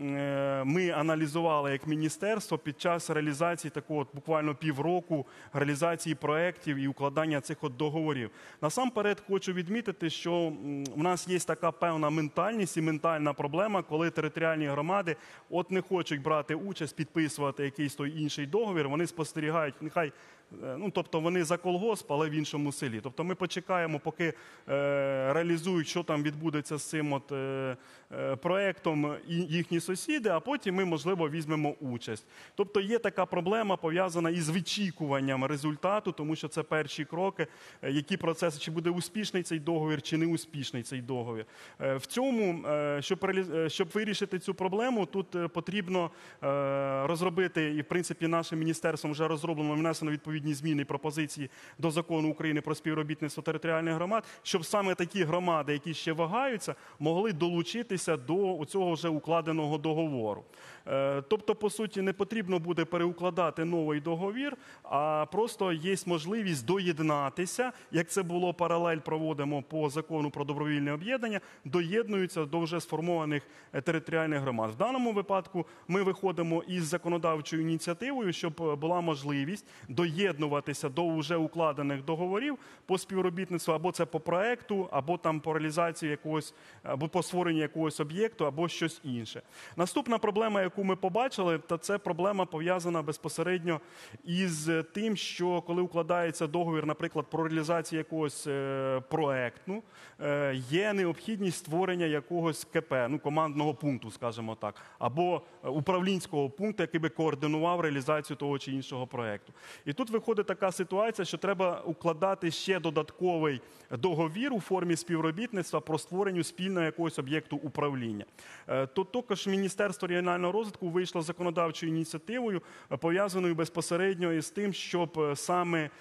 ми аналізували як міністерство під час реалізації такого от буквально півроку реалізації проєктів і укладання цих от договорів. Насамперед хочу відмітити, що в нас є така певна ментальність і ментальна проблема, коли територіальні громади от не хочуть брати участь, підписувати якийсь той інший договір, вони спостерігають, нехай, ну, тобто вони за колгосп, але в іншому селі. Тобто ми почекаємо, поки е, реалізують, що там відбудеться з цим от, е, е, проєктом і їхні сусіди, а потім ми, можливо, візьмемо участь. Тобто є така проблема, пов'язана із вичікуванням результату, тому що це перші кроки, які процеси, чи буде успішний цей договір, чи не успішний цей договір. Е, в цьому, е, щоб, реалі... щоб вирішити цю проблему, тут потрібно е, розробити, і в принципі нашим міністерством вже розроблено, внесено відповідні зміни і пропозиції до Закону України про співробітництво територіальних громад, щоб саме такі громади, які ще вагаються, могли долучитися до цього вже укладеного договору. Тобто, по суті, не потрібно буде переукладати новий договір, а просто є можливість доєднатися, як це було паралель проводимо по Закону про добровільне об'єднання, доєднуються до вже сформованих територіальних громад. В даному випадку ми виходимо із законодавчою ініціативою, щоб була можливість доєднуватися до вже укладених договорів по співробітництву, або це по проекту, або там по реалізації якогось, або по створенню якогось об'єкту, або щось інше. Наступна проблема, яку ми побачили, то це проблема пов'язана безпосередньо із тим, що коли укладається договір, наприклад, про реалізацію якогось е, проекту, е, є необхідність створення якогось КП, ну, командного пункту, скажімо так, або управлінського пункту, який би координував реалізацію того чи іншого проекту. І тут виходить така ситуація, що треба укладати ще додатковий договір у формі співробітництва про створення спільного якогось об'єкту управління. Тут також Міністерство регіонального розвитку вийшло з законодавчою ініціативою, пов'язаною безпосередньо із тим, щоб саме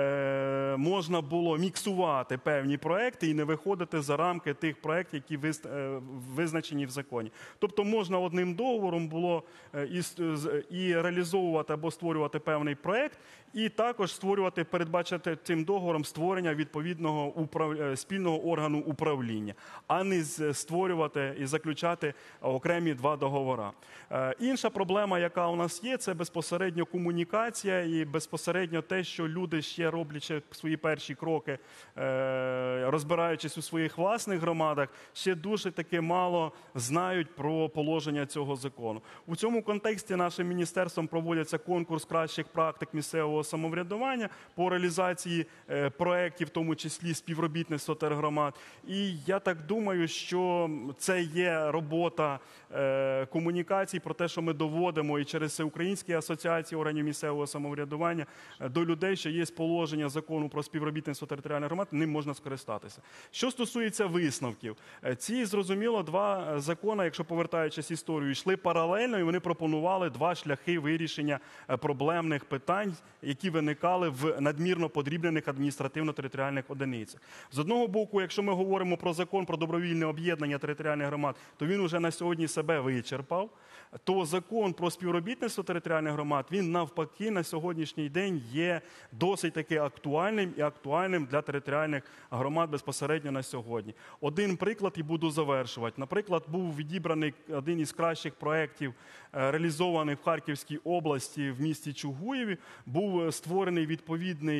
е, можна було міксувати певні проекти і не виходити за рамки тих проєктів, які виз, е, визначені в законі. Тобто можна одним договором було е, і, і реалізовувати або створювати певний проєкт, і також створювати, передбачити цим договором створення відповідного управ... спільного органу управління, а не створювати і заключати окремі два договори. Е, інша проблема, яка у нас є, це безпосередньо комунікація і безпосередньо те, що люди ще роблячи свої перші кроки, е, розбираючись у своїх власних громадах, ще дуже таки мало знають про положення цього закону. У цьому контексті нашим міністерством проводиться конкурс кращих практик місцевого самоврядування по реалізації е, проєктів, в тому числі співробітництва тергромад. І я так думаю, що це є робота е, комунікацій про те, що ми доводимо і через Всеукраїнські асоціації органів місцевого самоврядування до людей, що є положення Закону про співробітництво територіальних громад, ним можна скористатися. Що стосується висновків, ці, зрозуміло, два закони, якщо повертаючись історію, йшли паралельно, і вони пропонували два шляхи вирішення проблемних питань, які виникали в надмірно подрібнених адміністративно-територіальних одиницях. З одного боку, якщо ми говоримо про Закон про добровільне об'єднання територіальних громад, то він уже на сьогодні себе вичерпав, то Закон про співробітництво територіальних громад, він навпаки на сьогоднішній день є досить таки актуальним і актуальним для територіальних громад безпосередньо на сьогодні. Один приклад і буду завершувати. Наприклад, був відібраний один із кращих проєктів, реалізований в Харківській області в місті Чугуєві, був створений відповідний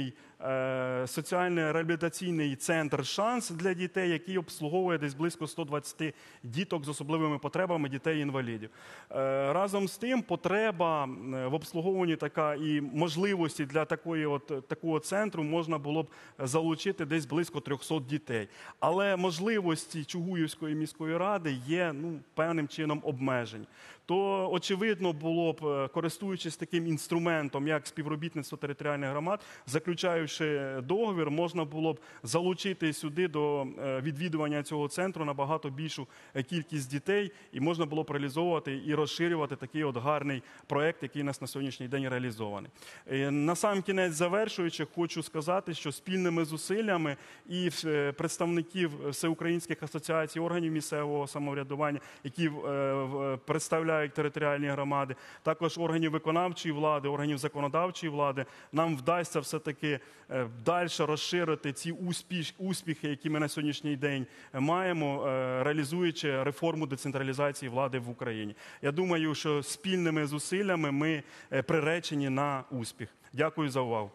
е, соціально-реабілітаційний центр «Шанс» для дітей, який обслуговує десь близько ста двадцяти діток з особливими потребами, дітей-інвалідів. Е, разом з тим, потреба в обслуговуванні така і можливості для такої от, такого центру можна було б залучити десь близько трьохсот дітей. Але можливості Чугуївської міської ради є ну, певним чином обмежені. То, очевидно, було б, користуючись таким інструментом, як співробітництво територіальних громад, заключаючи договір, можна було б залучити сюди до відвідування цього центру набагато більшу кількість дітей, і можна було б реалізовувати і розширювати такий от гарний проєкт, який у нас на сьогоднішній день реалізований. На сам кінець завершуючи, хочу сказати, що спільними зусиллями і представників всеукраїнських асоціацій, органів місцевого самоврядування, які представляють територіальні громади, також органів виконавчої влади, органів законодавчої влади, нам вдасться все-таки далі розширити ці успіх, успіхи, які ми на сьогоднішній день маємо, реалізуючи реформу децентралізації влади в Україні. Я думаю, що спільними зусиллями ми приречені на успіх. Дякую за увагу.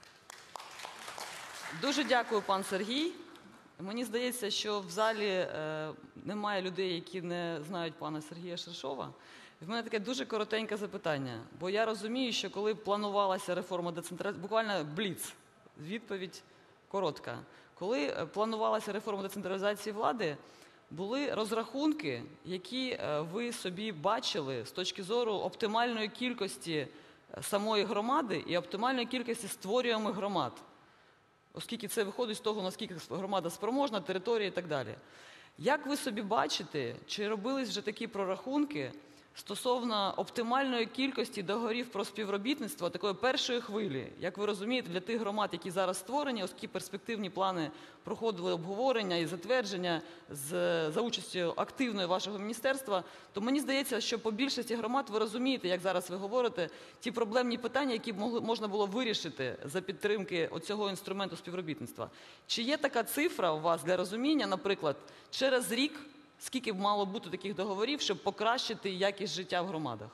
Дуже дякую, пан Сергій. Мені здається, що в залі е, немає людей, які не знають пана Сергія Шершова. В мене таке дуже коротеньке запитання, бо я розумію, що коли планувалася реформа децентралізації, буквально бліц, відповідь коротка. Коли планувалася реформа децентралізації влади, були розрахунки, які ви собі бачили з точки зору оптимальної кількості самої громади і оптимальної кількості створюємих громад. Оскільки це виходить з того, наскільки громада спроможна, територія і так далі. Як ви собі бачите, чи робились вже такі прорахунки стосовно оптимальної кількості договорів про співробітництво такої першої хвилі? Як ви розумієте, для тих громад, які зараз створені, оскільки перспективні плани проходили обговорення і затвердження з, за участю активної вашого міністерства, то мені здається, що по більшості громад ви розумієте, як зараз ви говорите, ті проблемні питання, які могли, можна було вирішити за підтримки оцього інструменту співробітництва. Чи є така цифра у вас для розуміння, наприклад, через рік, скільки б мало бути таких договорів, щоб покращити якість життя в громадах?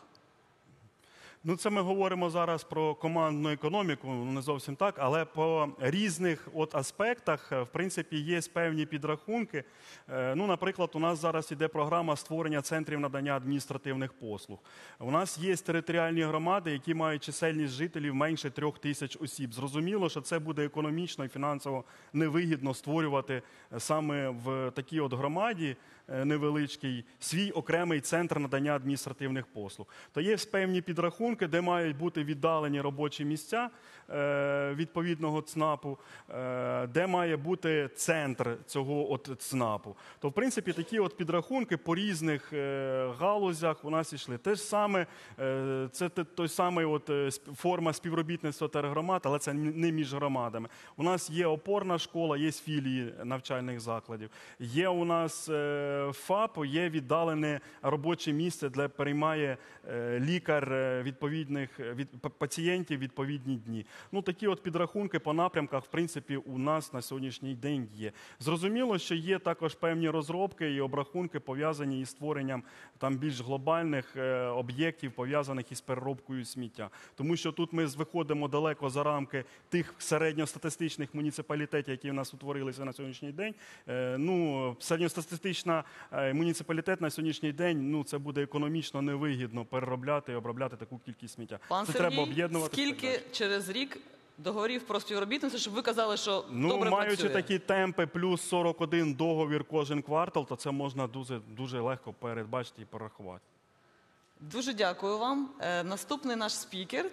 Ну, це ми говоримо зараз про командну економіку, не зовсім так, але по різних от аспектах, в принципі, є певні підрахунки. Ну, наприклад, у нас зараз іде програма створення центрів надання адміністративних послуг. У нас є територіальні громади, які мають чисельність жителів менше трьох тисяч осіб. Зрозуміло, що це буде економічно і фінансово невигідно створювати саме в такій от громаді невеличкий свій окремий центр надання адміністративних послуг. То є певні підрахунки, де мають бути віддалені робочі місця відповідного ЦНАПу, де має бути центр цього от ЦНАПу. То, в принципі, такі от підрахунки по різних галузях у нас йшли. Те ж саме, це той самий от форма співробітництва тергромад, але це не між громадами. У нас є опорна школа, є філії навчальних закладів. Є у нас ФАП, є віддалене робоче місце, де приймає лікар відповідних від пацієнтів відповідні дні. Ну, такі от підрахунки по напрямках, в принципі, у нас на сьогоднішній день є. Зрозуміло, що є також певні розробки і обрахунки, пов'язані із створенням там більш глобальних об'єктів, пов'язаних із переробкою сміття. Тому що тут ми виходимо далеко за рамки тих середньостатистичних муніципалітетів, які в нас утворилися на сьогоднішній день. Ну, середньостатистична муніципалітет на сьогоднішній день, ну, це буде економічно невигідно переробляти і обробляти таку кількість сміття.
Пан
це
Сергій,
треба об'єднувати.
Скільки через рік договорів про співробітництво, щоб ви казали, що
ну,
добре
маючи
працює?
такі темпи, плюс сорок один договір кожен квартал, то це можна дуже, дуже легко передбачити і порахувати.
Дуже дякую вам. Е, наступний наш спікер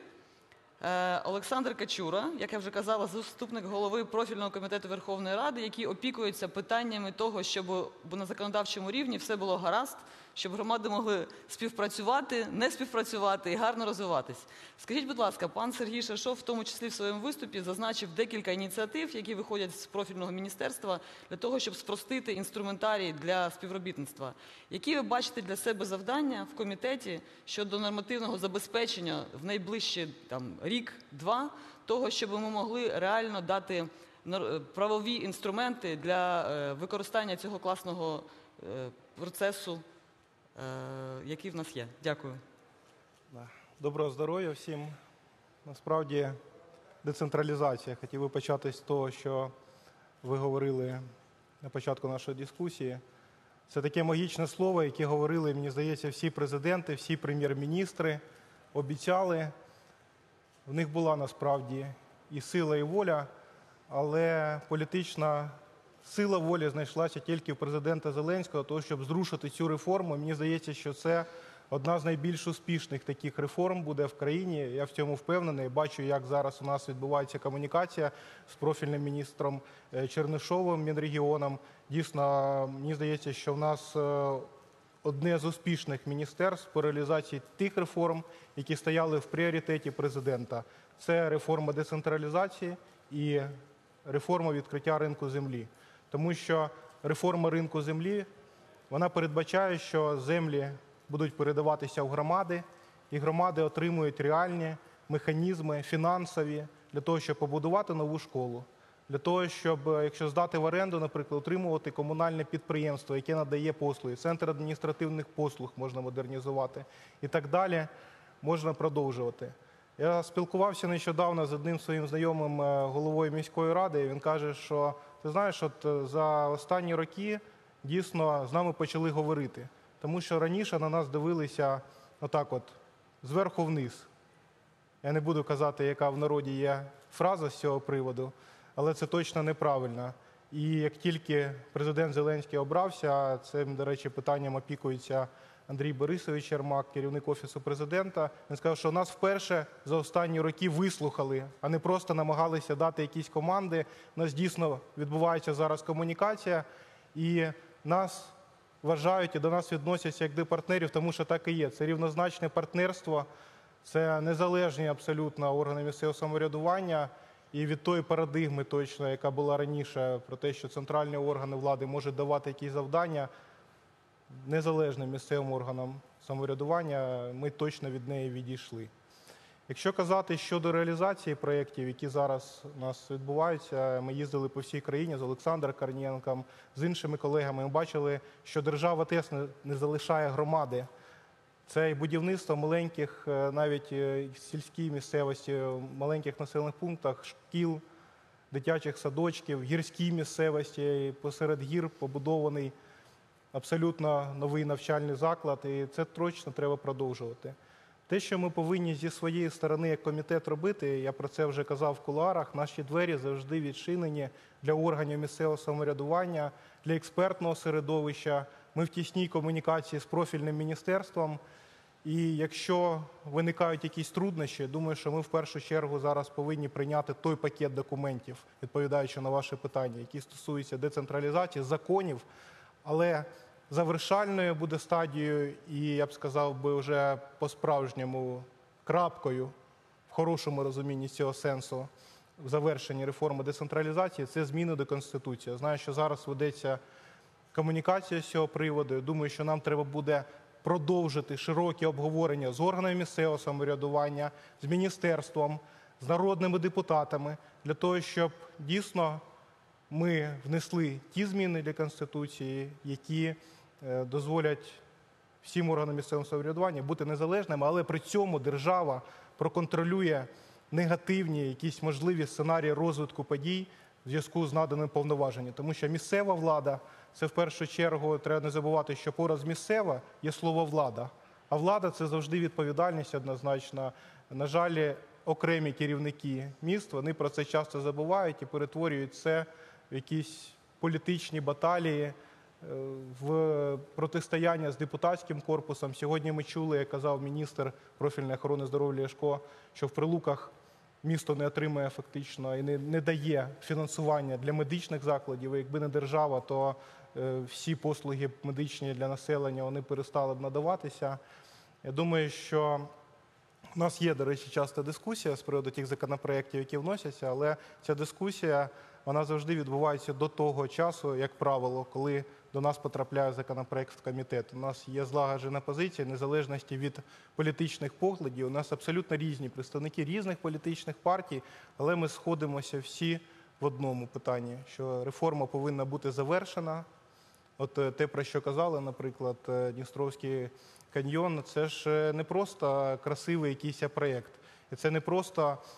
е, Олександр Качура, як я вже казала, заступник голови профільного комітету Верховної Ради, який опікується питаннями того, щоб на законодавчому рівні все було гаразд, щоб громади могли співпрацювати, не співпрацювати і гарно розвиватись. Скажіть, будь ласка, пан Сергій Шершов, в тому числі в своєму виступі, зазначив декілька ініціатив, які виходять з профільного міністерства для того, щоб спростити інструментарій для співробітництва. Які ви бачите для себе завдання в комітеті щодо нормативного забезпечення в найближчі там, рік-два того, щоб ми могли реально дати правові інструменти для використання цього класного процесу, який в нас є? Дякую.
Доброго здоров'я всім. Насправді децентралізація. Хотів би почати з того, що ви говорили на початку нашої дискусії. Це таке магічне слово, яке говорили, мені здається, всі президенти, всі прем'єр-міністри, обіцяли. В них була насправді і сила, і воля, але політична сила волі знайшлася тільки в президента Зеленського, того, щоб зрушити цю реформу. Мені здається, що це одна з найбільш успішних таких реформ буде в країні. Я в цьому впевнений. Бачу, як зараз у нас відбувається комунікація з профільним міністром Чернишовим, Мінрегіоном. Дійсно, мені здається, що в нас одне з успішних міністерств по реалізації тих реформ, які стояли в пріоритеті президента. Це реформа децентралізації і реформа відкриття ринку землі. Тому що реформа ринку землі, вона передбачає, що землі будуть передаватися в громади, і громади отримують реальні механізми фінансові для того, щоб побудувати нову школу, для того, щоб, якщо здати в оренду, наприклад, утримувати комунальне підприємство, яке надає послуги, центр адміністративних послуг можна модернізувати і так далі, можна продовжувати. Я спілкувався нещодавно з одним своїм знайомим головою міської ради, і він каже, що, ти знаєш, от за останні роки дійсно з нами почали говорити. Тому що раніше на нас дивилися отак от, зверху вниз. Я не буду казати, яка в народі є фраза з цього приводу, але це точно неправильно. І як тільки президент Зеленський обрався, цим, до речі, питанням опікується Андрій Борисович Єрмак, керівник Офісу президента, він сказав, що нас вперше за останні роки вислухали, а не просто намагалися дати якісь команди. У нас дійсно відбувається зараз комунікація, і нас вважають і до нас відносяться як до партнерів, тому що так і є. Це рівнозначне партнерство, це незалежні абсолютно органи місцевого самоврядування, і від тої парадигми точно, яка була раніше, про те, що центральні органи влади можуть давати якісь завдання незалежним місцевим органам самоврядування, ми точно від неї відійшли. Якщо казати щодо реалізації проєктів, які зараз у нас відбуваються, ми їздили по всій країні з Олександром Корнієнком, з іншими колегами, ми бачили, що держава теж не залишає громади. Це і будівництво маленьких, навіть в сільській місцевості, в маленьких населених пунктах, шкіл, дитячих садочків, в гірській місцевості, посеред гір побудований абсолютно новий навчальний заклад, і це точно треба продовжувати. Те, що ми повинні зі своєї сторони як комітет робити, я про це вже казав в кулуарах, наші двері завжди відчинені для органів місцевого самоврядування, для експертного середовища. Ми в тісній комунікації з профільним міністерством. І якщо виникають якісь труднощі, думаю, що ми в першу чергу зараз повинні прийняти той пакет документів, відповідаючи на ваше питання, які стосуються децентралізації, законів, але завершальною буде стадією і, я б сказав би, вже по-справжньому крапкою, в хорошому розумінні цього сенсу, в завершенні реформи децентралізації, це зміни до Конституції. Я знаю, що зараз ведеться комунікація з цього приводу. Я думаю, що нам треба буде продовжити широкі обговорення з органами місцевого самоврядування, з міністерством, з народними депутатами, для того, щоб дійсно ми внесли ті зміни для Конституції, які дозволять всім органам місцевого самоврядування бути незалежними, але при цьому держава проконтролює негативні якісь можливі сценарії розвитку подій в зв'язку з наданим повноваженням. Тому що місцева влада – це в першу чергу, треба не забувати, що поряд з місцева є слово «влада». А влада – це завжди відповідальність однозначно. На жаль, окремі керівники міст, вони про це часто забувають і перетворюють це в якісь політичні баталії, в протистояння з депутатським корпусом. Сьогодні ми чули, як казав міністр профільної охорони здоров'я Ляшко, що в Прилуках місто не отримує фактично і не, не дає фінансування для медичних закладів. І якби не держава, то е, всі послуги медичні для населення вони перестали б надаватися. Я думаю, що у нас є, до речі, часто дискусія з приводу тих законопроєктів, які вносяться, але ця дискусія, вона завжди відбувається до того часу, як правило, коли до нас потрапляє законопроект в комітет. У нас є злагоджена позиція, незалежності від політичних поглядів. У нас абсолютно різні представники різних політичних партій, але ми сходимося всі в одному питанні, що реформа повинна бути завершена. От те, про що казали, наприклад, Дністровський каньйон, це ж не просто красивий якийсь проєкт. І це не просто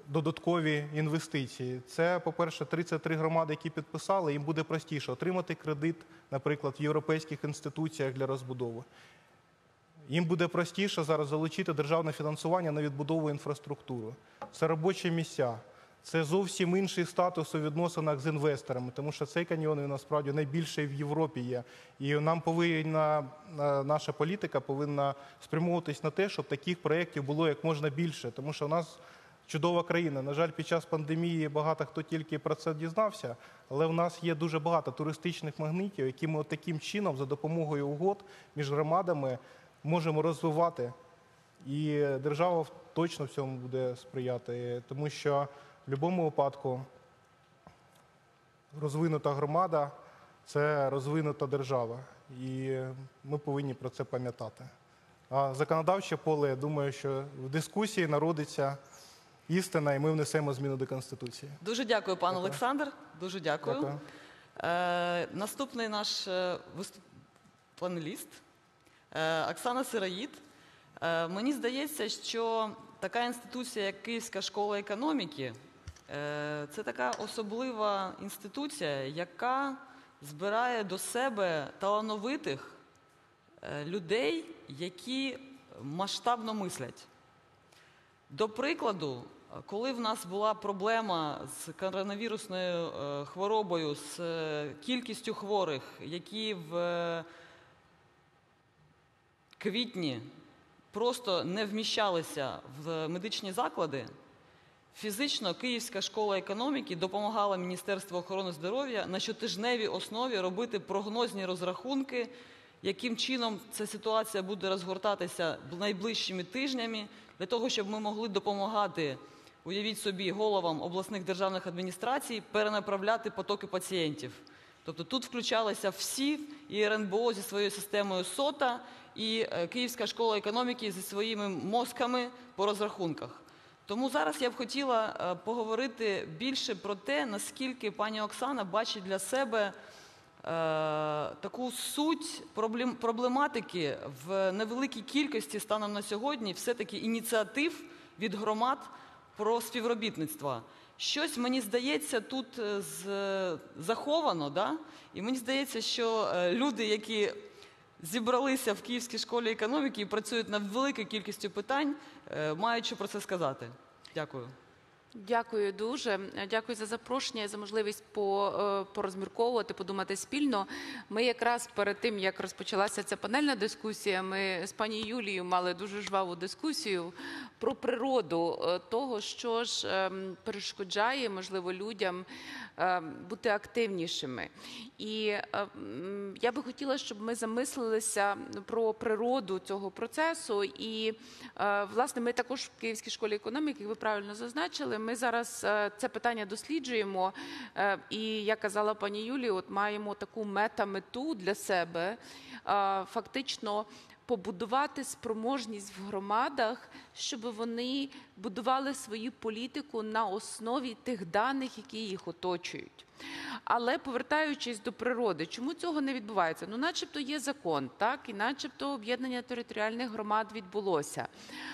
додаткові інвестиції. Це, по-перше, тридцять три громади, які підписали, їм буде простіше отримати кредит, наприклад, в європейських інституціях для розбудови. Їм буде простіше зараз залучити державне фінансування на відбудову інфраструктури. Це робочі місця. Це зовсім інший статус у відносинах з інвесторами, тому що цей каньйон, він насправді найбільший в Європі є. І нам повинна, наша політика повинна спрямовуватись на те, щоб таких проєктів було як можна більше, тому що у нас чудова країна. На жаль, під час пандемії багато хто тільки про це дізнався, але в нас є дуже багато туристичних магнитів, які ми таким чином, за допомогою угод між громадами, можемо розвивати. І держава точно в цьому буде сприяти, тому що в будь-якому випадку розвинута громада – це розвинута держава. І ми повинні про це пам'ятати. А законодавче поле, я думаю, що в дискусії народиться істина, і ми внесемо зміни до Конституції.
Дуже дякую, пан Олександр. Дуже дякую.
Дякую.
Е, наступний наш е, виступ... панеліст е, Оксана Сироїд. Е, мені здається, що така інституція, як Київська школа економіки, е, це така особлива інституція, яка збирає до себе талановитих е, людей, які масштабно мислять. До прикладу, коли в нас була проблема з коронавірусною е, хворобою, з е, кількістю хворих, які в е, квітні просто не вміщалися в медичні заклади, фізично Київська школа економіки допомагала Міністерству охорони здоров'я на щотижневій основі робити прогнозні розрахунки, яким чином ця ситуація буде розгортатися найближчими тижнями, для того, щоб ми могли допомагати, уявіть собі, головам обласних державних адміністрацій перенаправляти потоки пацієнтів. Тобто тут включалися всі, і ер ен бе о зі своєю системою сота, і Київська школа економіки зі своїми мозками по розрахунках. Тому зараз я б хотіла поговорити більше про те, наскільки пані Оксана бачить для себе таку суть проблематики в невеликій кількості станом на сьогодні все-таки ініціатив від громад про співробітництво. Щось, мені здається, тут заховано, да? І мені здається, що люди, які зібралися в Київській школі економіки і працюють над великою кількістю питань, мають що про це сказати. Дякую.
Дякую дуже. Дякую за запрошення і за можливість порозмірковувати, подумати спільно. Ми якраз перед тим, як розпочалася ця панельна дискусія, ми з пані Юлією мали дуже жваву дискусію про природу того, що ж перешкоджає, можливо, людям бути активнішими. І я би хотіла, щоб ми замислилися про природу цього процесу. І, власне, ми також в Київській школі економіки, як ви правильно зазначили, ми зараз це питання досліджуємо. І, як казала пані Юлія, от маємо таку мета-мету для себе, фактично, побудувати спроможність в громадах, щоб вони будували свою політику на основі тих даних, які їх оточують. Але повертаючись до природи, чому цього не відбувається? Ну, начебто є закон, так, і начебто об'єднання територіальних громад відбулося.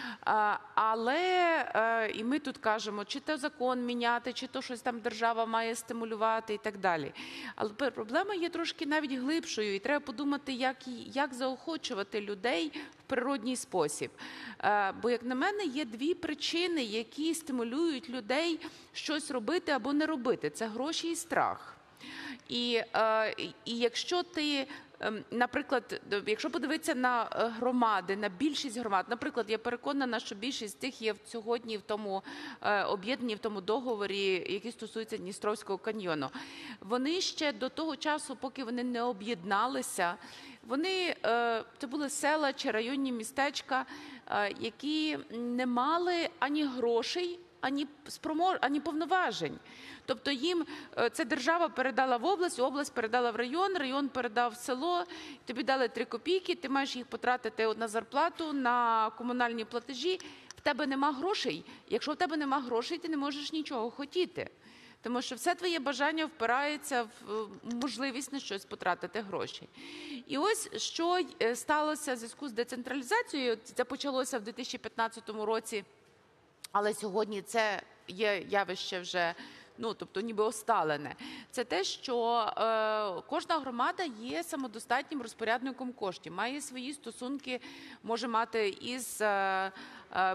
Але, і ми тут кажемо, чи то закон міняти, чи то щось там держава має стимулювати і так далі. Але проблема є трошки навіть глибшою, і треба подумати, як, як заохочувати людей в природній спосіб. Бо, як на мене, є дві причини, які стимулюють людей щось робити або не робити. Це гроші і страх. І, і якщо ти, наприклад, якщо подивитися на громади, на більшість громад, наприклад, я переконана, що більшість з тих є сьогодні в тому об'єднанні, в тому договорі, який стосується Дністровського каньйону. Вони ще до того часу, поки вони не об'єдналися, вони, це були села чи районні містечка, які не мали ані грошей, ані, спромож... ані повноважень. Тобто їм це держава передала в область, область передала в район, район передав в село, тобі дали три копійки, ти маєш їх потратити на зарплату, на комунальні платежі, в тебе нема грошей. Якщо в тебе нема грошей, ти не можеш нічого хотіти. Тому що все твоє бажання впирається в можливість на щось потратити гроші. І ось що сталося в зв'язку з децентралізацією, це почалося в дві тисячі п'ятнадцятому році, але сьогодні це є явище вже, ну, тобто ніби осталене. Це те, що е, кожна громада є самодостатнім розпорядником коштів, має свої стосунки, може мати із е, е,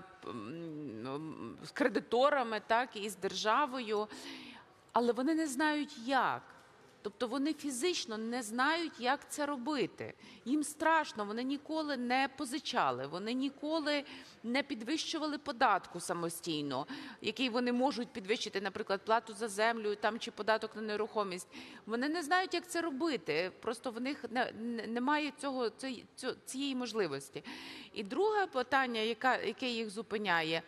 з кредиторами, так, і з державою, але вони не знають як. Тобто вони фізично не знають, як це робити. Їм страшно, вони ніколи не позичали, вони ніколи не підвищували податку самостійно, який вони можуть підвищити, наприклад, плату за землю там, чи податок на нерухомість. Вони не знають, як це робити, просто в них не, не, немає цього, цієї можливості. І друге питання, яка, яке їх зупиняє,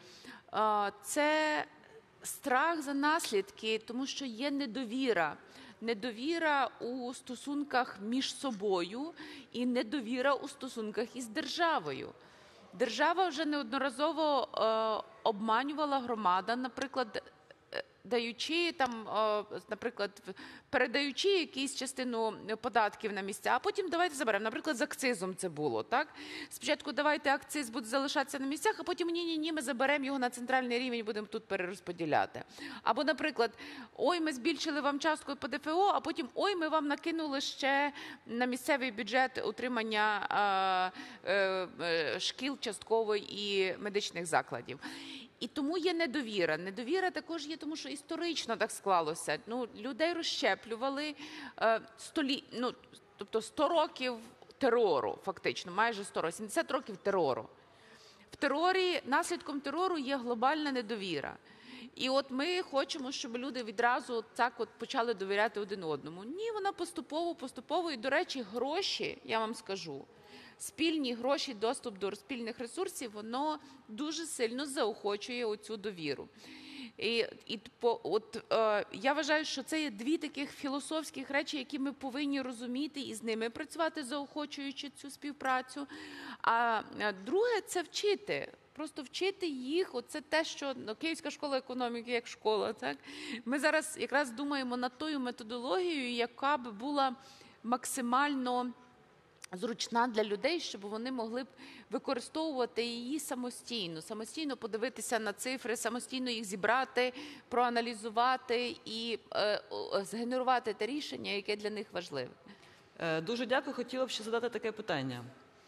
це страх за наслідки, тому що є недовіра. Недовіра у стосунках між собою і недовіра у стосунках із державою. Держава вже неодноразово е, обманювала громаду, наприклад, даючи там, е, наприклад, передаючи якусь частину податків на місця, а потім давайте заберемо. Наприклад, з акцизом це було, так? Спочатку давайте акциз буде залишатися на місцях, а потім ні-ні-ні, ми заберемо його на центральний рівень і будемо тут перерозподіляти. Або, наприклад, ой, ми збільшили вам частку по ДФО, а потім ой, ми вам накинули ще на місцевий бюджет утримання е, е, шкіл частково і медичних закладів. І тому є недовіра. Недовіра також є, тому що історично так склалося. Ну, людей розщеплювали е, столі, ну, тобто сто років терору, фактично, майже сто років, сімдесят років терору. В терорі, наслідком терору є глобальна недовіра. І от ми хочемо, щоб люди відразу так от почали довіряти один одному. Ні, вона поступово, поступово. І, до речі, гроші, я вам скажу, спільні гроші, доступ до спільних ресурсів, воно дуже сильно заохочує оцю довіру. І, і по, от, е, я вважаю, що це є дві таких філософських речі, які ми повинні розуміти і з ними працювати, заохочуючи цю співпрацю. А друге – це вчити. Просто вчити їх, оце те, що ну, Київська школа економіки як школа. Так? Ми зараз якраз думаємо над тою методологією, яка б була максимально зручна для людей, щоб вони могли б використовувати її самостійно, самостійно подивитися на цифри, самостійно їх зібрати, проаналізувати і е, згенерувати те рішення, яке для них важливе.
Дуже дякую. Хотіла б ще задати таке питання.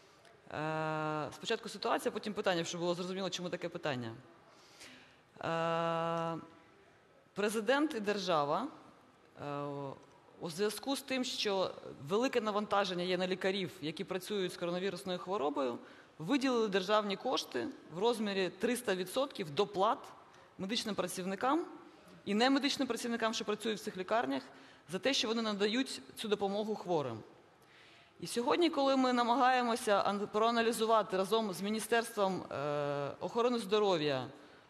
Спочатку ситуація, потім питання, щоб було зрозуміло, чому таке питання. Президент і держава у зв'язку з тим, що велике навантаження є на лікарів, які працюють з коронавірусною хворобою, виділили державні кошти в розмірі триста відсотків доплат медичним працівникам і немедичним працівникам, що працюють в цих лікарнях, за те, що вони надають цю допомогу хворим. І сьогодні, коли ми намагаємося проаналізувати разом з Міністерством охорони здоров'я,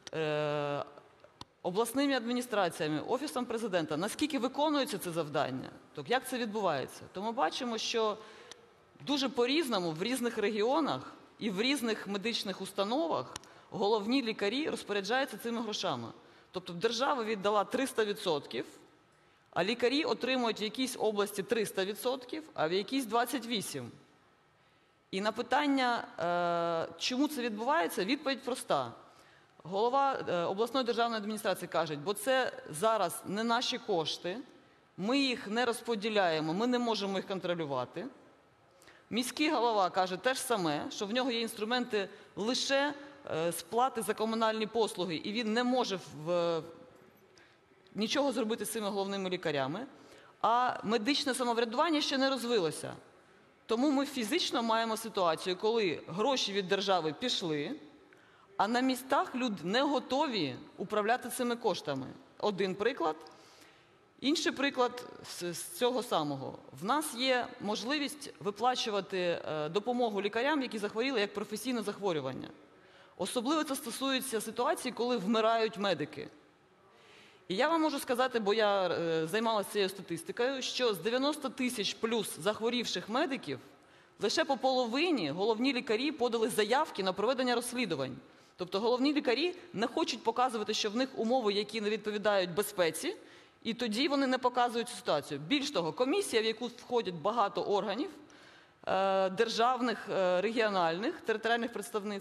обласними адміністраціями, Офісом Президента, наскільки виконується це завдання, тобто як це відбувається, то ми бачимо, що дуже по-різному в різних регіонах і в різних медичних установах головні лікарі розпоряджаються цими грошами. Тобто держава віддала триста відсотків, а лікарі отримують в якійсь області триста відсотків, а в якійсь двадцять вісім відсотків. І на питання, чому це відбувається, відповідь проста. Голова обласної державної адміністрації каже, бо це зараз не наші кошти, ми їх не розподіляємо, ми не можемо їх контролювати. Міський голова каже те ж саме, що в нього є інструменти лише сплати за комунальні послуги, і він не може в... нічого зробити з цими головними лікарями, а медичне самоврядування ще не розвилося. Тому ми фізично маємо ситуацію, коли гроші від держави пішли, а на містах люди не готові управляти цими коштами. Один приклад. Інший приклад з цього самого. В нас є можливість виплачувати допомогу лікарям, які захворіли як професійне захворювання. Особливо це стосується ситуації, коли вмирають медики. І я вам можу сказати, бо я займалася цією статистикою, що з дев'яноста тисяч плюс захворівших медиків лише по половині головні лікарі подали заявки на проведення розслідувань. Тобто головні лікарі не хочуть показувати, що в них умови, які не відповідають безпеці, і тоді вони не показують цю ситуацію. Більш того, комісія, в яку входять багато органів, державних, регіональних, територіальних представництв,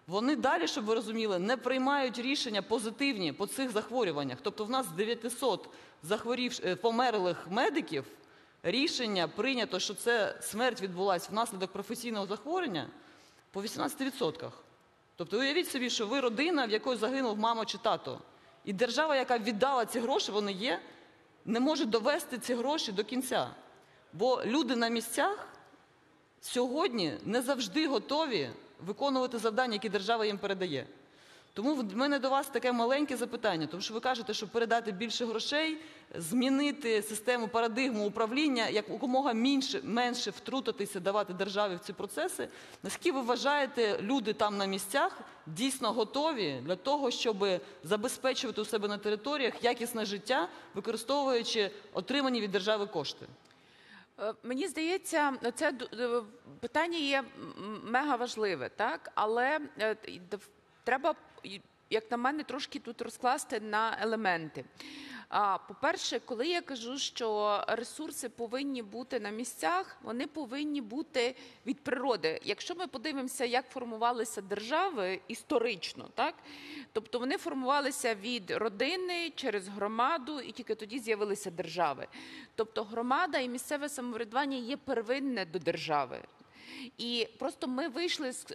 вони далі, щоб ви розуміли, не приймають рішення позитивні по цих захворюваннях. Тобто в нас з дев'ятисот захворів, померлих медиків рішення прийнято, що це смерть відбулася внаслідок професійного захворювання по вісімнадцяти відсотках. Тобто уявіть собі, що ви родина, в якої загинув мама чи тато. І держава, яка віддала ці гроші, вони є, не може довести ці гроші до кінця. Бо люди на місцях сьогодні не завжди готові виконувати завдання, які держава їм передає. Тому в мене до вас таке маленьке запитання, тому що ви кажете, що передати більше грошей, змінити систему, парадигму управління, як якомога менше, менше втрутитися, давати державі в ці процеси. Наскільки ви вважаєте, люди там на місцях дійсно готові для того, щоб забезпечувати у себе на територіях якісне життя, використовуючи отримані від держави кошти?
Мені здається, це питання є мега важливе, так? Але треба, як на мене, трошки тут розкласти на елементи. По-перше, коли я кажу, що ресурси повинні бути на місцях, вони повинні бути від природи. Якщо ми подивимося, як формувалися держави історично, так? Тобто вони формувалися від родини через громаду, і тільки тоді з'явилися держави. Тобто громада і місцеве самоврядування є первинне до держави. І просто ми вийшли з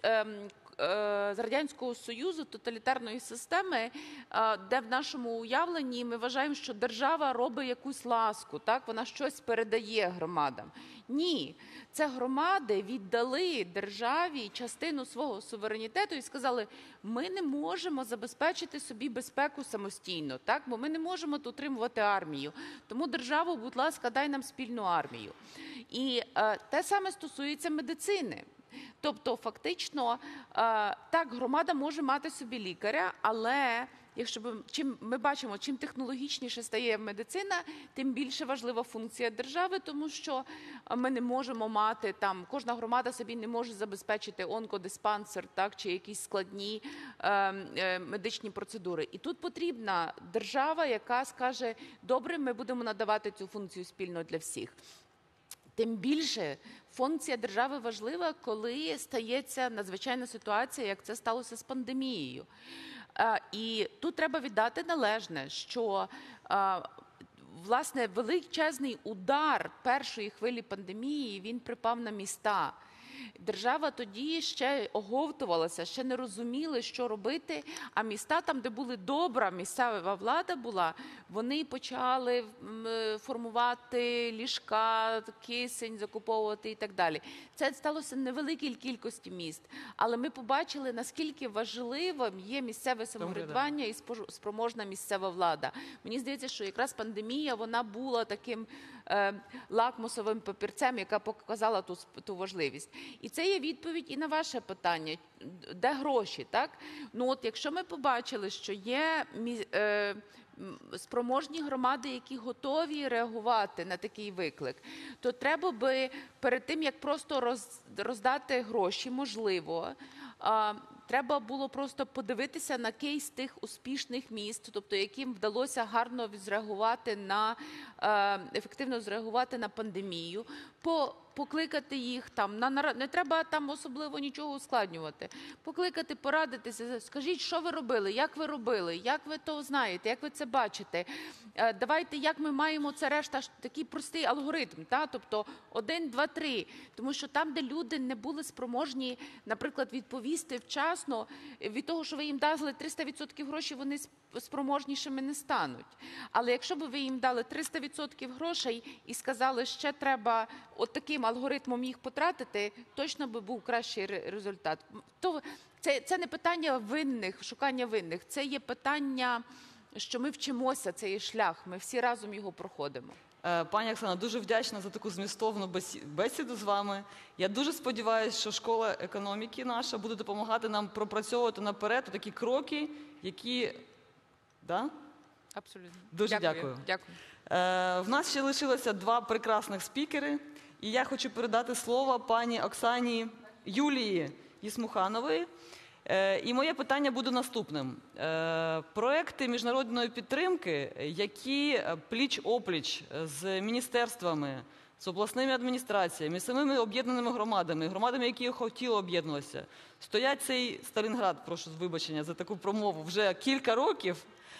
з Радянського Союзу, тоталітарної системи, де в нашому уявленні ми вважаємо, що держава робить якусь ласку, так? Вона щось передає громадам. Ні, це громади віддали державі частину свого суверенітету і сказали, ми не можемо забезпечити собі безпеку самостійно, так? Бо ми не можемо утримувати армію. Тому державу, будь ласка, дай нам спільну армію. І е, те саме стосується медицини. Тобто, фактично, так, громада може мати собі лікаря, але якщо ми, чим, ми бачимо, чим технологічніше стає медицина, тим більше важлива функція держави, тому що ми не можемо мати, там, кожна громада собі не може забезпечити онкодиспансер, так, чи якісь складні е, е, медичні процедури. І тут потрібна держава, яка скаже, добре, ми будемо надавати цю функцію спільно для всіх. Тим більше функція держави важлива, коли стається надзвичайна ситуація, як це сталося з пандемією. І тут треба віддати належне, що, власне, величезний удар першої хвилі пандемії, він припав на міста. Держава тоді ще оговтувалася, ще не розуміли, що робити, а міста там, де була добра місцева влада була, вони почали формувати ліжка, кисень закуповувати і так далі. Це сталося в невеликій кількості міст, але ми побачили, наскільки важливим є місцеве самоврядування і спроможна місцева влада. Мені здається, що якраз пандемія, вона була таким е, лакмусовим папірцем, яка показала ту, ту важливість. І це є відповідь і на ваше питання, де гроші, так? Ну от якщо ми побачили, що є е, спроможні громади, які готові реагувати на такий виклик, то треба би перед тим, як просто роз, роздати гроші, можливо, е, треба було просто подивитися на кейс тих успішних міст, тобто яким вдалося гарно зреагувати на, е, ефективно зреагувати на пандемію, по покликати їх там, на, не треба там особливо нічого ускладнювати. Покликати, порадитися, скажіть, що ви робили, як ви робили, як ви то знаєте, як ви це бачите. Е, давайте, як ми маємо, це решта, такий простий алгоритм, та? Тобто один, два, три. Тому що там, де люди не були спроможні, наприклад, відповісти вчасно, від того, що ви їм дали триста відсотків грошей, вони спроможнішими не стануть. Але якщо б ви їм дали триста відсотків грошей і сказали, ще треба от таким алгоритмом їх потратити, точно би був кращий результат. То це, це не питання винних, шукання винних, це є питання, що ми вчимося, це є шлях, ми всі разом його проходимо.
Пані Оксана, дуже вдячна за таку змістовну бесіду з вами. Я дуже сподіваюся, що школа економіки наша буде допомагати нам пропрацьовувати наперед такі кроки, які... Да?
Абсолютно.
Дуже дякую.
Дякую. дякую.
Е, в нас ще лишилося два прекрасних спікери. І я хочу передати слово пані Оксані Юлії Єсмуханової. Е, і моє питання буде наступним. Е, проекти міжнародної підтримки, які пліч-опліч з міністерствами, з обласними адміністраціями, з самими об'єднаними громадами, громадами, які хотіли об'єднуватися, стоять цей Сталінград, прошу вибачення за таку промову, вже кілька років,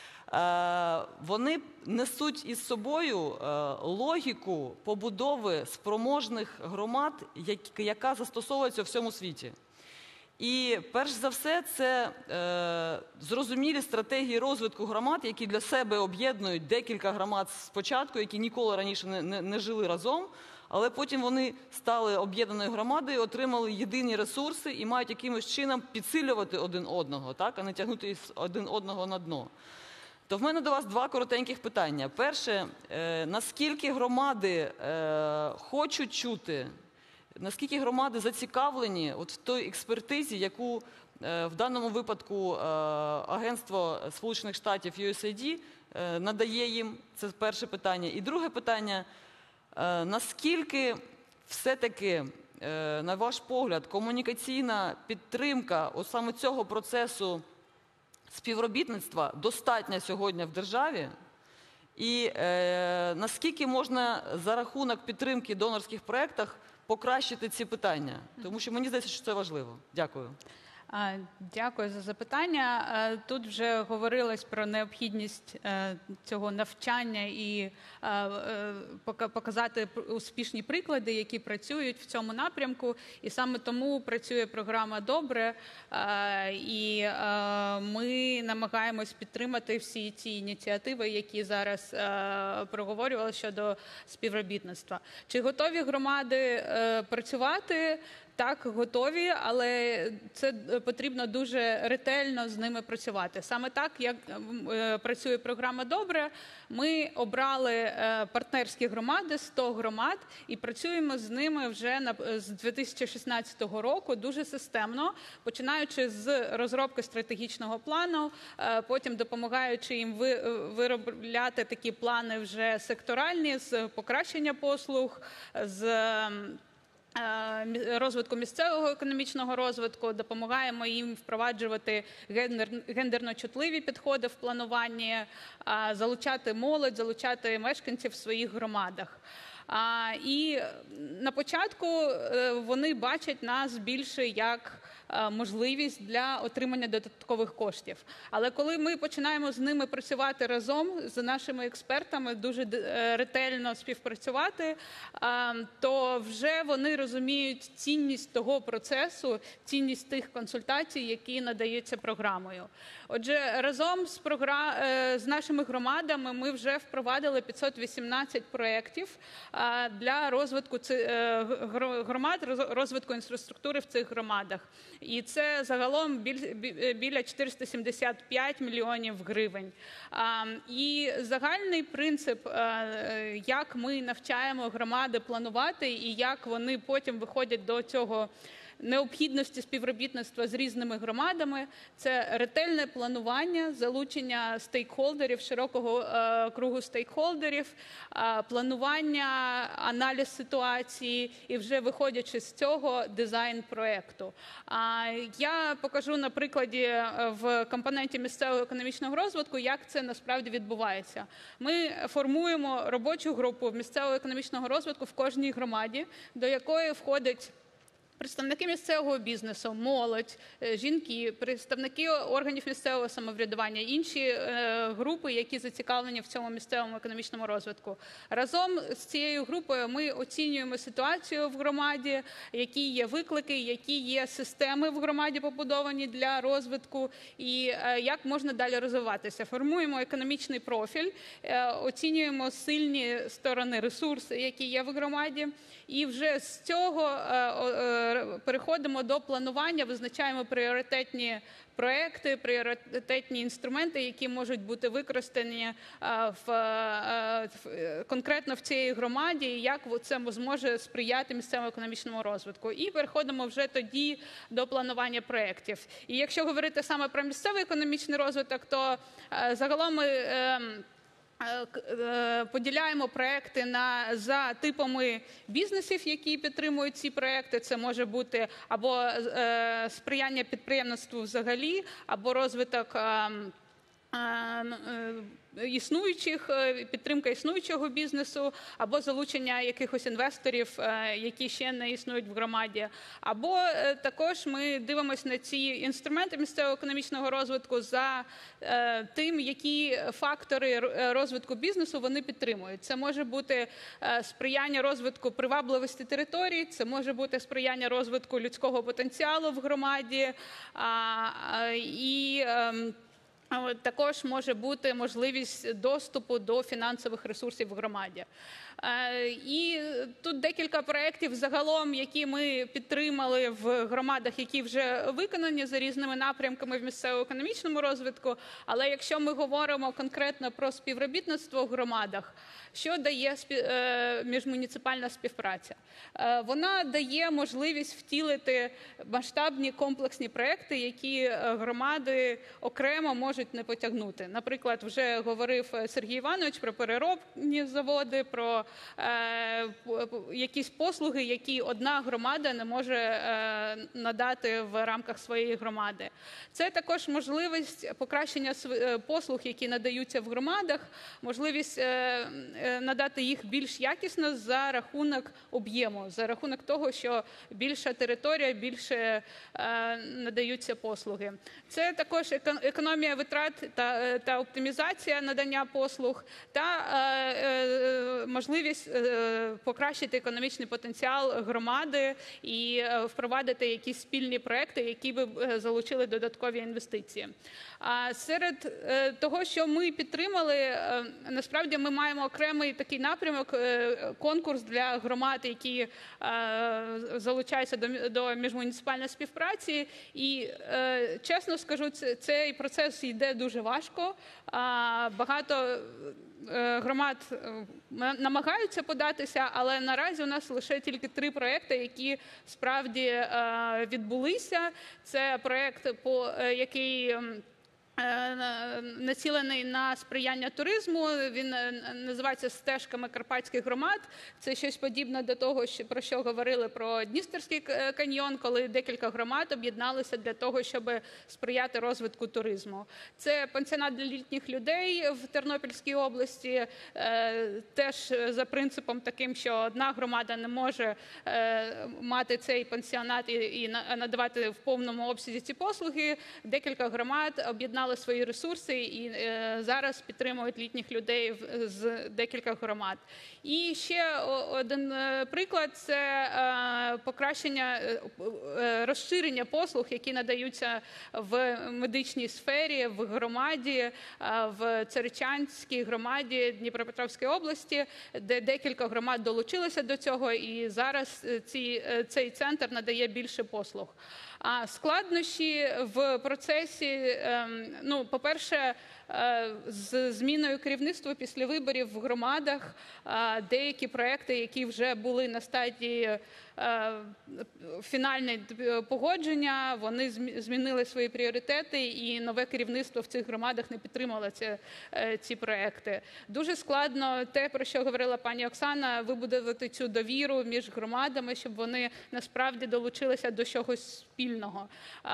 вони несуть із собою логіку побудови спроможних громад, яка застосовується у всьому світі. І перш за все це е, зрозумілі стратегії розвитку громад, які для себе об'єднують декілька громад спочатку, які ніколи раніше не, не, не жили разом, але потім вони стали об'єднаною громадою, отримали єдині ресурси і мають якимось чином підсилювати один одного, так, а не тягнути один одного на дно. То в мене до вас два коротеньких питання. Перше, е, наскільки громади е, хочуть чути, наскільки громади зацікавлені от в той експертизі, яку е, в даному випадку е, Агентство Сполучених Штатів ю ес ей ді е, надає їм? Це перше питання. І друге питання, е, наскільки все-таки, е, на ваш погляд, комунікаційна підтримка от саме цього процесу співробітництва достатня сьогодні в державі? І е, наскільки можна за рахунок підтримки донорських проєктів покращити ці питання? Тому що мені здається, що це важливо. Дякую.
Дякую за запитання. Тут вже говорилось про необхідність цього навчання і показати успішні приклади, які працюють в цьому напрямку. І саме тому працює програма «Добре». І ми намагаємось підтримати всі ці ініціативи, які зараз проговорювали щодо співробітництва. Чи готові громади працювати? Так, готові, але це потрібно дуже ретельно з ними працювати. Саме так, як працює програма «Добре», ми обрали партнерські громади, сто громад, і працюємо з ними вже з дві тисячі шістнадцятого року дуже системно, починаючи з розробки стратегічного плану, потім допомагаючи їм виробляти такі плани вже секторальні, з покращення послуг, з розвитку місцевого економічного розвитку, допомагаємо їм впроваджувати гендерно чутливі підходи в плануванні, залучати молодь, залучати мешканців в своїх громадах. І на початку вони бачать нас більше як можливість для отримання додаткових коштів. Але коли ми починаємо з ними працювати разом, з нашими експертами, дуже ретельно співпрацювати, то вже вони розуміють цінність того процесу, цінність тих консультацій, які надаються програмою. Отже, разом з, програм... з нашими громадами ми вже впровадили п'ятсот вісімнадцять проєктів для розвитку громад, розвитку інфраструктури в цих громадах. І це загалом біля чотириста сімдесят п'ять мільйонів гривень. І загальний принцип, як ми навчаємо громади планувати і як вони потім виходять до цього необхідності співробітництва з різними громадами, це ретельне планування, залучення стейкхолдерів, широкого е, кругу стейкхолдерів, е, планування, аналіз ситуації і вже виходячи з цього дизайн проєкту. Е, я покажу на прикладі в компоненті місцевого економічного розвитку, як це насправді відбувається. Ми формуємо робочу групу місцевого економічного розвитку в кожній громаді, до якої входить представники місцевого бізнесу, молодь, жінки, представники органів місцевого самоврядування, інші е, групи, які зацікавлені в цьому місцевому економічному розвитку. Разом з цією групою ми оцінюємо ситуацію в громаді, які є виклики, які є системи в громаді побудовані для розвитку і е, як можна далі розвиватися. Формуємо економічний профіль, е, оцінюємо сильні сторони, ресурси, які є в громаді, і вже з цього е, е, переходимо до планування, визначаємо пріоритетні проекти, пріоритетні інструменти, які можуть бути використані в, конкретно в цій громаді, і як це зможе сприяти місцевому економічному розвитку. І переходимо вже тоді до планування проєктів. І якщо говорити саме про місцевий економічний розвиток, то загалом ми поділяємо проекти на, за типами бізнесів, які підтримують ці проекти. Це може бути або е, сприяння підприємництву взагалі, або розвиток е, існуючих, підтримка існуючого бізнесу, або залучення якихось інвесторів, які ще не існують в громаді. Або також ми дивимося на ці інструменти місцевого економічного розвитку за тим, які фактори розвитку бізнесу вони підтримують. Це може бути сприяння розвитку привабливості територій, це може бути сприяння розвитку людського потенціалу в громаді, і також може бути можливість доступу до фінансових ресурсів в громаді. І тут декілька проєктів загалом, які ми підтримали в громадах, які вже виконані за різними напрямками в місцево-економічному розвитку. Але якщо ми говоримо конкретно про співробітництво в громадах, що дає міжмуніципальна співпраця? Вона дає можливість втілити масштабні комплексні проєкти, які громади окремо можуть не потягнути. Наприклад, вже говорив Сергій Іванович про переробні заводи, про е, якісь послуги, які одна громада не може е, надати в рамках своєї громади. Це також можливість покращення послуг, які надаються в громадах, можливість е, надати їх більш якісно за рахунок об'єму, за рахунок того, що більша територія, більше е, надаються послуги. Це також економія витрат та, та оптимізація надання послуг, та е, е, можливість е, покращити економічний потенціал громади і е, впровадити якісь спільні проекти, які б е, залучили додаткові інвестиції. А серед е, того, що ми підтримали, е, насправді ми маємо окремий такий напрямок, е, конкурс для громад, які е, залучаються до, до міжмуніципальної співпраці. І, е, чесно скажу, це, цей процес йде дуже важко. А, багато е, громад намагаються податися, але наразі у нас лише тільки три проекти, які справді е, відбулися. Це проект, по який націлений на сприяння туризму. Він називається «Стежками карпатських громад». Це щось подібне до того, про що говорили про Дністерський каньйон, коли декілька громад об'єдналися для того, щоб сприяти розвитку туризму. Це пансіонат для літніх людей в Тернопільській області, теж за принципом таким, що одна громада не може мати цей пансіонат і надавати в повному обсязі ці послуги. Декілька громад об'єдналися свої ресурси і е, зараз підтримують літніх людей в, з декілька громад. І ще один приклад – це е, покращення, е, розширення послуг, які надаються в медичній сфері, в громаді, е, в Царичанській громаді Дніпропетровської області, де декілька громад долучилися до цього, і зараз ці, цей центр надає більше послуг. А складнощі в процесі, ну, по-перше, з зміною керівництва після виборів в громадах, деякі проекти, які вже були на стадії фінальне погодження, вони змінили свої пріоритети, і нове керівництво в цих громадах не підтримало ці, ці проекти. Дуже складно те, про що говорила пані Оксана, вибудувати цю довіру між громадами, щоб вони насправді долучилися до чогось спільного.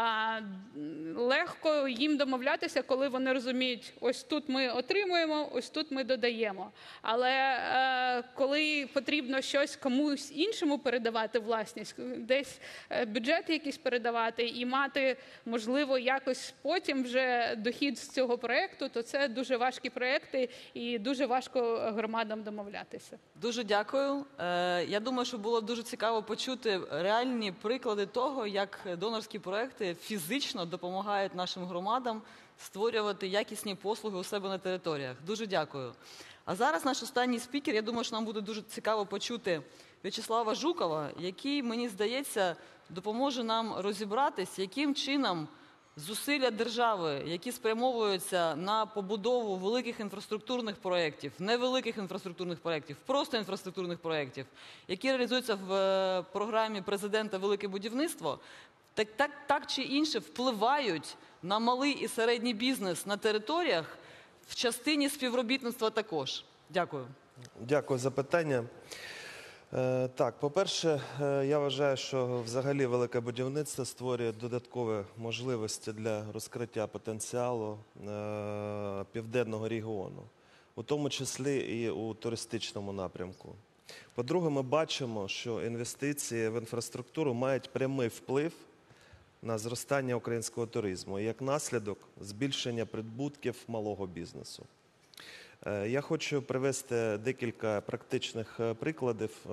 Легко їм домовлятися, коли вони розуміють, ось тут ми отримуємо, ось тут ми додаємо. Але коли потрібно щось комусь іншому передавати власність, десь бюджет якийсь передавати і мати, можливо, якось потім вже дохід з цього проєкту, то це дуже важкі проєкти і дуже важко громадам домовлятися.
Дуже дякую. Я думаю, що було дуже цікаво почути реальні приклади того, як донорські проєкти фізично допомагають нашим громадам створювати якісні послуги у себе на територіях. Дуже дякую. А зараз наш останній спікер, я думаю, що нам буде дуже цікаво почути В'ячеслава Жукова, який, мені здається, допоможе нам розібратись, яким чином зусилля держави, які спрямовуються на побудову великих інфраструктурних проєктів, невеликих інфраструктурних проєктів, просто інфраструктурних проєктів, які реалізуються в програмі президента «Велике будівництво», так, так, так чи інше впливають на малий і середній бізнес на територіях в частині співробітництва також. Дякую.
Дякую за питання. Е, Так, по-перше, е, я вважаю, що взагалі велике будівництво створює додаткові можливості для розкриття потенціалу е, південного регіону, у тому числі і у туристичному напрямку. По-друге, ми бачимо, що інвестиції в інфраструктуру мають прямий вплив на зростання українського туризму і як наслідок збільшення прибутків малого бізнесу. Е, Я хочу привести декілька практичних е, прикладів е,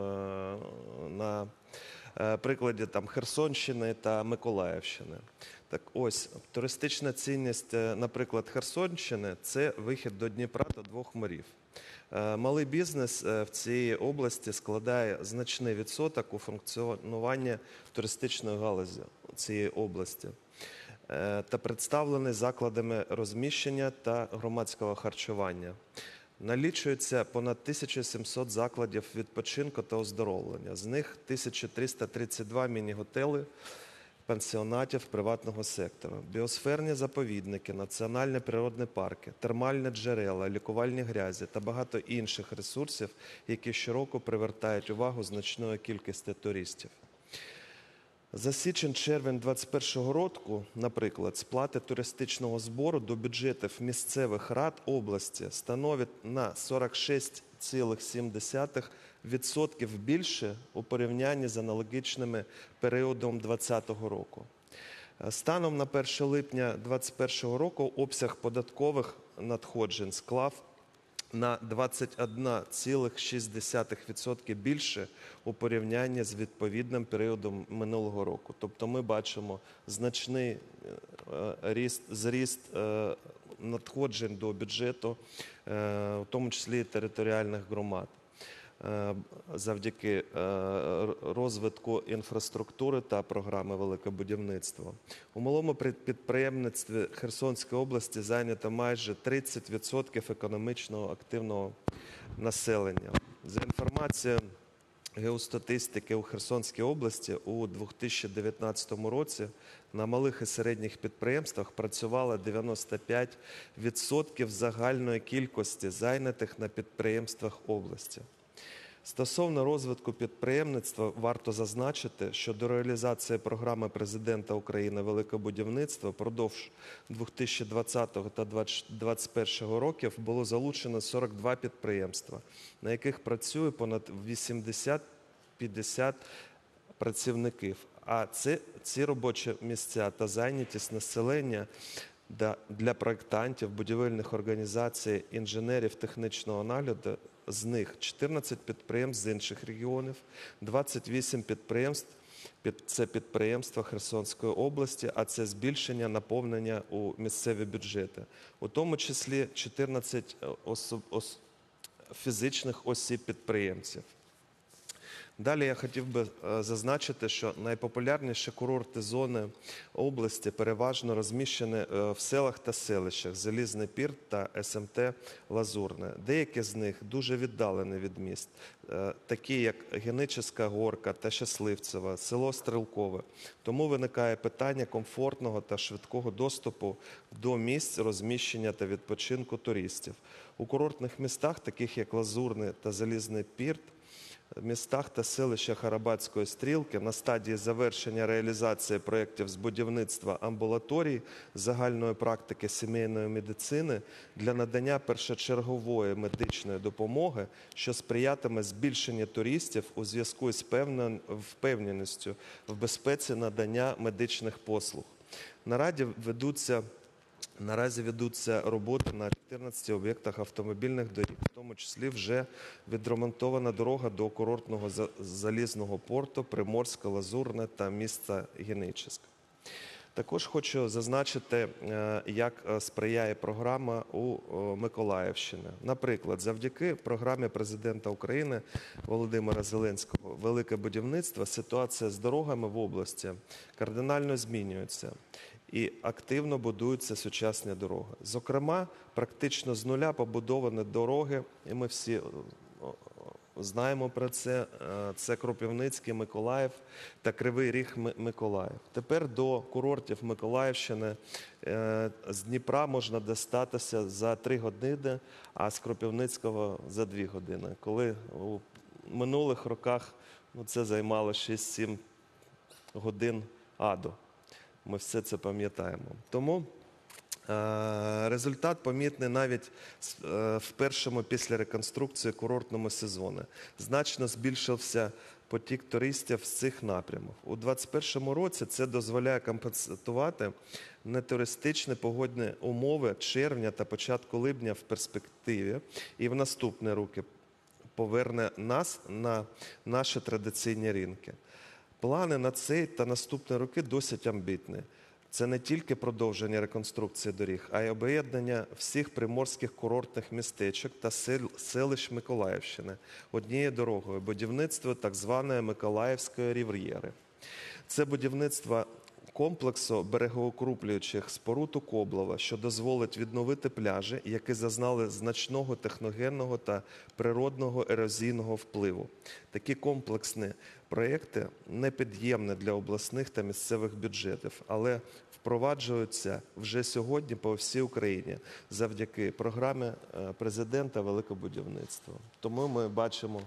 на е, прикладі там, Херсонщини та Миколаївщини. Так ось, туристична цінність, е, наприклад, Херсонщини – це вихід до Дніпра та двох морів. Е, Малий бізнес е, в цій області складає значний відсоток у функціонуванні туристичної галузі цієї області е, та представлений закладами розміщення та громадського харчування. Налічується понад тисяча сімсот закладів відпочинку та оздоровлення. З них тисяча триста тридцять два міні-готели, пансіонатів приватного сектору, біосферні заповідники, національні природні парки, термальні джерела, лікувальні грязі та багато інших ресурсів, які щороку привертають увагу значної кількості туристів. За січень-червень двадцять першого року, наприклад, сплати туристичного збору до бюджетів місцевих рад області становить на сорок шість цілих сім десятих відсотка більше у порівнянні з аналогічним періодом двадцятого року. Станом на перше липня двадцять першого року обсяг податкових надходжень склав на двадцять одна ціла шість десятих відсотка більше у порівнянні з відповідним періодом минулого року. Тобто ми бачимо значний е, ріст, зріст е, надходжень до бюджету, е, в тому числі і територіальних громад, е, завдяки е, розвитку інфраструктури та програми «Велике будівництво». У малому підприємництві Херсонської області зайнято майже тридцять відсотків економічно активного населення. За інформацією Геостатистики у Херсонській області у дві тисячі дев'ятнадцятому році на малих і середніх підприємствах працювало дев'яносто п'ять відсотків загальної кількості зайнятих на підприємствах області. Стосовно розвитку підприємництва, варто зазначити, що до реалізації програми Президента України «Велике будівництво» впродовж дві тисячі двадцятого та дві тисячі двадцять першого років було залучено сорок два підприємства, на яких працює понад вісімдесят - п'ятдесят працівників. А це, ці робочі місця та зайнятість населення для проєктантів, будівельних організацій, інженерів технічного нагляду, з них чотирнадцять підприємств з інших регіонів, двадцять вісім підприємств – це підприємства Херсонської області, а це збільшення наповнення у місцеві бюджети. У тому числі чотирнадцять особ, ос, фізичних осіб-підприємців. Далі я хотів би зазначити, що найпопулярніші курорти зони області переважно розміщені в селах та селищах Залізний Пірт та ес ем те Лазурне. Деякі з них дуже віддалені від міст, такі як Геническа Горка та Щасливцева, село Стрілкове. Тому виникає питання комфортного та швидкого доступу до місць розміщення та відпочинку туристів. У курортних містах, таких як Лазурне та Залізний Пірт, в містах та селищах Арабатської стрілки на стадії завершення реалізації проєктів з будівництва амбулаторій загальної практики сімейної медицини для надання першочергової медичної допомоги, що сприятиме збільшенню туристів у зв'язку з впевненістю в безпеці надання медичних послуг. Наразі ведуться Наразі ведуться роботи на чотирнадцяти об'єктах автомобільних доріг, в тому числі вже відремонтована дорога до курортного залізного порту Приморська, Лазурне та міста Геническ. Також хочу зазначити, як сприяє програма у Миколаївщині. Наприклад, завдяки програмі Президента України Володимира Зеленського «Велике будівництво» ситуація з дорогами в області кардинально змінюється. І активно будуються сучасні дороги. Зокрема, практично з нуля побудовані дороги, і ми всі знаємо про це, це Кропивницький, Миколаїв та Кривий Ріг, Миколаїв. Тепер до курортів Миколаївщини з Дніпра можна дістатися за три години, а з Кропивницького за дві години. Коли у минулих роках ну, це займало шість-сім годин аду. Ми все це пам'ятаємо. Тому е, результат помітний навіть е, в першому після реконструкції курортному сезону. Значно збільшився потік туристів з цих напрямів. У двадцять першому році це дозволяє компенсувати нетуристичні погодні умови червня та початку липня в перспективі і в наступні роки поверне нас на наші традиційні ринки. Плани на цей та наступні роки досить амбітні. Це не тільки продовження реконструкції доріг, а й об'єднання всіх приморських курортних містечок та сел, селищ Миколаївщини однією дорогою, будівництво так званої Миколаївської рів'єри. Це будівництво комплексу берегоукріплюючих споруд у Коблово, що дозволить відновити пляжі, які зазнали значного техногенного та природного ерозійного впливу. Такі комплексні проєкти непід'ємні для обласних та місцевих бюджетів, але впроваджуються вже сьогодні по всій Україні завдяки програмі президента «Велике будівництво». Тому ми бачимо,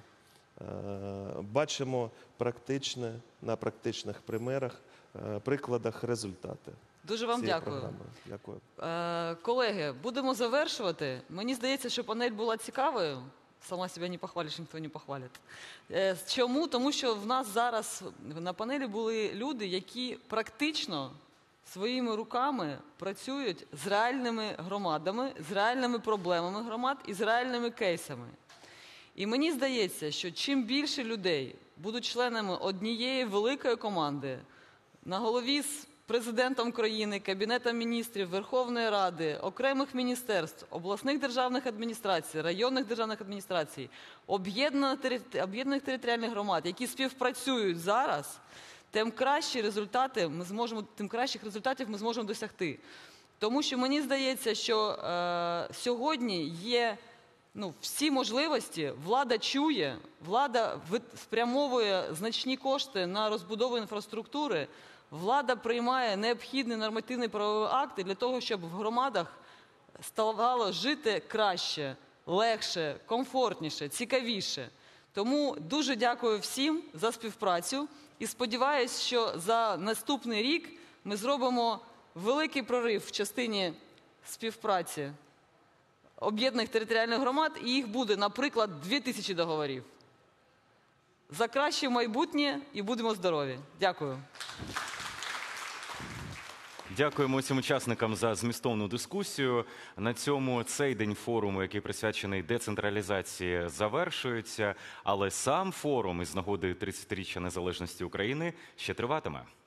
бачимо практичне, на практичних примерах, прикладах результати.
Дуже вам
цієї
дякую.
програми. Дякую.
Е, колеги, будемо завершувати. Мені здається, що панель була цікавою. Сама себе не похвалиш, ніхто не похвалить. Е, чому? Тому що в нас зараз на панелі були люди, які практично своїми руками працюють з реальними громадами, з реальними проблемами громад і з реальними кейсами. І мені здається, що чим більше людей будуть членами однієї великої команди, на голові з президентом країни, Кабінетом міністрів, Верховної Ради, окремих міністерств, обласних державних адміністрацій, районних державних адміністрацій, об'єднаних територіальних громад, які співпрацюють зараз, тим кращі результати ми зможемо, тим кращих результатів ми зможемо досягти. Тому що мені здається, що е, сьогодні є ну, всі можливості, влада чує, влада спрямовує значні кошти на розбудову інфраструктури, влада приймає необхідні нормативні правові акти для того, щоб в громадах ставало жити краще, легше, комфортніше, цікавіше. Тому дуже дякую всім за співпрацю і сподіваюся, що за наступний рік ми зробимо великий прорив в частині співпраці об'єднаних територіальних громад, і їх буде, наприклад, дві тисячі договорів. За краще майбутнє і будемо здорові. Дякую.
Дякуємо усім учасникам за змістовну дискусію. На цьому цей день форуму, який присвячений децентралізації, завершується. Але сам форум із нагоди тридцятиріччя незалежності України ще триватиме.